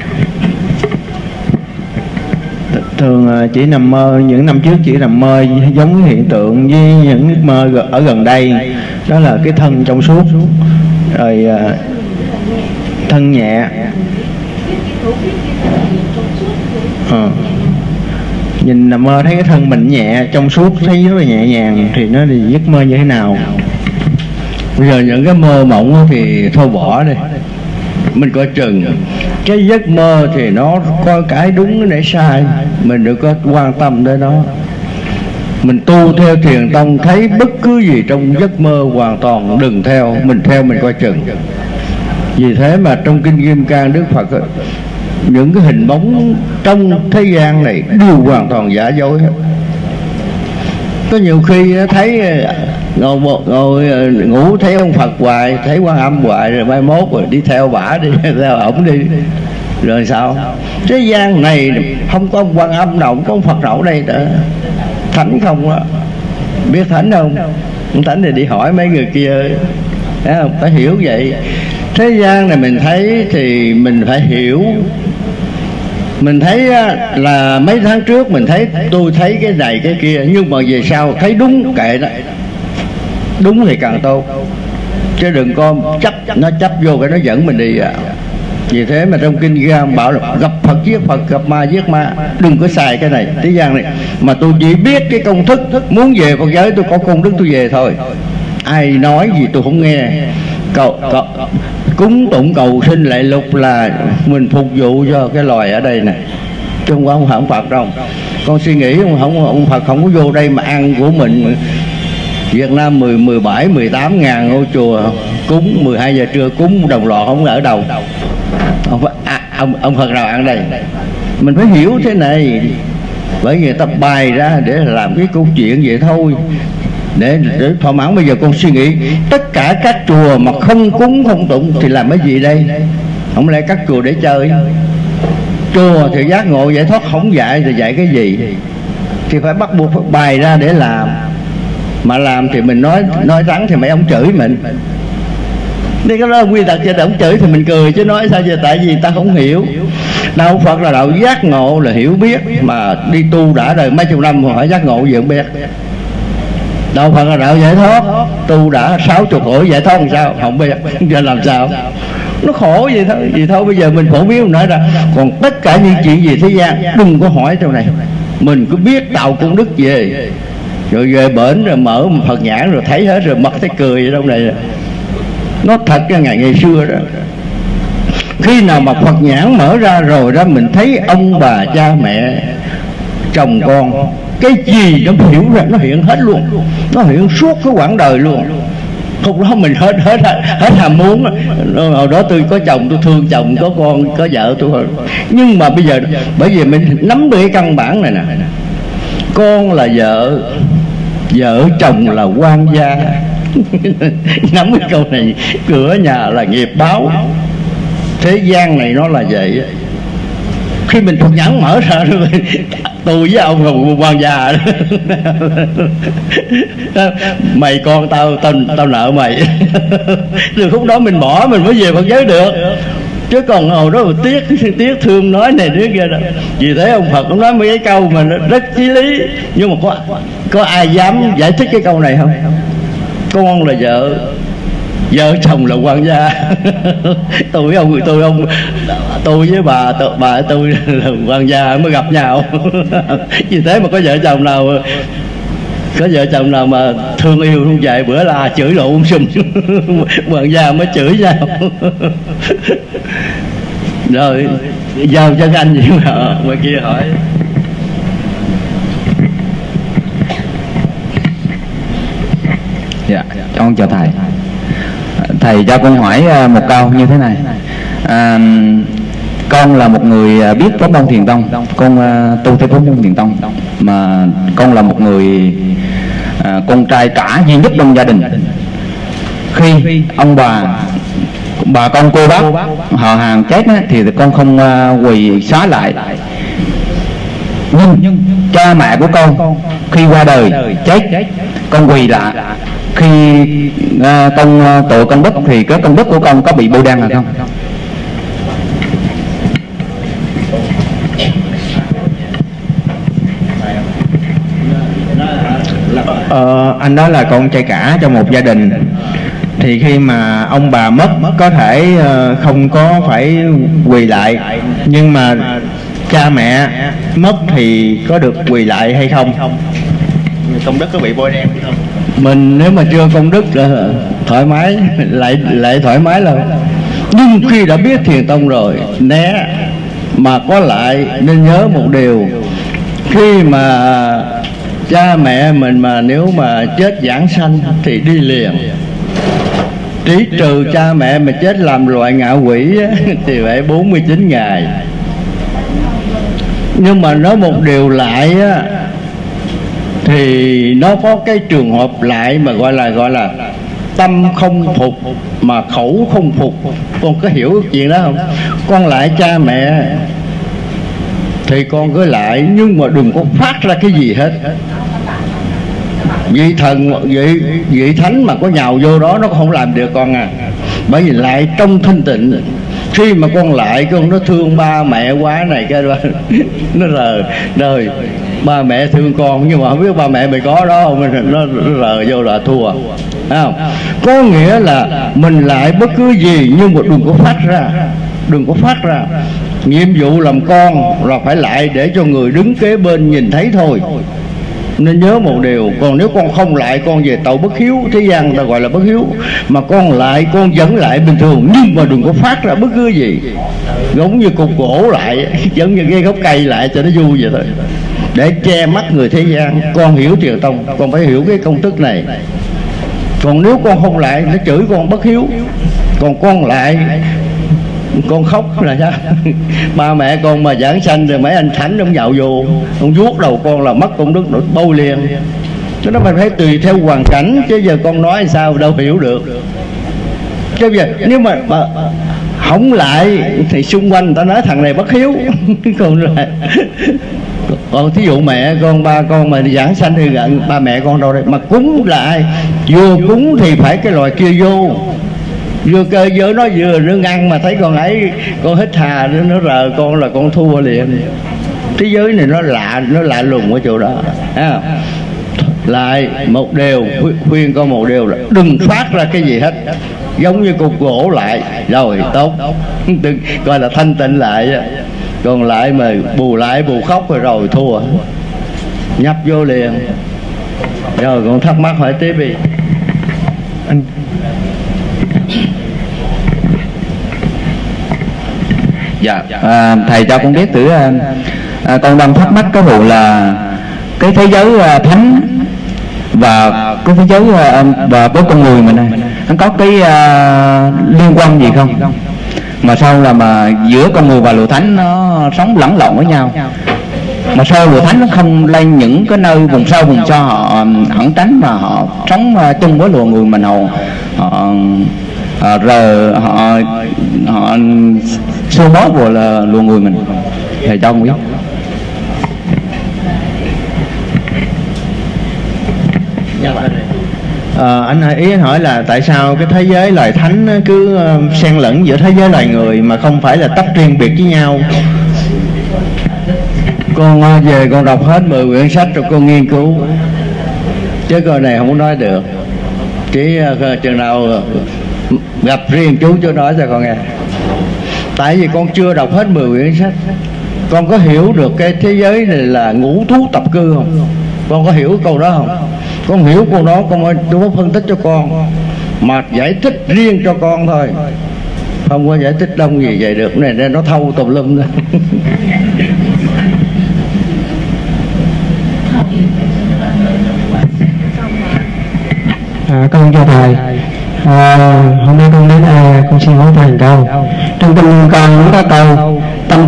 Thường chỉ nằm mơ, những năm trước chỉ nằm mơ giống hiện tượng với những giấc mơ ở gần đây, đó là cái thân trong suốt, rồi thân nhẹ. À, nhìn nằm mơ thấy cái thân mình nhẹ trong suốt, thấy rất là nhẹ nhàng, thì nó thì giấc mơ như thế nào? Bây giờ những cái mơ mộng thì thôi bỏ đi, mình coi chừng. Cái giấc mơ thì nó có cái đúng cái sai, mình đừng có quan tâm đến nó. Mình tu theo Thiền Tông, thấy bất cứ gì trong giấc mơ hoàn toàn đừng theo, mình theo mình coi chừng. Vì thế mà trong Kinh Kim Cang Đức Phật ấy, những cái hình bóng trong thế gian này đều hoàn toàn giả dối hết. Có nhiều khi thấy ngồi, ngồi ngủ thấy ông Phật hoài, thấy Quan Âm hoài, rồi mai mốt rồi đi theo bả, đi theo ổng đi, rồi sao? Thế gian này không có ông Quan Âm nào, không có ông Phật nào ở đây nữa. Thánh không á, biết thánh không? Không thánh thì đi hỏi mấy người kia, thấy không? Phải hiểu vậy. Thế gian này mình thấy thì mình phải hiểu. Mình thấy là mấy tháng trước mình thấy tôi thấy cái này cái kia, nhưng mà về sau thấy đúng kệ đó, đúng thì càng tốt, chứ đừng có chấp nó chấp vô cái nó dẫn mình đi à. Vì thế mà trong Kinh Giang bảo là gặp Phật giết Phật, gặp ma giết ma, đừng có xài cái này thế gian này. Mà tôi chỉ biết cái công thức, muốn về Phật giới tôi có công đức tôi về thôi, ai nói gì tôi không nghe. Cầu, cầu, cúng tụng cầu xin lại lục là mình phục vụ cho cái loài ở đây này, chứ không có ông Phật đâu. Con suy nghĩ ông, không, ông Phật không có vô đây mà ăn của mình Việt Nam mười, mười bảy, mười tám ngàn ngôi chùa cúng mười hai giờ trưa cúng đồng loạt không ở đâu. Ông, à, ông, ông Phật nào ăn đây? Mình phải hiểu thế này, bởi người ta bày ra để làm cái câu chuyện vậy thôi, để, để thỏa mãn. Bây giờ con suy nghĩ tất cả các chùa mà không cúng không tụng thì làm cái gì đây? Không lẽ các chùa để chơi? Chùa thì giác ngộ giải thoát không dạy thì dạy cái gì? Thì phải bắt buộc phải bày ra để làm. Mà làm thì mình nói nói rắn thì mấy ông chửi mình. Đây cái đó là quy tắc, cho ông chửi thì mình cười chứ nói sao giờ, tại vì ta không hiểu. Đạo Phật là đạo giác ngộ, là hiểu biết, mà đi tu đã đời mấy chục năm mà hỏi giác ngộ gì không biết. Đạo Phật là đạo giải thoát, tu đã sáu chục tuổi giải thoát làm sao không biết, giờ làm sao? Nó khổ vậy thôi, vậy thôi. Bây giờ mình phổ biến mình nói ra. Còn tất cả những chuyện gì thế gian đừng có hỏi trong này. Mình cứ biết tạo công đức về, rồi về bển rồi mở Phật nhãn rồi thấy hết rồi, mất thấy cười ở trong này. Nó thật cái ngày ngày xưa đó, khi nào mà Phật nhãn mở ra rồi đó, mình thấy ông bà cha mẹ chồng con, cái gì nó hiểu ra, nó hiện hết luôn, nó hiện suốt cái quãng đời luôn. Không đó mình hết hết hết ham muốn. Hồi đó tôi có chồng, tôi thương chồng, có con, có vợ tôi. Nhưng mà bây giờ bởi vì mình nắm được cái căn bản này nè, con là vợ, vợ chồng là quan gia. Nắm cái câu này, cửa nhà là nghiệp báo. Thế gian này nó là vậy. Khi mình Phật nhãn mở ra rồi, tôi với ông là quan gia. Mày con tao, tao tao nợ mày. Từ khúc đó mình bỏ, mình mới về Phật giới được. Chứ còn hồi đó tiếc tiếc thương nói này đứa kia đó. Vì thế ông Phật cũng nói mấy cái câu mà nó rất chí lý. Nhưng mà có có ai dám giải thích cái câu này không? Con là vợ, vợ chồng là quan gia. Tôi với ông, tôi ông tôi với bà tôi, bà tôi là quan gia mới gặp nhau. Vì thế mà có vợ chồng nào có vợ chồng nào mà thương yêu không vậy, bữa là chửi lộ um sùm. Quan gia mới chửi nhau. Rồi giao cho anh gì mà ngoài kia hỏi. Dạ, con chào thầy. Thầy cho con hỏi một câu như thế này. À, con là một người biết pháp môn thiền tông, con uh, tu theo pháp môn thiền tông, mà con là một người uh, con trai cả duy nhất trong gia đình. Khi ông bà bà con cô bác họ hàng chết á, thì con không uh, quỳ xá lại. Nhưng cha mẹ của con khi qua đời chết, con quỳ lại. Khi uh, con uh, tội công đức thì cái công đức của con có bị bôi đen hay không? Ờ, anh đó là con trai cả trong một gia đình. Thì khi mà ông bà mất, có thể uh, không có phải quỳ lại, nhưng mà cha mẹ mất thì có được quỳ lại hay không? Công đức có bị bôi đen không? Mình nếu mà chưa công đức là thoải mái, lại lại thoải mái là. Nhưng khi đã biết thiền tông rồi, né mà có lại nên nhớ một điều. Khi mà cha mẹ mình mà nếu mà chết giảng sanh thì đi liền. Trí trừ cha mẹ mà chết làm loại ngạ quỷ thì phải bốn mươi chín ngày. Nhưng mà nói một điều lại á, thì nó có cái trường hợp lại mà gọi là gọi là tâm không phục mà khẩu không phục. Con có hiểu chuyện đó không? Con lại cha mẹ thì con cứ lại, nhưng mà đừng có phát ra cái gì hết. Vị thần, vị, vị thánh mà có nhào vô đó nó không làm được con à. Bởi vì lại trong thanh tịnh. Khi mà con lại con nó thương ba mẹ quá này cái đó, nó rờ đời ba mẹ thương con, nhưng mà không biết ba mẹ mày có đó không, nó rờ vô là thua. Thấy không? Có nghĩa là mình lại bất cứ gì nhưng mà đừng có phát ra, đừng có phát ra. Nhiệm vụ làm con là phải lại để cho người đứng kế bên nhìn thấy thôi. Nên nhớ một điều, còn nếu con không lại, con về tội bất hiếu. Thế gian người ta gọi là bất hiếu. Mà con lại, con vẫn lại bình thường, nhưng mà đừng có phát ra bất cứ gì. Giống như cục gỗ lại, giống như cái gốc cây lại cho nó vui vậy thôi, để che mắt người thế gian. Con hiểu thiền tông, con phải hiểu cái công thức này. Còn nếu con không lại, nó chửi con bất hiếu. Còn con lại, con khóc là sao? Ba mẹ con mà giảng sanh rồi mấy anh thánh ông nhạo vô, ông vuốt đầu con là mất công đức nó bâu liền. Cho nó mình phải tùy theo hoàn cảnh, chứ giờ con nói sao đâu hiểu được. Chứ giờ nếu mà, mà không lại thì xung quanh người ta nói thằng này bất hiếu. Còn lại, còn thí dụ mẹ con, ba con mà giảng sanh thì gần ba mẹ con đâu đây mà cúng là ai? Vô cúng thì phải cái loài kia vô. Vừa cơ giới nó vừa nó ăn mà thấy con ấy, con hít hà nó rờ con là con thua liền. Thế giới này nó lạ, nó lạ lùng ở chỗ đó. À, lại một điều khuyên con một điều là đừng phát ra cái gì hết, giống như cục gỗ lại rồi tốt, đừng coi là thanh tịnh lại. Còn lại mà bù lại bù khóc rồi rồi thua, nhập vô liền. Rồi con thắc mắc hỏi tiếp đi anh. Dạ, à, thầy cho con biết thử, à, à, con đang thắc mắc cái vụ là cái thế giới à, thánh và cái thế giới à, và với con người mình này, nó có cái à, liên quan gì không? Mà sao là mà giữa con người và lùa thánh nó sống lẫn lộn với nhau, mà sao lùa thánh nó không lên những cái nơi vùng sâu vùng xa họ ẩn tránh, mà họ sống à, chung với lùa người mình, họ, họ À, rồi họ họ xô bóp vào là luôn người mình. Thầy cho không biết. À, anh ý anh hỏi là tại sao cái thế giới loài thánh cứ uh, xen lẫn giữa thế giới loài người mà không phải là tách riêng biệt với nhau? Con uh, về con đọc hết mười quyển sách rồi con nghiên cứu, chứ coi này không có nói được. Chỉ uh, chừng nào uh, gặp riêng chú chú nói cho con nghe. Tại vì con chưa đọc hết mười quyển sách. Con có hiểu được cái thế giới này là ngũ thú tập cư không? Con có hiểu câu đó không? Con hiểu câu đó con tôi có phân tích cho con, mà giải thích riêng cho con thôi, không có giải thích đông gì vậy được. Này nên nó thâu tùm lum đó. À, con chào thầy. À, hôm nay con đến đây con xin hỏi thầy câu. Trong tâm linh con có câu tâm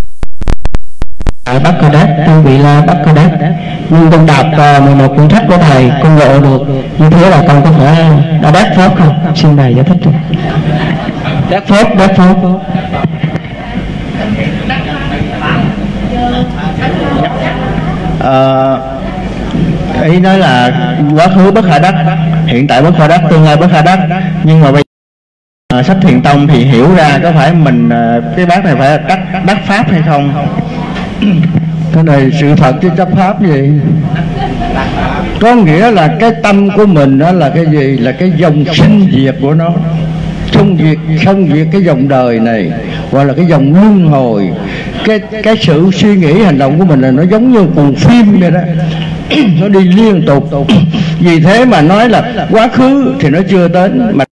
Bắc Cơ Đát, trong vị la Bắc Cơ Đát. Nhưng con đọc uh, mười một cuốn sách của thầy, con ngộ được như thế là con có phải đã đắc pháp không? Xin thầy giải thích cho. Đắc pháp, đắc pháp. À, ý nói là quá khứ bất khả đắc, hiện tại bất khả đắc, tương lai bất khả đắc. Nhưng mà bây giờ sách Thiền Tông thì hiểu ra có phải mình cái bác này phải là đắc, đắc pháp hay không? Cái này sự thật chứ chấp pháp gì. Có nghĩa là cái tâm của mình đó là cái gì? Là cái dòng sinh diệt của nó, không diệt, không diệt cái dòng đời này, gọi là cái dòng luân hồi. Cái cái sự suy nghĩ hành động của mình là nó giống như cuồng phim vậy đó. Nó đi liên tục. Vì thế mà nói là quá khứ thì nó chưa đến, mà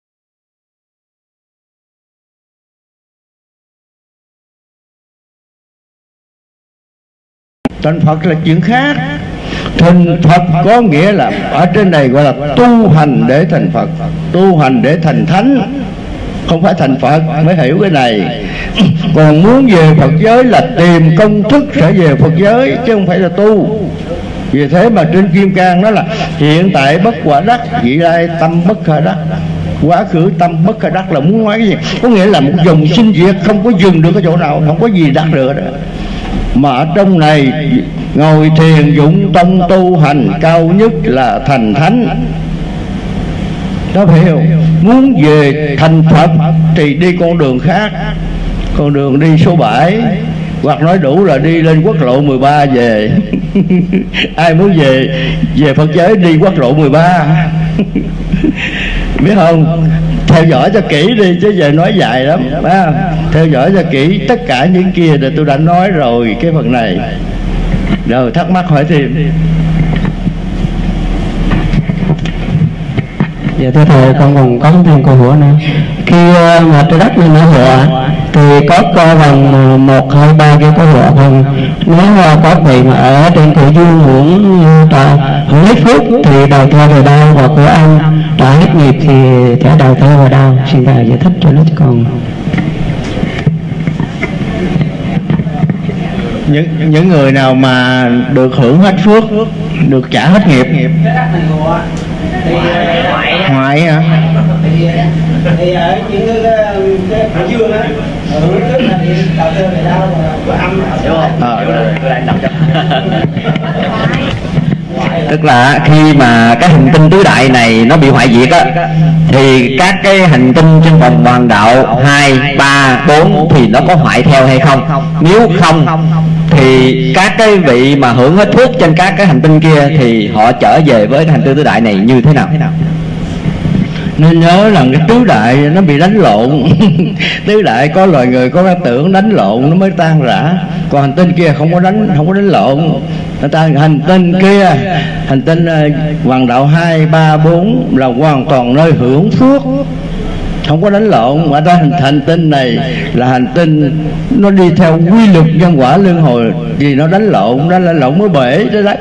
thành Phật là chuyện khác. Thành Phật có nghĩa là ở trên này gọi là tu hành để thành Phật, tu hành để thành thánh, không phải thành Phật. Mới hiểu cái này. Còn muốn về Phật giới là tìm công thức sẽ về Phật giới, chứ không phải là tu. Vì thế mà trên Kim Cang nó là hiện tại bất quả đắc, vị lai tâm bất khả đắc, quá khứ tâm bất khả đắc. Là muốn nói cái gì? Có nghĩa là một dòng sinh diệt không có dừng được cái chỗ nào, không có gì đắc được đó. Mà ở trong này ngồi thiền dụng tông tu hành cao nhất là thành thánh. Đó phải hiểu. Muốn về thành Phật thì đi con đường khác, con đường đi số bảy, hoặc nói đủ là đi lên quốc lộ mười ba về. Ai muốn về về Phật giới đi quốc lộ mười ba. Biết không? Theo dõi cho kỹ đi, chứ giờ nói dài lắm. À, theo dõi cho kỹ. Tất cả những kia là tôi đã nói rồi cái phần này. Rồi thắc mắc hỏi thêm. Dạ thưa thầy, con còn có thêm câu hỏi nữa. Khi uh, mà trái đất này nở họa thì có co bằng một hai ba kia có họa không? Nếu uh, có vị mà ở trên cõi dương hưởng trả hưởng hết phước thì đầu thai về đâu, và của anh trả hết nghiệp thì sẽ đầu thai về đâu? Xin thầy giải thích cho nó con. những những người nào mà được hưởng hết phước, được trả hết nghiệp, ngoại hả? Thì ở những cái cái cái dương á, hưởng trước là điện đầu tư về đâu và âm ờ tức là khi mà cái hành tinh tứ đại này nó bị hoại diệt á, thì các cái hành tinh trên vòng hoàng đạo hai, ba, bốn thì nó có hoại theo hay không? Nếu không thì các cái vị mà hưởng hết phước trên các cái hành tinh kia thì họ trở về với cái hành tinh tứ đại này như thế nào? Nên nhớ là cái tứ đại nó bị đánh lộn. Tứ đại có loài người có cái tưởng đánh lộn nó mới tan rã, còn hành tinh kia không có đánh không có đánh lộn. Nó tan hành tinh kia, hành tinh uh, hoàng đạo hai, ba, bốn là hoàn toàn nơi hưởng phước, không có đánh lộn. Mà ta hành, hành tinh này là hành tinh nó đi theo quy luật nhân quả luân hồi, vì nó đánh lộn, đó là lộn mới bể đó đấy.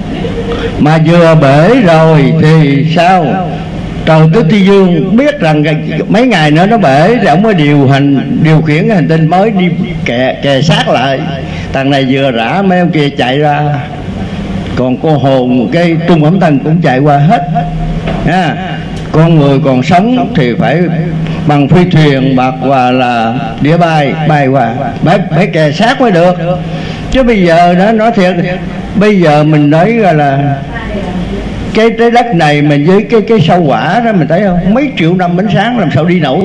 Mà vừa bể rồi thì sao? Trời Tứ Ti Dương biết rằng mấy ngày nữa nó bể thì ông mới điều hành điều khiển cái hành tinh mới đi kè, kè sát lại. Thằng này vừa rã mấy ông kia chạy ra, còn cô hồn cái trung ẩm thần cũng chạy qua hết nha. Con người còn sống thì phải bằng phi thuyền bạc và là đĩa bay bay qua, phải, phải kè sát mới được. Chứ bây giờ nó nói thiệt, bây giờ mình nói là, là cái trái đất này mình với cái cái sao hỏa đó, mình thấy không, mấy triệu năm ánh sáng làm sao đi nổi.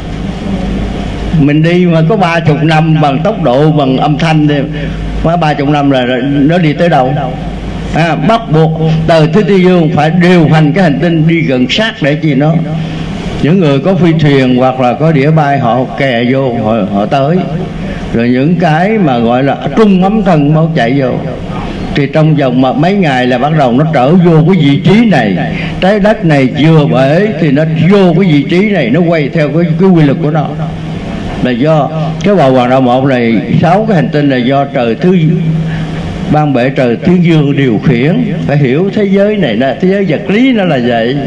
Mình đi mà có ba chục năm bằng tốc độ bằng âm thanh thì quá ba chục năm là nó đi tới đâu? À, bắt buộc từ Tứ Ti Dương phải điều hành cái hành tinh đi gần sát để chi nó. Những người có phi thuyền hoặc là có đĩa bay họ kè vô họ, họ tới. Rồi những cái mà gọi là trung ấm thân mau chạy vô, thì trong vòng mà mấy ngày là bắt đầu nó trở vô cái vị trí này. Trái đất này vừa bể thì nó vô cái vị trí này, nó quay theo cái, cái quy luật của nó. Là do cái bầu hoàng đạo một này, sáu cái hành tinh là do trời thứ ban bệ trời Thiên Dương điều khiển. Phải hiểu thế giới này là thế giới vật lý nó là vậy.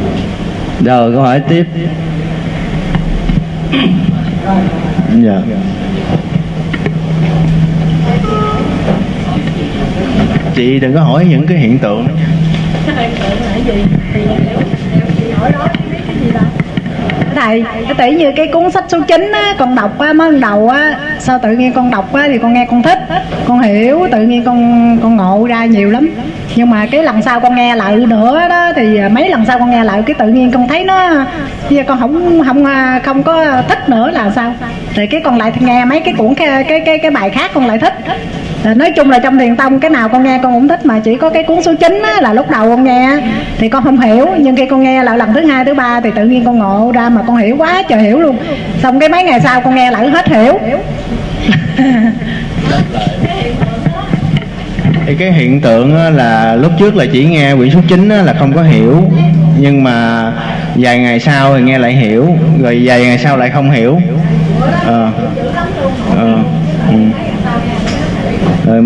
Rồi câu hỏi tiếp. Dạ. Chị đừng có hỏi những cái hiện tượng. Thầy, tỷ như cái cuốn sách số chín á, con đọc á, mới đầu á, sao tự nhiên con đọc á thì con nghe con thích, con hiểu, tự nhiên con con ngộ ra nhiều lắm. Nhưng mà cái lần sau con nghe lại nữa đó, thì mấy lần sau con nghe lại cái tự nhiên con thấy nó, con không không không có thích nữa là sao? Thì cái con lại nghe mấy cái cuốn cái cái cái, cái bài khác con lại thích. Nói chung là trong Thiền Tông cái nào con nghe con cũng thích, mà chỉ có cái cuốn số chín á, là lúc đầu con nghe thì con không hiểu, nhưng khi con nghe lại lần thứ hai thứ ba thì tự nhiên con ngộ ra mà con hiểu quá trời hiểu luôn. Xong cái mấy ngày sau con nghe lại hết hiểu. Thì cái hiện tượng là lúc trước là chỉ nghe quyển số chín là không có hiểu, nhưng mà vài ngày sau thì nghe lại hiểu, rồi vài ngày sau lại không hiểu. Ờ ờ ừ. Rồi.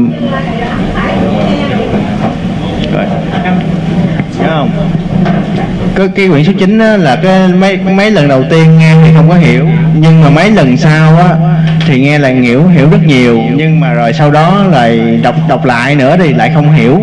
Rồi. Nhớ không? Cái, cái quyển số chín là cái mấy mấy lần đầu tiên nghe thì không có hiểu, nhưng mà mấy lần sau á thì nghe lại hiểu hiểu rất nhiều, nhưng mà rồi sau đó lại đọc đọc lại nữa thì lại không hiểu.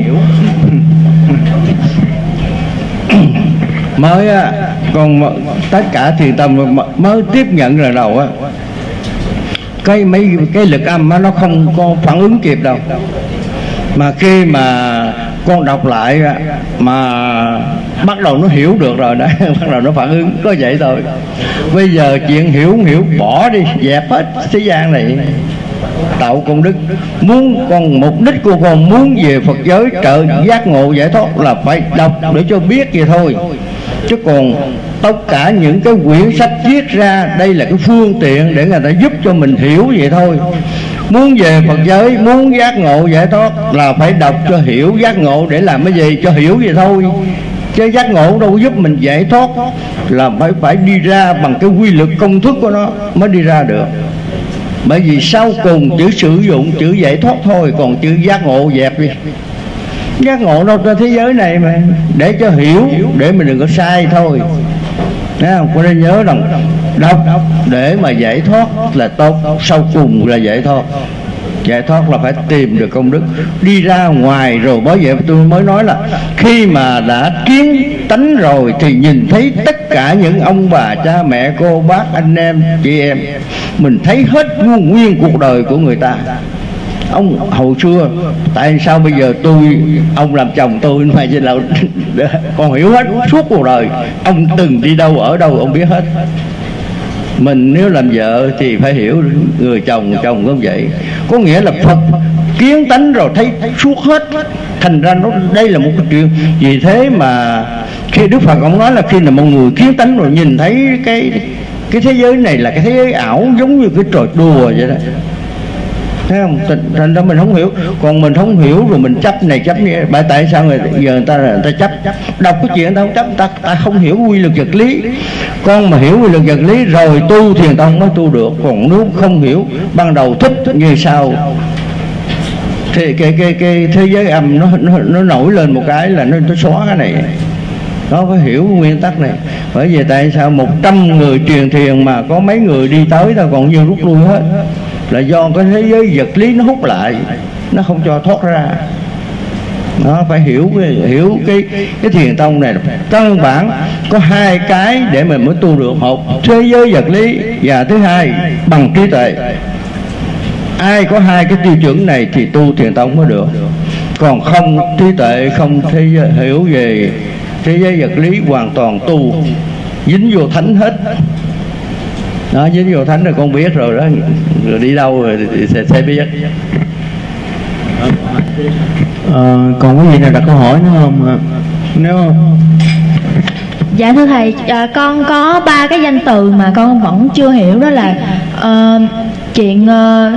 Mới á, còn tất cả Thiền Tông mới tiếp nhận lần đầu á, cái mấy cái lực âm á, nó không có phản ứng kịp đâu. Mà khi mà con đọc lại mà bắt đầu nó hiểu được rồi đấy, bắt đầu nó phản ứng, có vậy thôi. Bây giờ chuyện hiểu hiểu bỏ đi, dẹp hết thế gian này, tạo công đức. Muốn con mục đích của con muốn về Phật giới trợ giác ngộ giải thoát là phải đọc để cho biết vậy thôi. Chứ còn tất cả những cái quyển sách viết ra đây là cái phương tiện để người ta giúp cho mình hiểu vậy thôi. Muốn về Phật giới, muốn giác ngộ giải thoát là phải đọc cho hiểu giác ngộ, để làm cái gì cho hiểu vậy thôi. Chứ giác ngộ đâu giúp mình giải thoát, là phải phải đi ra bằng cái quy luật công thức của nó mới đi ra được. Bởi vì sau cùng chỉ sử dụng chữ giải thoát thôi, còn chữ giác ngộ dẹp đi. Giác ngộ đâu trên thế giới này mà, để cho hiểu, để mình đừng có sai thôi. Thấy không? Có nên nhớ rằng đọc để mà giải thoát là tốt, sau cùng là giải thoát. Giải thoát là phải tìm được công đức, đi ra ngoài rồi. Bởi vậy tôi mới nói là khi mà đã kiến tánh rồi thì nhìn thấy tất cả những ông bà, cha mẹ, cô bác, anh em, chị em, mình thấy hết nguyên, nguyên cuộc đời của người ta. Ông hồi xưa, tại sao bây giờ tôi, ông làm chồng tôi mà chỉ là con hiểu hết suốt cuộc đời. Ông từng đi đâu ở đâu ông biết hết. Mình nếu làm vợ thì phải hiểu người chồng, chồng cũng vậy. Có nghĩa là Phật kiến tánh rồi thấy suốt hết. Thành ra nó đây là một cái chuyện. Vì thế mà khi Đức Phật ông nói là khi là một người kiến tánh rồi nhìn thấy cái cái thế giới này là cái thế giới ảo, giống như cái trò đùa vậy đó. Thấy không? Thành ra mình không hiểu. Còn mình không hiểu rồi mình chấp này chấp này. Bởi tại sao người giờ người ta người ta chấp đọc cái chuyện người ta không chấp, ta, ta không hiểu quy luật vật lý. Con mà hiểu quy luật vật lý rồi tu thiền tông mới tu được. Còn nếu không hiểu, ban đầu thích như sau thì cái cái cái thế giới âm nó nó, nó nổi lên một cái là nó, nó xóa cái này. Nó phải hiểu nguyên tắc này. Bởi vì tại sao một trăm người truyền thiền mà có mấy người đi tới thôi, còn nhiều rút lui hết, là do cái thế giới vật lý nó hút lại, nó không cho thoát ra. Nó phải hiểu cái, hiểu cái cái thiền tông này. Căn bản có hai cái để mình mới tu được: một thế giới vật lý, và thứ hai bằng trí tuệ. Ai có hai cái tiêu chuẩn này thì tu thiền tông mới được. Còn không trí tuệ, không thế giới, hiểu về thế giới vật lý, hoàn toàn tu dính vô thánh hết. Đó, dính vô thánh rồi con biết rồi đó, rồi đi đâu rồi thì sẽ, sẽ biết. À, còn có gì nào đặt câu hỏi nữa không? Nếu không... Dạ thưa thầy, à, con có ba cái danh từ mà con vẫn chưa hiểu, đó là uh, chuyện uh,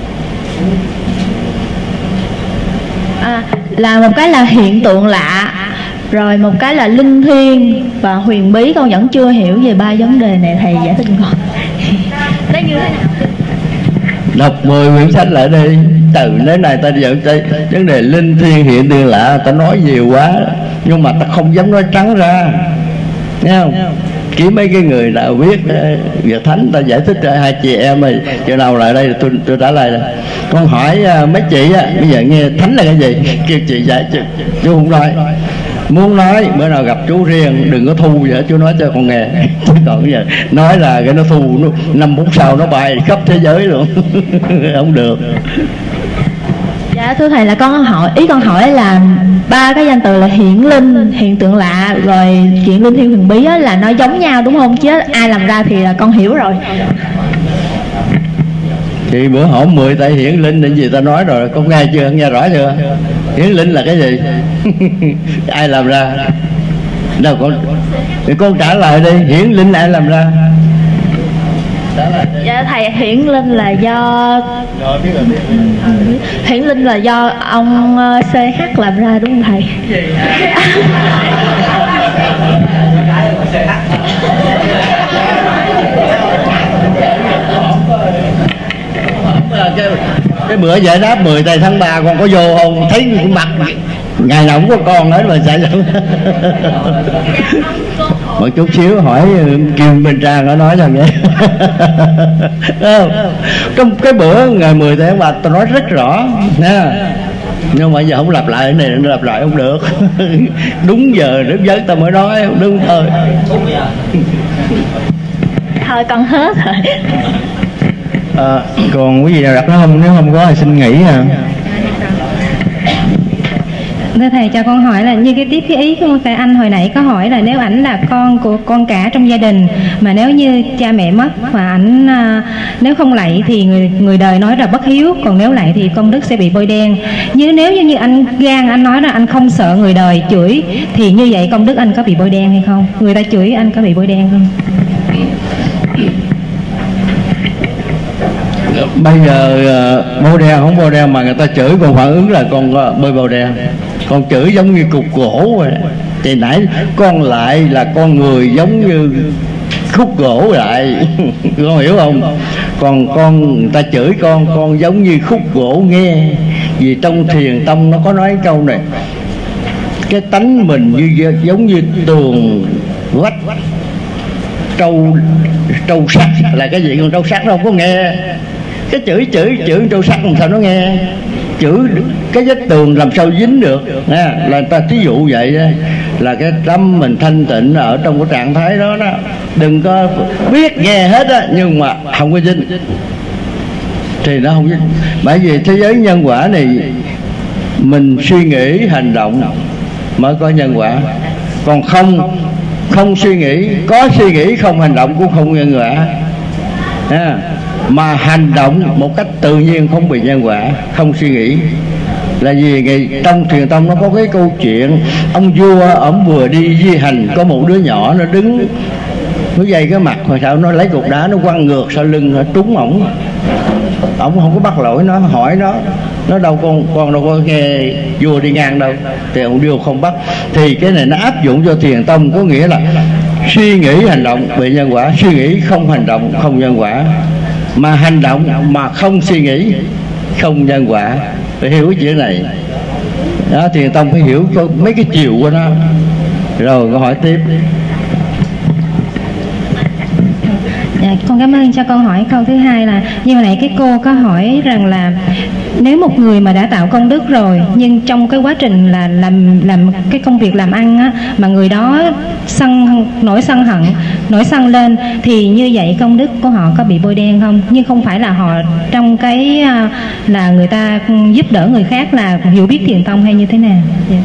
à, là một cái là hiện tượng lạ, rồi một cái là linh thiêng và huyền bí. Con vẫn chưa hiểu về ba vấn đề này, thầy giải thích con. Nó như thế nào? Đọc mười quyển sách lại đi. Từ nơi này ta dẫn tới vấn đề linh thiêng hiện tượng lạ, ta nói nhiều quá nhưng mà ta không dám nói trắng ra, nghe không? Chỉ mấy cái người nào biết việc thánh ta giải thích cho hai chị em ơi. Chỗ nào lại đây tôi tôi trả lời là con hỏi mấy chị á, bây giờ nghe thánh là cái gì kêu chị giải chứ chú không nói. Muốn nói bữa nào gặp chú riêng đừng có thu vậy, chú nói cho con nghe. Còn bây giờ nói là cái nó thu, nó năm phút sau nó bay khắp thế giới luôn. Không được. Dạ thưa thầy, là con hỏi, ý con hỏi là ba cái danh từ là hiển linh, hiện tượng lạ, rồi chuyện linh thiêng huyền bí á, là nó giống nhau đúng không? Chứ ai làm ra thì là con hiểu rồi. Thì bữa hỏi mười tay hiển linh là gì ta nói rồi, con nghe chưa, nghe rõ chưa? Hiển linh là cái gì? Ai làm ra? Đâu con, thì con trả lời đi, hiển linh ai làm ra? Dạ thầy, hiển linh là do hiển linh là do ông xê hát làm ra đúng không thầy? cái, cái bữa giải đáp mười tây tháng ba con có vô không? Thấy mặt ngày nào cũng có con hết mà chạy lắm. Một chút xíu hỏi Kim Bên Trang nó nói rằng vậy. Trong cái bữa ngày mười tháng ba tôi nói rất rõ nha, nhưng mà giờ không lặp lại cái này, nó lặp lại không được. Đúng giờ đúng giấc tao mới nói, không đúng thôi. Thôi con hết rồi. À, còn cái gì nào đặt nó không? Nếu không có thì xin nghỉ à. Thưa thầy, cho con hỏi là như cái tiếp cái ý của thầy anh hồi nãy có hỏi là nếu ảnh là con của con cả trong gia đình, mà nếu như cha mẹ mất và ảnh à, nếu không lạy thì người người đời nói là bất hiếu, còn nếu lạy thì công đức sẽ bị bôi đen. Như nếu như anh gan anh nói là anh không sợ người đời chửi thì như vậy công đức anh có bị bôi đen hay không? Người ta chửi anh có bị bôi đen không? Bây giờ bôi đen không bôi đen mà người ta chửi còn phản ứng là con bơi bầu đen. Con chửi giống như cục gỗ vậy. Thì nãy con lại là con người giống như khúc gỗ lại con hiểu không? Còn con người ta chửi con con giống như khúc gỗ nghe. Vì trong thiền tông nó có nói câu này: cái tánh mình như giống như tường vách trâu trâu sắt. Là cái gì? Con trâu sắt nó không có nghe. Cái chửi chửi chửi trâu sắt làm sao nó nghe? Chửi cái vách tường làm sao dính được à, là ta thí dụ vậy đó. Là cái tâm mình thanh tịnh ở trong cái trạng thái đó đó, đừng có biết nghe hết á, nhưng mà không có dính thì nó không dính. Bởi vì thế giới nhân quả này mình suy nghĩ hành động mới có nhân quả, còn không không suy nghĩ, có suy nghĩ không hành động cũng không nhân quả à. Mà hành động một cách tự nhiên không bị nhân quả, không suy nghĩ. Là vì ngày trong thiền tông nó có cái câu chuyện ông vua ổng vừa đi di hành, có một đứa nhỏ nó đứng nó dây cái mặt rồi sao nó lấy cục đá nó quăng ngược sau lưng, nó trúng ổng. Ổng không có bắt lỗi nó, hỏi nó nó đâu con con đâu có nghe vua đi ngang đâu, thì ông vua không bắt. Thì cái này nó áp dụng cho thiền tông, có nghĩa là suy nghĩ hành động bị nhân quả, suy nghĩ không hành động không nhân quả, mà hành động mà không suy nghĩ không nhân quả. Phải hiểu cái chuyện này đó, thiền tông phải hiểu có mấy cái chiều của nó. Rồi câu hỏi tiếp. Dạ, con cảm ơn. Cho con hỏi câu thứ hai là như hồi nãy cái cô có hỏi rằng là nếu một người mà đã tạo công đức rồi, nhưng trong cái quá trình là làm làm cái công việc làm ăn á, mà người đó sân nổi sân hận nổi sân lên, thì như vậy công đức của họ có bị bôi đen không? Nhưng không phải là họ trong cái là người ta giúp đỡ người khác, là hiểu biết thiền tông hay như thế nào? Dạ.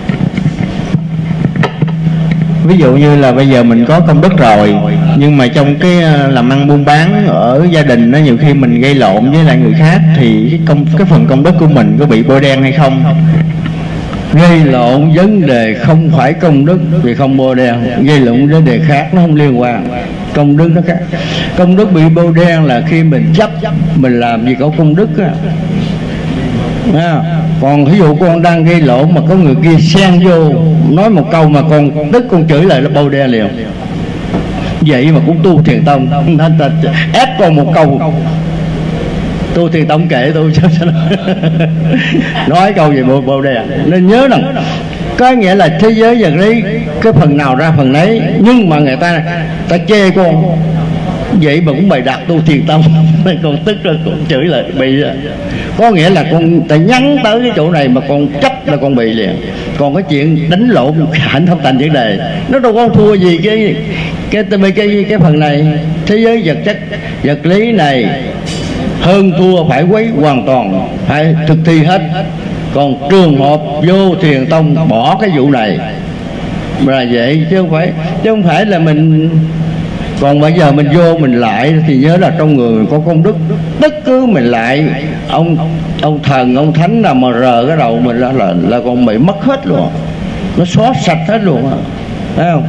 Ví dụ như là bây giờ mình có công đức rồi, nhưng mà trong cái làm ăn buôn bán ở gia đình nó nhiều khi mình gây lộn với lại người khác, thì cái công cái phần công đức của mình có bị bôi đen hay không? Gây lộn vấn đề không phải công đức thì không bôi đen, gây lộn vấn đề khác, nó không liên quan. Công đức nó khác. Công đức bị bôi đen là khi mình chấp mình làm gì có công đức á. À, còn ví dụ con đang gây lộn mà có người kia xen vô nói một câu mà con tức con chửi lại, nó bôi đen liền. Vậy mà cũng tu thiền tông, ép con một câu tu thiền tông kệ tôi cho nói câu gì bôi bôi đen. Nên nhớ rằng có nghĩa là thế giới vật lý cái phần nào ra phần đấy, nhưng mà người ta ta chê con vậy mà cũng bày đặt tu thiền tông. Con tức rồi con chửi lại bị. Có nghĩa là con ta nhắn tới cái chỗ này mà con chấp là con bị liền. Còn cái chuyện đánh lộn hạnh không thành vấn đề, nó đâu có thua gì cái cái cái cái, cái phần này. Thế giới vật chất vật lý này hơn thua phải quấy hoàn toàn, phải thực thi hết. Còn trường hợp vô thiền tông bỏ cái vụ này là vậy, chứ không phải chứ không phải là mình. Còn bây giờ mình vô mình lại thì nhớ là trong người mình có công đức, tất cứ mình lại ông ông thần ông thánh nào mà rờ cái đầu mình là là, là còn bị mất hết luôn, nó xóa sạch hết luôn, thấy không?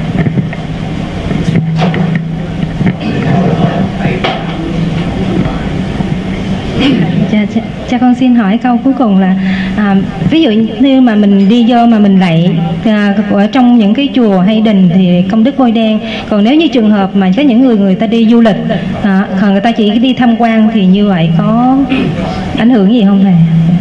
Cha, cha, cha con xin hỏi câu cuối cùng là à, ví dụ như mà mình đi vô mà mình lạy à, ở trong những cái chùa hay đình thì công đức bôi đen. Còn nếu như trường hợp mà có những người người ta đi du lịch à, còn người ta chỉ đi tham quan thì như vậy có ảnh hưởng gì không thầy?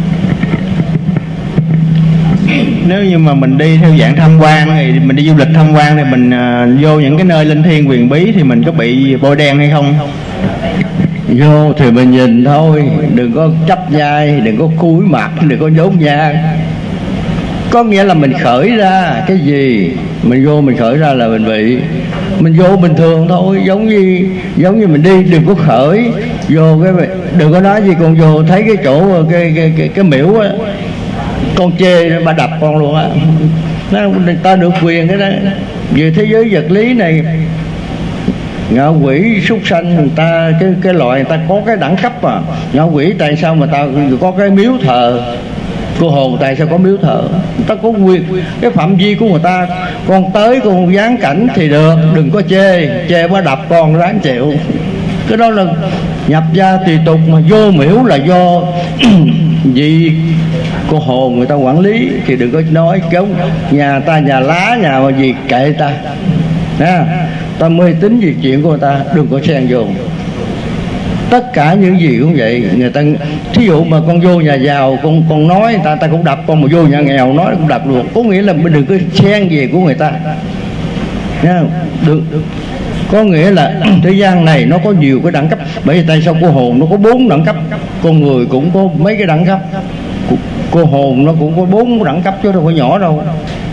Nếu như mà mình đi theo dạng tham quan thì mình đi du lịch tham quan thì mình uh, vô những cái nơi linh thiêng huyền bí thì mình có bị bôi đen hay không? Vô thì mình nhìn thôi, đừng có chấp nhai, đừng có cúi mặt, đừng có nhốn nhang. Có nghĩa là mình khởi ra cái gì, mình vô mình khởi ra là mình bị. Mình vô bình thường thôi, giống như giống như mình đi, đừng có khởi vô cái, đừng có nói gì con vô thấy cái chỗ cái cái cái, cái miễu á, con chê bà đập con luôn á. Người ta được quyền cái đó. Về thế giới vật lý này, ngạ quỷ súc sanh người ta cái cái loại người ta có cái đẳng cấp à. Ngạ quỷ tại sao mà ta có cái miếu thờ, cô hồn tại sao có miếu thờ, người ta có quyền cái phạm vi của người ta. Con tới con giáng cảnh thì được, đừng có chê, chê bà đập con ráng chịu. Cái đó là nhập gia tùy tục, mà vô miễu là do vì cô hồn người ta quản lý thì đừng có nói kéo nhà ta nhà lá nhà mà gì kệ ta nha. Ta mê tín gì chuyện của người ta đừng có xen vô. Tất cả những gì cũng vậy. Người ta thí dụ mà con vô nhà giàu con con nói người ta ta cũng đập, con mà vô nhà nghèo nói cũng đập luôn. Có nghĩa là mình đừng có xen về của người ta nha. Được, có nghĩa là thế gian này nó có nhiều cái đẳng cấp. Bởi vì tại sao cô hồn nó có bốn đẳng cấp, con người cũng có mấy cái đẳng cấp. Cô hồn nó cũng có bốn đẳng cấp chứ đâu phải nhỏ đâu.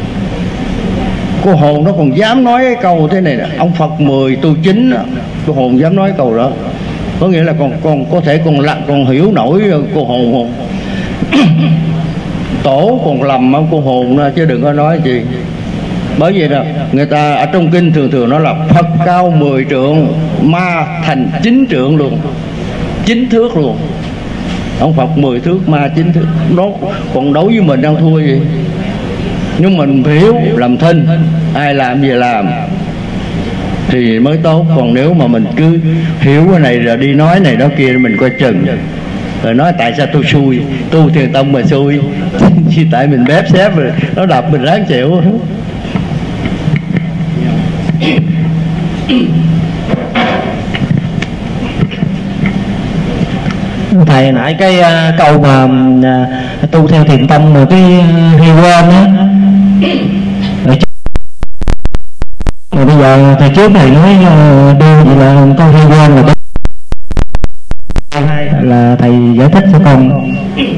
Cô hồn nó còn dám nói cái câu thế này, ông Phật mười tu chín, cô hồn dám nói câu đó. Có nghĩa là còn còn có thể còn lặng còn hiểu nổi cô hồn không? Tổ còn lầm ông cô hồn đó, chứ đừng có nói gì. Bởi vậy là người ta ở trong kinh thường thường nói là Phật cao mười trượng, ma thành chín trượng luôn, chín thước luôn. Ông Phật mười thước, ma chín thước. Nó còn đấu với mình đang thua gì. Nhưng mình hiểu làm thinh, ai làm gì làm thì mới tốt. Còn nếu mà mình cứ hiểu cái này rồi đi nói này đó kia mình coi chừng. Rồi nói tại sao tôi xui, tu thiền tông mà xui chỉ tại mình bếp xếp rồi nó đập mình ráng chịu. Thầy nãy cái uh, câu mà uh, tu theo thiền tông mà cái uh, hay quên á. Rồi bây giờ thầy trước thầy nói uh, đưa vậy là con hay quên là là thầy giải thích cho con.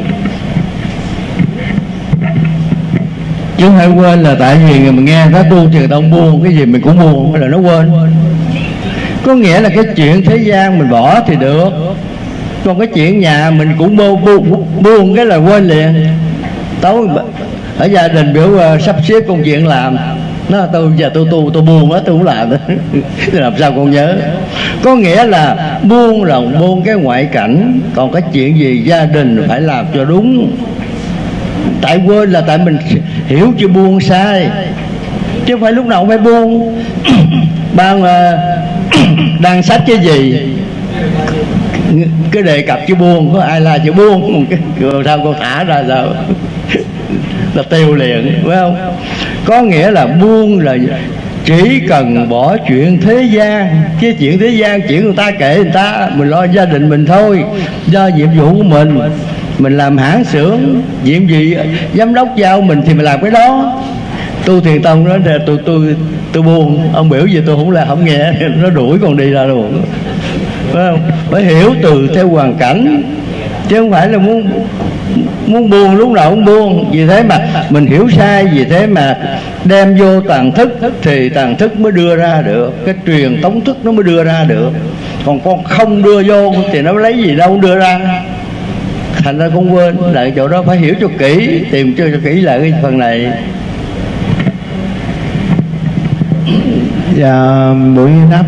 Chứ hay quên là tại vì mình nghe nó tu thiền tông buông cái gì mình cũng buông, là nó quên. Có nghĩa là cái chuyện thế gian mình bỏ thì được, còn cái chuyện nhà mình cũng buông, buông, buông cái là quên liền. Tối ở gia đình biểu uh, sắp xếp công chuyện làm, nó tôi giờ tôi tu tôi buông á, tôi không làm nữa. Làm sao con nhớ. Có nghĩa là buông là buông cái ngoại cảnh, còn cái chuyện gì gia đình phải làm cho đúng. Tại quên là tại mình hiểu chưa buông sai, chứ không phải lúc nào cũng phải buông. Ban uh, đang sách cái gì cái đề cập chứ buông, có ai là chữ buông rồi sao con thả ra sao là tiêu liền, phải không? Có nghĩa là buông là chỉ cần bỏ chuyện thế gian, chứ chuyện thế gian chuyện người ta kệ người ta, mình lo gia đình mình thôi. Do nhiệm vụ của mình, mình làm hãng xưởng, nhiệm gì giám đốc giao mình thì mình làm cái đó. Tu thiền tông đó tôi tôi tôi, tôi buông, ông biểu gì tôi không là không nghe, nó đuổi con đi ra luôn, phải không? Phải hiểu từ theo hoàn cảnh, chứ không phải là muốn muốn buông lúc nào cũng buông. Vì thế mà mình hiểu sai, vì thế mà đem vô tàng thức thì tàng thức mới đưa ra được, cái truyền tống thức nó mới đưa ra được. Còn con không đưa vô thì nó lấy gì đâu đưa ra. Thành ra con quên lại chỗ đó, phải hiểu cho kỹ, tìm cho, cho kỹ lại cái phần này. Dạ, buổi đáp.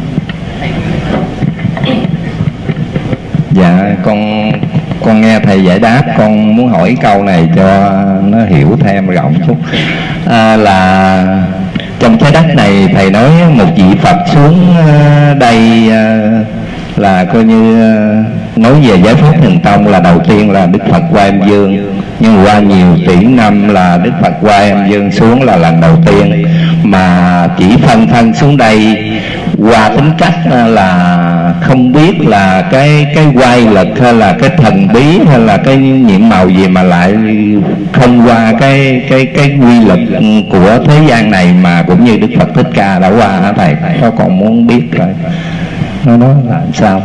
Dạ, con con nghe thầy giải đáp, con muốn hỏi câu này cho nó hiểu thêm rộng chút. À, là trong trái đất này thầy nói một vị Phật xuống đây là coi như nói về giải pháp thiền tông là đầu tiên là Đức Phật Quan Âm Dương, nhưng qua nhiều tỷ năm là Đức Phật Quan Âm Dương xuống là lần đầu tiên, mà chỉ phân thân xuống đây qua tính cách là không biết là cái cái quay lực hay là cái thần bí hay là cái nhiệm màu gì mà lại không qua cái cái cái quy lực của thế gian này mà cũng như Đức Phật Thích Ca đã qua hả thầy? Có còn muốn biết rồi nó nói là sao?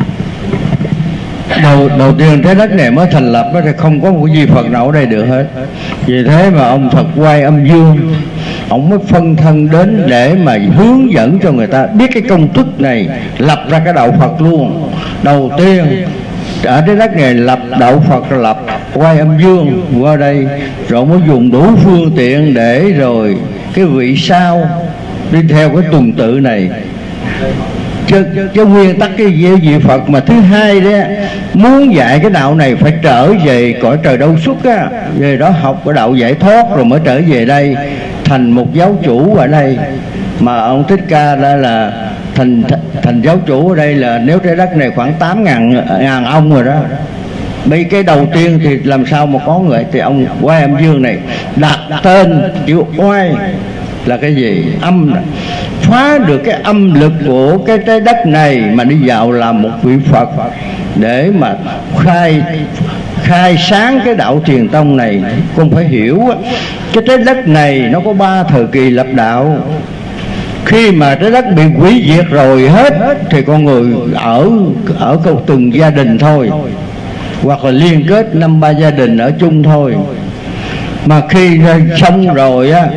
Đầu, đầu tiên trái đất này mới thành lập đó thì không có một cái gì Phật nào ở đây được hết. Vì thế mà ông Phật Quan Âm Dương ông mới phân thân đến để mà hướng dẫn cho người ta biết cái công thức này, lập ra cái đạo Phật luôn. Đầu tiên ở trái đất này lập đạo Phật, lập Quan Âm Dương qua đây, rồi mới dùng đủ phương tiện để rồi cái vị sau đi theo cái tuần tự này. Chứ, chứ nguyên tắc cái vị Phật mà thứ hai đó, muốn dạy cái đạo này phải trở về cõi trời đâu xuất á, về đó học cái đạo giải thoát rồi mới trở về đây thành một giáo chủ ở đây. Mà ông Thích Ca đó là thành thành giáo chủ ở đây là nếu trái đất này khoảng tám ngàn ngàn ông rồi đó, Bây cái đầu tiên thì làm sao mà có người, thì ông Oai Âm Dương này đặt tên chữ oai là cái gì? Âm, phá được cái âm lực của cái trái đất này mà đi vào làm một vị Phật, để mà khai khai sáng cái đạo Thiền Tông này. Con phải hiểu cái trái đất này nó có ba thời kỳ lập đạo. Khi mà trái đất bị hủy diệt rồi hết thì con người ở ở câu từng gia đình thôi, hoặc là liên kết năm ba gia đình ở chung thôi. Mà khi xong rồi á,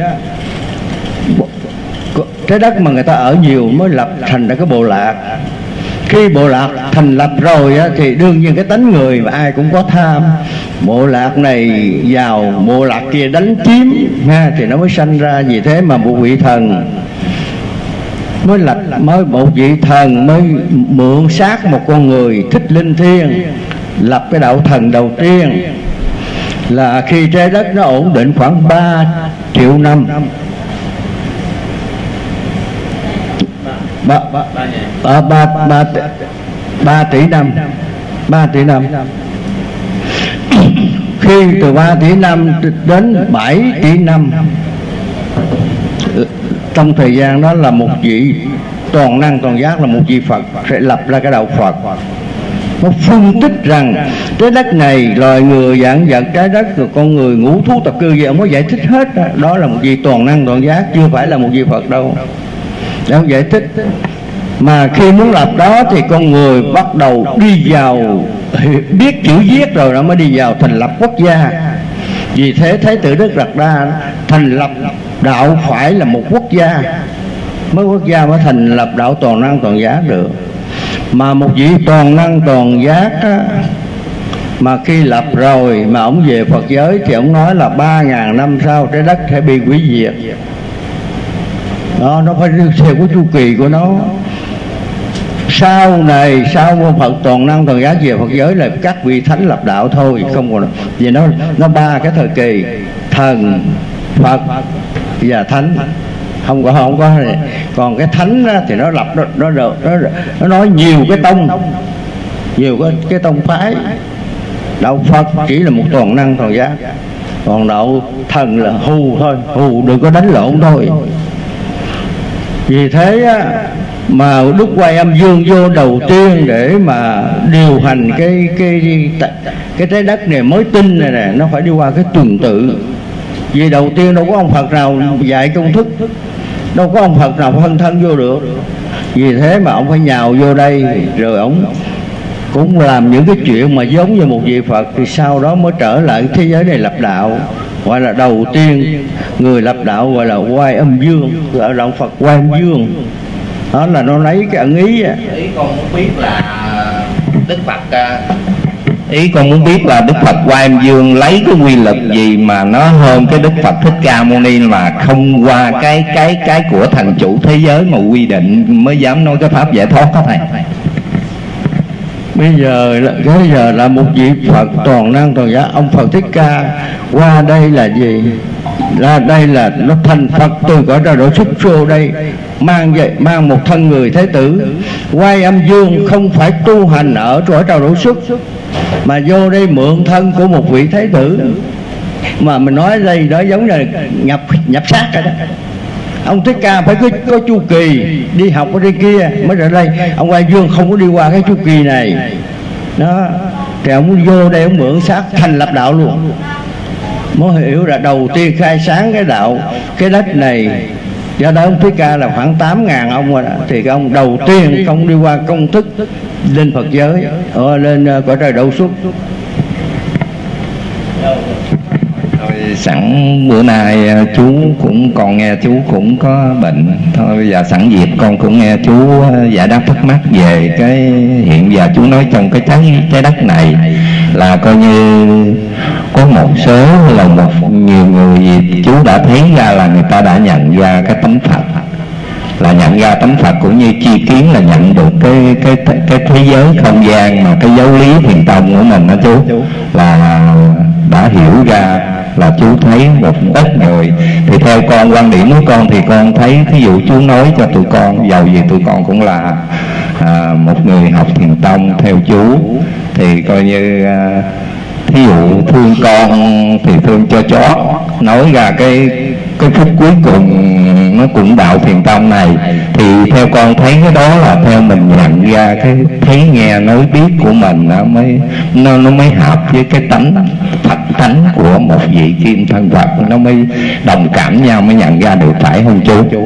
trái đất mà người ta ở nhiều mới lập thành ra cái bộ lạc. Khi bộ lạc thành lập rồi á, thì đương nhiên cái tánh người mà ai cũng có tham. Bộ lạc này vào, bộ lạc kia đánh chiếm ha, thì nó mới sanh ra. Vì thế mà một vị thần mới lập, mới một vị thần mới mượn xác một con người Thích Linh Thiên, lập cái đạo thần đầu tiên. Là khi trái đất nó ổn định khoảng ba triệu năm, ba, ba, ba, ba, ba, ba tỷ năm, ba tỷ năm. Khi từ ba tỷ năm đến bảy tỷ năm, trong thời gian đó là một vị toàn năng toàn giác, là một vị Phật sẽ lập ra cái đạo Phật. Nó phân tích rằng trái đất này loài người dạng vật trái đất, rồi con người ngũ thú tập cư gì, ông có giải thích hết đó. Đó là một vị toàn năng toàn giác, chưa phải là một vị Phật đâu. Để ông giải thích. Mà khi muốn lập đó thì con người bắt đầu đi vào, biết chữ viết rồi nó mới đi vào thành lập quốc gia. Vì thế Thái tử Đức Đạt Đa thành lập đạo phải là một quốc gia, mới quốc gia mới thành lập đạo toàn năng toàn giác được. Mà một vị toàn năng toàn giác á, mà khi lập rồi mà ông về Phật giới thì ông nói là ba ngàn năm sau trái đất sẽ bị hủy diệt. Đó, nó phải theo cái chu kỳ của nó. Sau này, sau Phật toàn năng toàn giác về Phật giới là các vị thánh lập đạo thôi, không còn. Vì nó nó ba cái thời kỳ: thần, Phật và thánh. Không có không có này. Còn cái thánh thì nó lập nó nó nó, nó, nó nói nhiều cái tông, nhiều cái cái tông phái. Đạo Phật chỉ là một toàn năng toàn giác, còn đạo thần là hù thôi, hù đừng có đánh lộn thôi. Vì thế á, mà Đức Oai Âm Dương vô đầu tiên để mà điều hành cái cái cái trái đất này mới tinh này nè, nó phải đi qua cái tuần tự. Vì đầu tiên đâu có ông Phật nào dạy công thức, đâu có ông Phật nào phân thân vô được. Vì thế mà ông phải nhào vô đây, rồi ông cũng làm những cái chuyện mà giống như một vị Phật, thì sau đó mới trở lại thế giới này lập đạo. Gọi là đầu tiên người lập đạo gọi là Oai Âm Dương, gọi là ông Phật Oai Âm Dương. Đó là nó lấy cái ẩn ý. Ý con muốn biết là Đức Phật Ý con muốn biết là Đức Phật Oai Âm Dương lấy cái quy lực gì mà nó hơn cái Đức Phật Thích Ca Mâu Ni, mà không qua cái cái cái của thành chủ thế giới mà quy định mới dám nói cái pháp giải thoát đó thầy. Bây giờ bây giờ là một vị Phật toàn năng toàn giác, ông Phật Thích Ca qua đây là gì? Là đây là nó thành Phật từ cõi trời độ xuất vô đây, mang vậy mang một thân người Thái tử. Oai Âm Dương không phải tu hành ở cõi trời độ xuất, mà vô đây mượn thân của một vị Thái tử. Mà mình nói đây đó giống như nhập nhập xác rồi đó. Ông Thích Ca phải có, có chu kỳ đi học ở đây kia mới ra đây. Ông Oai Dương không có đi qua cái chu kỳ này đó, thì ông vô đây ông mượn xác thành lập đạo luôn. Mới hiểu là đầu tiên khai sáng cái đạo cái đất này. Do đó ông Thích Ca là khoảng tám ngàn ông rồi đó. Thì cái ông đầu tiên không đi qua công thức lên Phật giới, ở lên cõi trời độ xuất. Sẵn bữa nay chú cũng còn nghe chú cũng có bệnh thôi, bây giờ sẵn dịp con cũng nghe chú giải đáp thắc mắc về cái hiện giờ chú nói trong cái trái trái đất này là coi như có một số là một nhiều người chú đã thấy ra là người ta đã nhận ra cái tánh Phật, là nhận ra tánh Phật, cũng như chi kiến là nhận được cái cái cái thế giới không gian mà cái giáo lý Thiền Tông của mình đó chú, là đã hiểu ra, là chú thấy một ít người. Thì theo con, quan điểm của con thì con thấy, thí dụ chú nói cho tụi con, giàu gì tụi con cũng là à, một người học thiền tông theo chú thì coi như à, thí dụ thương con thì thương cho chó, nói ra cái cái phút cuối cùng nó cũng đạo thiền tông này, thì theo con thấy cái đó là theo mình nhận ra cái thấy nghe nói biết của mình nó mới nó nó mới hợp với cái tánh Phật tánh của một vị kim thân Phật, nó mới đồng cảm nhau, mới nhận ra được, phải không chú?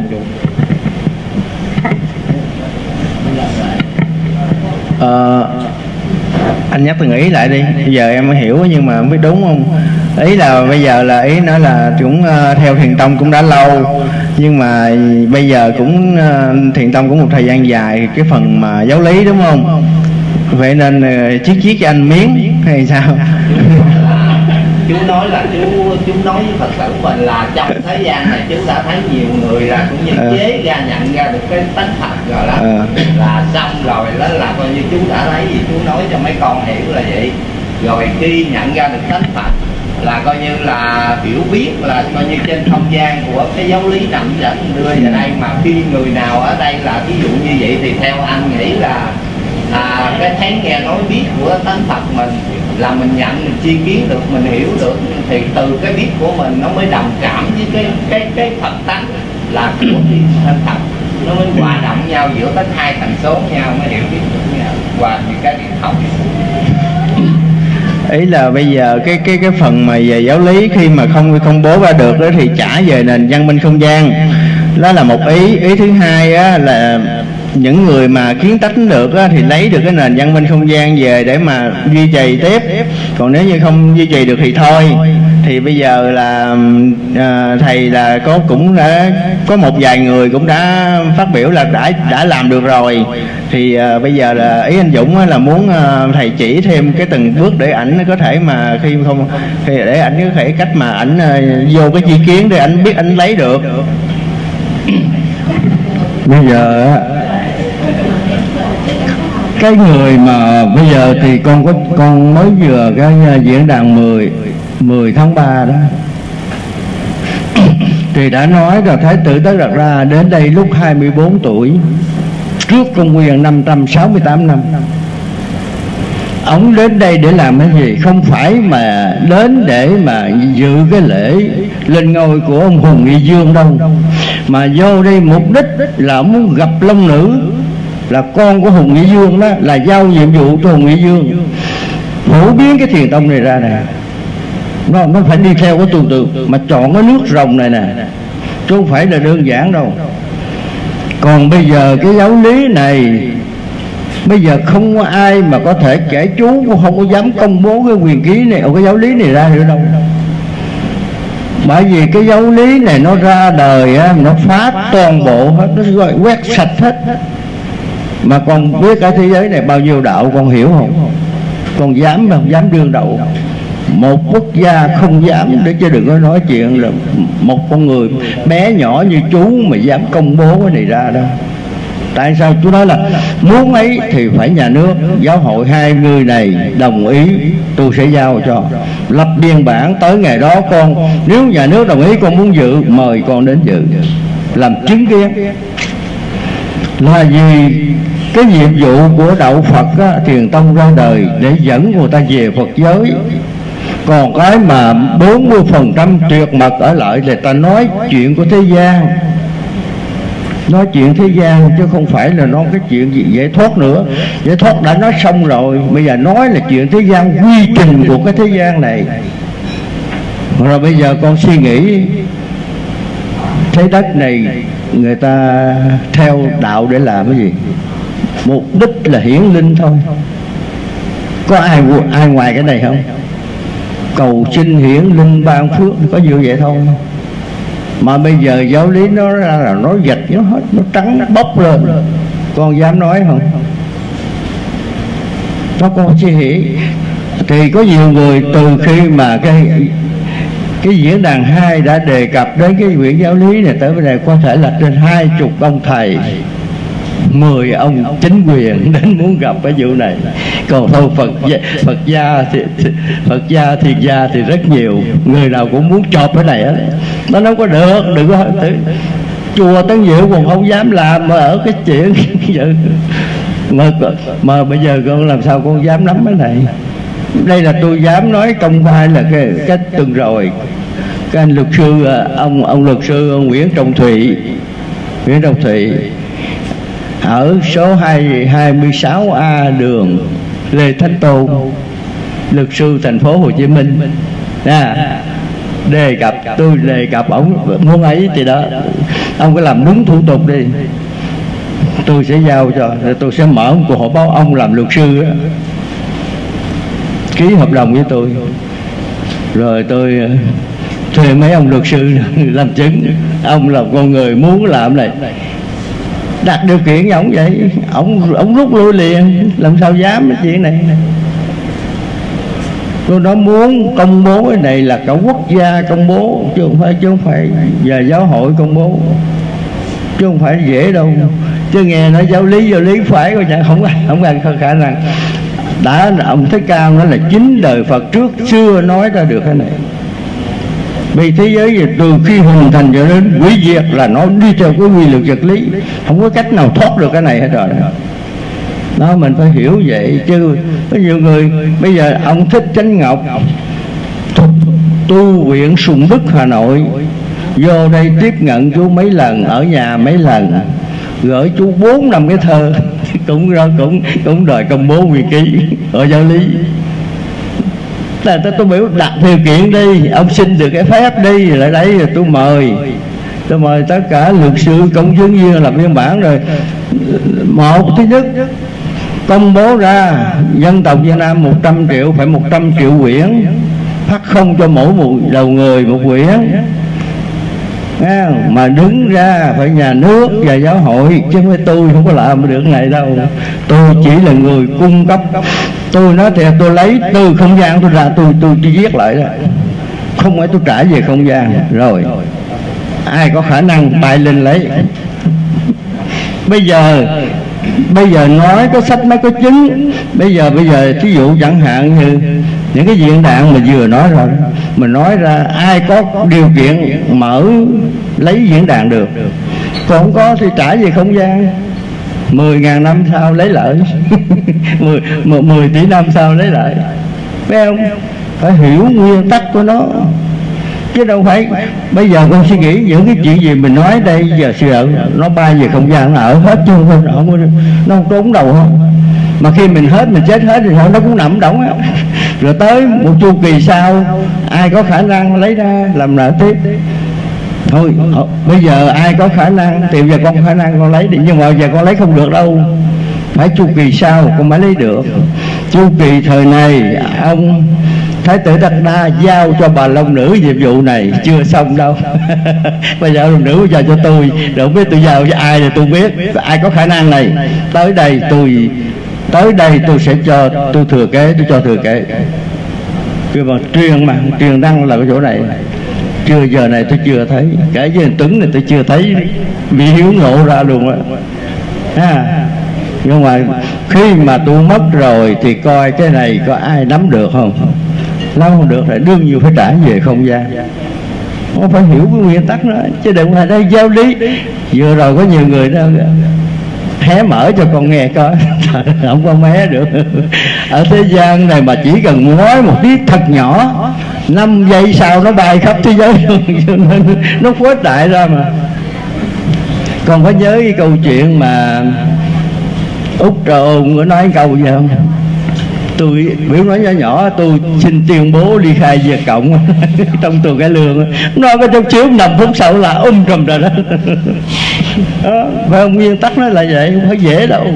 Ờ, anh nhắc từng ý lại đi, bây giờ em mới hiểu nhưng mà không biết đúng không. Ý là bây giờ là ý nói là cũng uh, theo thiền tông cũng đã lâu, nhưng mà bây giờ cũng uh, thiền tông cũng một thời gian dài cái phần mà giáo lý đúng không? Vậy nên uh, chiết chiết cho anh miếng hay sao? Chú nói là chú chú nói với Phật tử mình là trong thế gian này chú đã thấy nhiều người là cũng như à. chế ra nhận ra được cái tánh thật rồi đó, à. là xong rồi đó là coi như chú đã thấy gì chú nói cho mấy con hiểu là vậy. Rồi khi nhận ra được tánh thật là coi như là hiểu biết là coi như trên không gian của cái giáo lý nằm dẫn đưa vào đây, mà khi người nào ở đây là ví dụ như vậy thì theo anh nghĩ là à, cái thấy nghe nói biết của tánh Phật mình là mình nhận, mình chi kiến được, mình hiểu được, thì từ cái biết của mình nó mới đồng cảm với cái cái cái Phật tánh là của cái thân Phật, nó mới hòa động nhau giữa cái hai thành số nhau mới hiểu biết được nhau qua những cái điện thông. Ý là bây giờ cái cái cái phần mà về giáo lý khi mà không công bố ra được đó thì trả về nền văn minh không gian, đó là một ý. Ý thứ hai á, là những người mà kiến tánh được á, thì lấy được cái nền văn minh không gian về để mà duy trì tiếp, còn nếu như không duy trì được thì thôi. Thì bây giờ là à, thầy là có cũng đã có một vài người cũng đã phát biểu là đã đã làm được rồi, thì à, bây giờ là ý anh Dũng là muốn à, thầy chỉ thêm cái từng bước để ảnh có thể mà khi không thì để ảnh có thể cách mà ảnh à, vô cái chi kiến để ảnh biết ảnh lấy được. Bây giờ cái người mà bây giờ thì con có con mới vừa cái diễn đàn mười tháng ba đó thì đã nói là Thái tử Tất Đạt Đa đến đây lúc hai mươi bốn tuổi trước công nguyên năm trăm sáu mươi tám năm. Ông đến đây để làm cái gì? Không phải mà đến để mà dự cái lễ lên ngôi của ông Hùng Nghị Dương đâu, mà vô đây mục đích là ông muốn gặp Long Nữ là con của Hùng Nghị Dương, đó là giao nhiệm vụ cho Hùng Nghị Dương phổ biến cái thiền tông này ra nè. Nó, nó phải đi theo cái tuần tự mà chọn cái nước rồng này nè, chứ không phải là đơn giản đâu. Còn bây giờ cái giáo lý này bây giờ không có ai mà có thể kể chú, cũng không có dám công bố cái quyền ký này, cái giáo lý này ra nữa đâu. Bởi vì cái giáo lý này nó ra đời á, nó phá toàn bộ hết, nó gọi quét sạch hết. Mà con biết cái thế giới này bao nhiêu đạo con hiểu không? Con dám không dám đương đầu. Một quốc gia không dám, để chứ đừng có nói chuyện là một con người bé nhỏ như chú mà dám công bố cái này ra đâu. Tại sao chú nói là muốn ấy thì phải nhà nước, giáo hội hai người này đồng ý tôi sẽ giao cho, lập biên bản tới ngày đó con, nếu nhà nước đồng ý con muốn dự mời con đến dự làm chứng kiến. Là vì cái nhiệm vụ của đạo Phật á, thiền tông ra đời để dẫn người ta về Phật giới. Còn cái mà bốn mươi phần trăm tuyệt mật ở lại là ta nói chuyện của thế gian, nói chuyện thế gian chứ không phải là nói cái chuyện gì giải thoát nữa. Giải thoát đã nói xong rồi, bây giờ nói là chuyện thế gian, quy trình của cái thế gian này. Rồi bây giờ con suy nghĩ thế đất này người ta theo đạo để làm cái gì? Mục đích là hiển linh thôi. Có ai ai ngoài cái này không? Cầu xin hiển linh ban phước, có như vậy thôi. Mà bây giờ giáo lý nó ra là nó dịch nó hết, nó trắng nó bốc lên. Con dám nói không? Nó con suy nghĩ. Thì có nhiều người từ khi mà cái cái diễn đàn hai đã đề cập đến cái quyển giáo lý này, tới bây giờ có thể là trên hai chục ông thầy, mười ông chính quyền đến muốn gặp cái vụ này. Còn thôi Phật Phật gia thì, thì Phật gia thiền gia thì rất nhiều, người nào cũng muốn chộp cái này á. Nó không có được, đừng có chùa Tân Diệu còn không dám làm mà ở cái chuyện mà, mà bây giờ con làm sao con dám nắm cái này? Đây là tôi dám nói công khai là cái cách tuần rồi cái anh luật sư ông ông luật sư ông Nguyễn Trọng Thụy Nguyễn Trọng Thụy ở số hai mươi sáu A đường Lê Thánh Tôn, luật sư thành phố Hồ Chí Minh à, đề cập tôi đề cập ông muốn ấy thì đó ông có làm đúng thủ tục đi, tôi sẽ giao cho, tôi sẽ mở một cuộc họp báo ông làm luật sư đó, ký hợp đồng với tôi, rồi tôi thuê mấy ông luật sư làm chứng. Ông là con người muốn làm này, đặt điều kiện với ông vậy, ông ông rút lui liền, làm sao dám cái chuyện này. Tôi nói muốn công bố cái này là cả quốc gia công bố, chứ không phải chứ không phải và giáo hội công bố, chứ không phải dễ đâu. Chứ nghe nói giáo lý giáo lý phải coi chẳng không không không khả năng. Đã ông Thích Ca nói là chín đời Phật trước chưa nói ra được cái này. Vì thế giới từ khi hình thành cho đến hủy diệt là nó đi theo cái quy luật vật lý, không có cách nào thoát được cái này hết rồi đó. Đó mình phải hiểu vậy chứ. Có nhiều người bây giờ ông Thích Chánh Ngọc tu viện Sùng Đức Hà Nội, vô đây tiếp nhận chú mấy lần, ở nhà mấy lần, gửi chú bốn năm cái thơ cũng cũng cũng đòi công bố nguyên ký ở giáo lý. Là tôi, tôi biểu đặt điều kiện đi, ông xin được cái phép đi, lại đấy rồi tôi mời tôi mời tất cả luật sư công chứng viên làm biên bản rồi. Một, thứ nhất công bố ra dân tộc Việt Nam một trăm triệu, phải một trăm triệu quyển, phát không cho mỗi một đầu người một quyển. À, mà đứng ra phải nhà nước và giáo hội, chứ không phải tôi không có làm được này đâu. Tôi chỉ là người cung cấp. Tôi nói thì tôi lấy từ không gian tôi ra, tôi tôi đi viết lại đó, không phải tôi trả về không gian. Rồi ai có khả năng tay lên lấy. Bây giờ bây giờ nói có sách mới có chứng. Bây giờ bây giờ thí dụ chẳng hạn như những cái diễn đàn mà vừa nói rồi, mình nói ra ai có điều kiện mở lấy diễn đàn được, còn không có thì trả về không gian. Mười ngàn năm sau lấy lại mười, mười tỷ năm sau lấy lại. Phải không? Phải hiểu nguyên tắc của nó, chứ đâu phải bây giờ con suy nghĩ những cái chuyện gì mình nói đây giờ sự nó bay về không gian, nó ở hết chứ không phải không, nó không trốn đầu không. Mà khi mình hết mình chết hết thì sao nó cũng nằm đóng á. Rồi tới một chu kỳ sau ai có khả năng lấy ra làm nợ tiếp. Thôi bây giờ ai có khả năng thì giờ con khả năng con lấy đi, nhưng mà giờ con lấy không được đâu, phải chu kỳ sau con mới lấy được. Chu kỳ thời này ông Thái tử Đắc Đa giao cho bà Long Nữ nhiệm vụ này chưa xong đâu. Bây giờ Long Nữ giao cho tôi, rồi không biết tôi giao cho ai thì tôi biết. Ai có khả năng này tới đây tôi tới đây tôi sẽ cho tôi thừa kế, tôi cho thừa kế. Cứ mà truyền mà truyền đăng là cái chỗ này. Chưa giờ này tôi chưa thấy, cả với Tuấn này tôi chưa thấy bị hiếu ngộ ra luôn á. À, nhưng mà khi mà tôi mất rồi thì coi cái này có ai nắm được không? Nắm không được thì đương nhiên phải trả về không gian. Nó phải hiểu cái nguyên tắc đó, chứ đừng là đây giáo lý. Vừa rồi có nhiều người đó hé mở cho con nghe coi, không có mé được. Ở thế gian này mà chỉ cần nói một tí thật nhỏ, năm giây sau nó bay khắp thế giới luôn, cho nên nó khuếch đại ra mà. Còn có nhớ cái câu chuyện mà Úc Trà Ôn có nói câu gì không? Tôi biểu nói nhỏ nhỏ tôi xin tuyên bố ly khai Việt Cộng trong tuần cái lương, nói có trong chiếu năm phút sau là um trùm rồi đó. Đó, phải không? Nguyên tắc nó là vậy, không phải dễ đâu.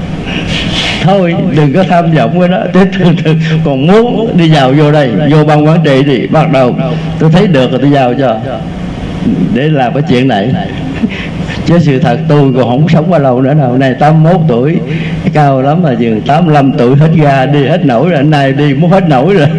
Thôi đừng có tham vọng cái đó. Từ từ còn muốn đi vào vô đây, vô ban quản trị thì bắt đầu tôi thấy được rồi tôi giao cho để làm cái chuyện này. Chứ sự thật tôi còn không sống bao lâu nữa đâu. Này tám mươi mốt tuổi cao lắm mà chừng tám mươi lăm tuổi hết ga đi hết nổi rồi, nay đi muốn hết nổi rồi.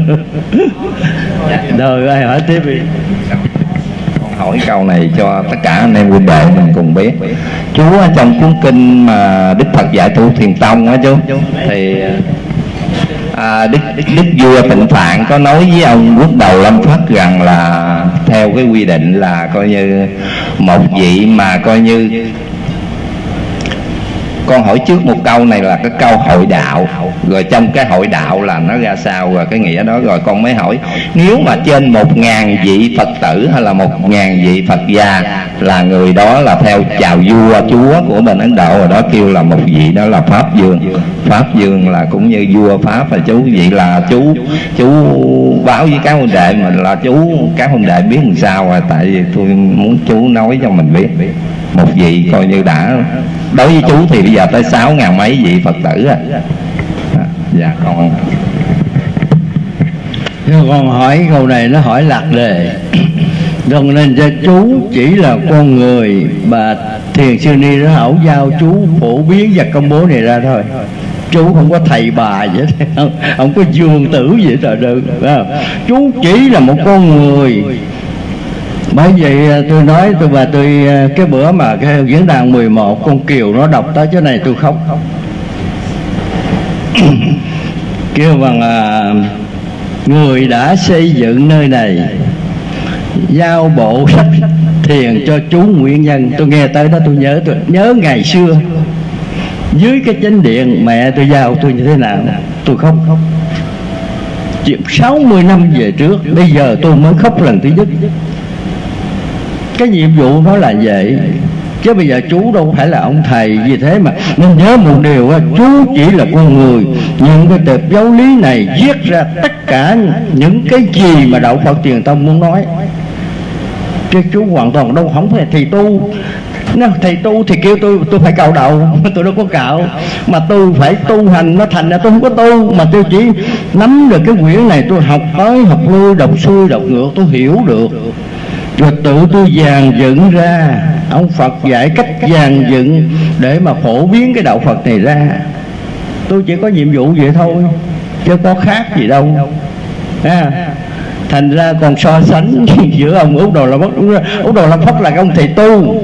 Rồi ai hỏi tiếp đi. Con hỏi câu này cho tất cả anh em huynh đệ mình cùng biết. Chú trong cuốn kinh mà Đức Phật dạy tu Thiền Tông á chú, thì à, Đức, Đức vua Tịnh Phạn có nói với ông Quốc Đầu Lâm Phất rằng là theo cái quy định là coi như một vị mà coi như con hỏi trước một câu này là cái câu hội đạo, rồi trong cái hội đạo là nó ra sao, rồi cái nghĩa đó rồi con mới hỏi nếu mà trên một ngàn vị Phật tử hay là một ngàn vị Phật gia là người đó là theo chào vua chúa của bên Ấn Độ, rồi đó kêu là một vị đó là Pháp Dương. Pháp Dương là cũng như vua Pháp, là chú vậy là chú chú báo với các huynh đệ mình là chú các huynh đệ biết làm sao rồi, tại vì tôi muốn chú nói cho mình biết. Một vị coi như đã, đối với chú thì bây giờ tới sáu ngàn mấy vị Phật tử rồi. À, dạ con con hỏi câu này nó hỏi lạc đề. Đồng nên cho chú chỉ là con người, bà Thiền Sư Ni nó hảo giao chú phổ biến và công bố này ra thôi. Chú không có thầy bà vậy, không, không có dương tử vậy trời đừng. Chú chỉ là một con người. Bởi vậy tôi nói tôi và tôi cái bữa mà cái diễn đàn mười một con Kiều nó đọc tới chỗ này tôi khóc. Kêu bằng à, người đã xây dựng nơi này giao bộ sách thiền cho chú Nguyễn Nhân. Tôi nghe tới đó tôi nhớ tôi nhớ ngày xưa dưới cái chánh điện mẹ tôi giao tôi như thế nào, tôi khóc. Chuyện sáu mươi năm về trước, bây giờ tôi mới khóc lần thứ nhất. Cái nhiệm vụ nó là vậy, chứ bây giờ chú đâu phải là ông thầy. Vì thế mà nên nhớ một điều, chú chỉ là con người. Những cái tệp giáo lý này viết ra tất cả những cái gì mà Đạo Phật Thiền Tông muốn nói, chứ chú hoàn toàn đâu không phải thầy tu. Nếu thầy tu thì kêu tôi tôi phải cạo đầu, tôi đâu có cạo. Mà tôi phải tu hành, nó thành ra tôi không có tu. Mà tôi chỉ nắm được cái quyển này, tôi học tới học lui, đọc xuôi đọc ngược, tôi hiểu được. Rồi tự tôi dàn dựng ra. Ông Phật dạy cách dàn dựng để mà phổ biến cái đạo Phật này ra. Tôi chỉ có nhiệm vụ vậy thôi, chứ có khác gì đâu à. Thành ra còn so sánh giữa ông Úc Đồ Lâm Phất. Úc Đồ Lâm Phất là ông thầy tu,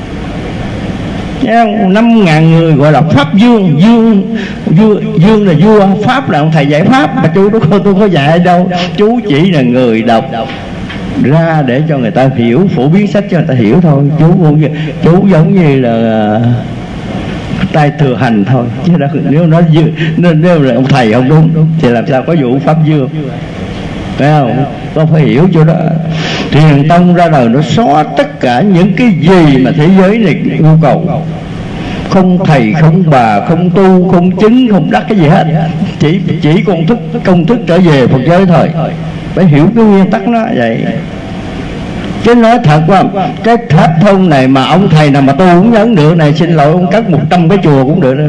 năm ngàn người gọi là Pháp Dương. Dương Dương, Dương là vua, Pháp là ông thầy dạy Pháp. Mà chú tôi, tôi có dạy đâu. Chú chỉ là người đọc ra để cho người ta hiểu, phổ biến sách cho người ta hiểu thôi. Chú cũng chú giống như là tay thừa hành thôi, chứ đó, nếu nói nếu, nếu là ông thầy không đúng thì làm sao có vụ Pháp Dương, phải không? Con phải hiểu chỗ đó. Thiền Tông ra đời nó xóa tất cả những cái gì mà thế giới này yêu cầu. Không thầy, không bà, không tu, không chứng, không đắc cái gì hết. Chỉ chỉ công thức công thức trở về Phật giới thôi. Phải hiểu cái nguyên tắc nó vậy. Chứ nói thật quá, cái tháp thông này mà ông thầy nào mà tôi không nhấn được này, xin lỗi ông cất một trăm cái chùa cũng được.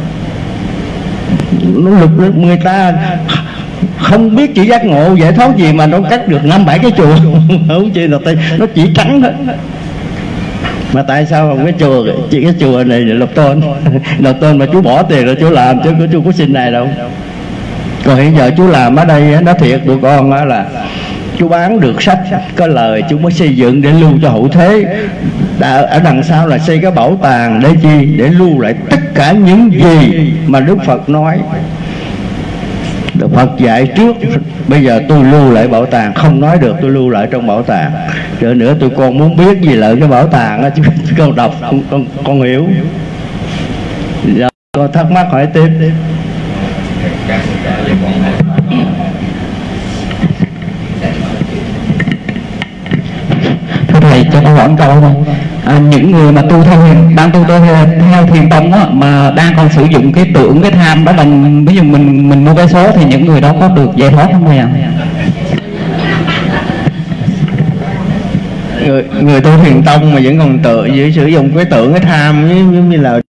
Nó lực người ta không biết chỉ giác ngộ giải thoát gì mà nó cắt được năm bảy cái chùa. Không chi là nó chỉ trắng hết. Mà tại sao không cái chùa, chỉ cái chùa này là Lộc Tôn. Lộc Tôn mà chú bỏ tiền rồi chú làm, chứ chú có xin này đâu. Còn hiện giờ chú làm ở đây nó thiệt tụi con là chú bán được sách có lời chú mới xây dựng để lưu cho hậu thế. Ở đằng sau là xây cái bảo tàng để chi? Để lưu lại tất cả những gì mà Đức Phật nói. Đức Phật dạy trước, bây giờ tôi lưu lại bảo tàng, không nói được tôi lưu lại trong bảo tàng. Rồi nữa tôi con muốn biết gì lại cái bảo tàng đó, chứ con đọc con, con, con hiểu. Giờ con thắc mắc hỏi tiếp. Thưa thầy, cho con hỏi một câu không? À, những người mà tu theo đang tu theo, theo Thiền Tông á, mà đang còn sử dụng cái tưởng, cái tham đó, mình ví dụ mình mình mua vé số thì những người đó có được giải thoát không thầy ạ? Người, người tu Thiền Tông mà vẫn còn tự giữ sử dụng cái tưởng, cái tham giống như là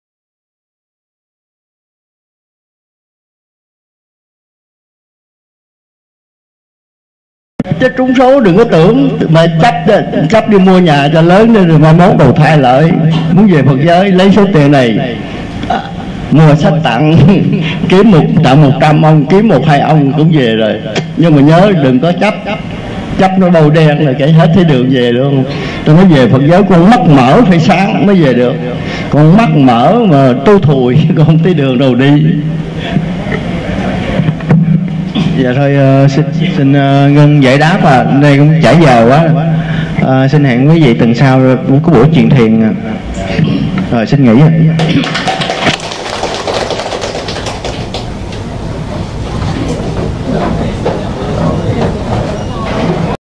chứ trúng số đừng có tưởng mà chấp chấp đi mua nhà cho lớn nên rồi mai mốt đầu thai lợi. Muốn về Phật giới lấy số tiền này à, mua sách tặng kiếm một tặng một trăm ông, kiếm một hai ông cũng về rồi. Nhưng mà nhớ đừng có chấp, chấp nó đầu đen là kể hết thấy đường về luôn. Tôi nói về Phật giới con mắt mở phải sáng mới về được, con mắt mở mà tôi thùi con không thấy đường đâu đi. Dạ thôi uh, xin, xin uh, Ngân giải đáp à, đây cũng trải giờ quá. Uh, xin hẹn quý vị tuần sau có buổi chuyện thiền. Rồi xin nghỉ.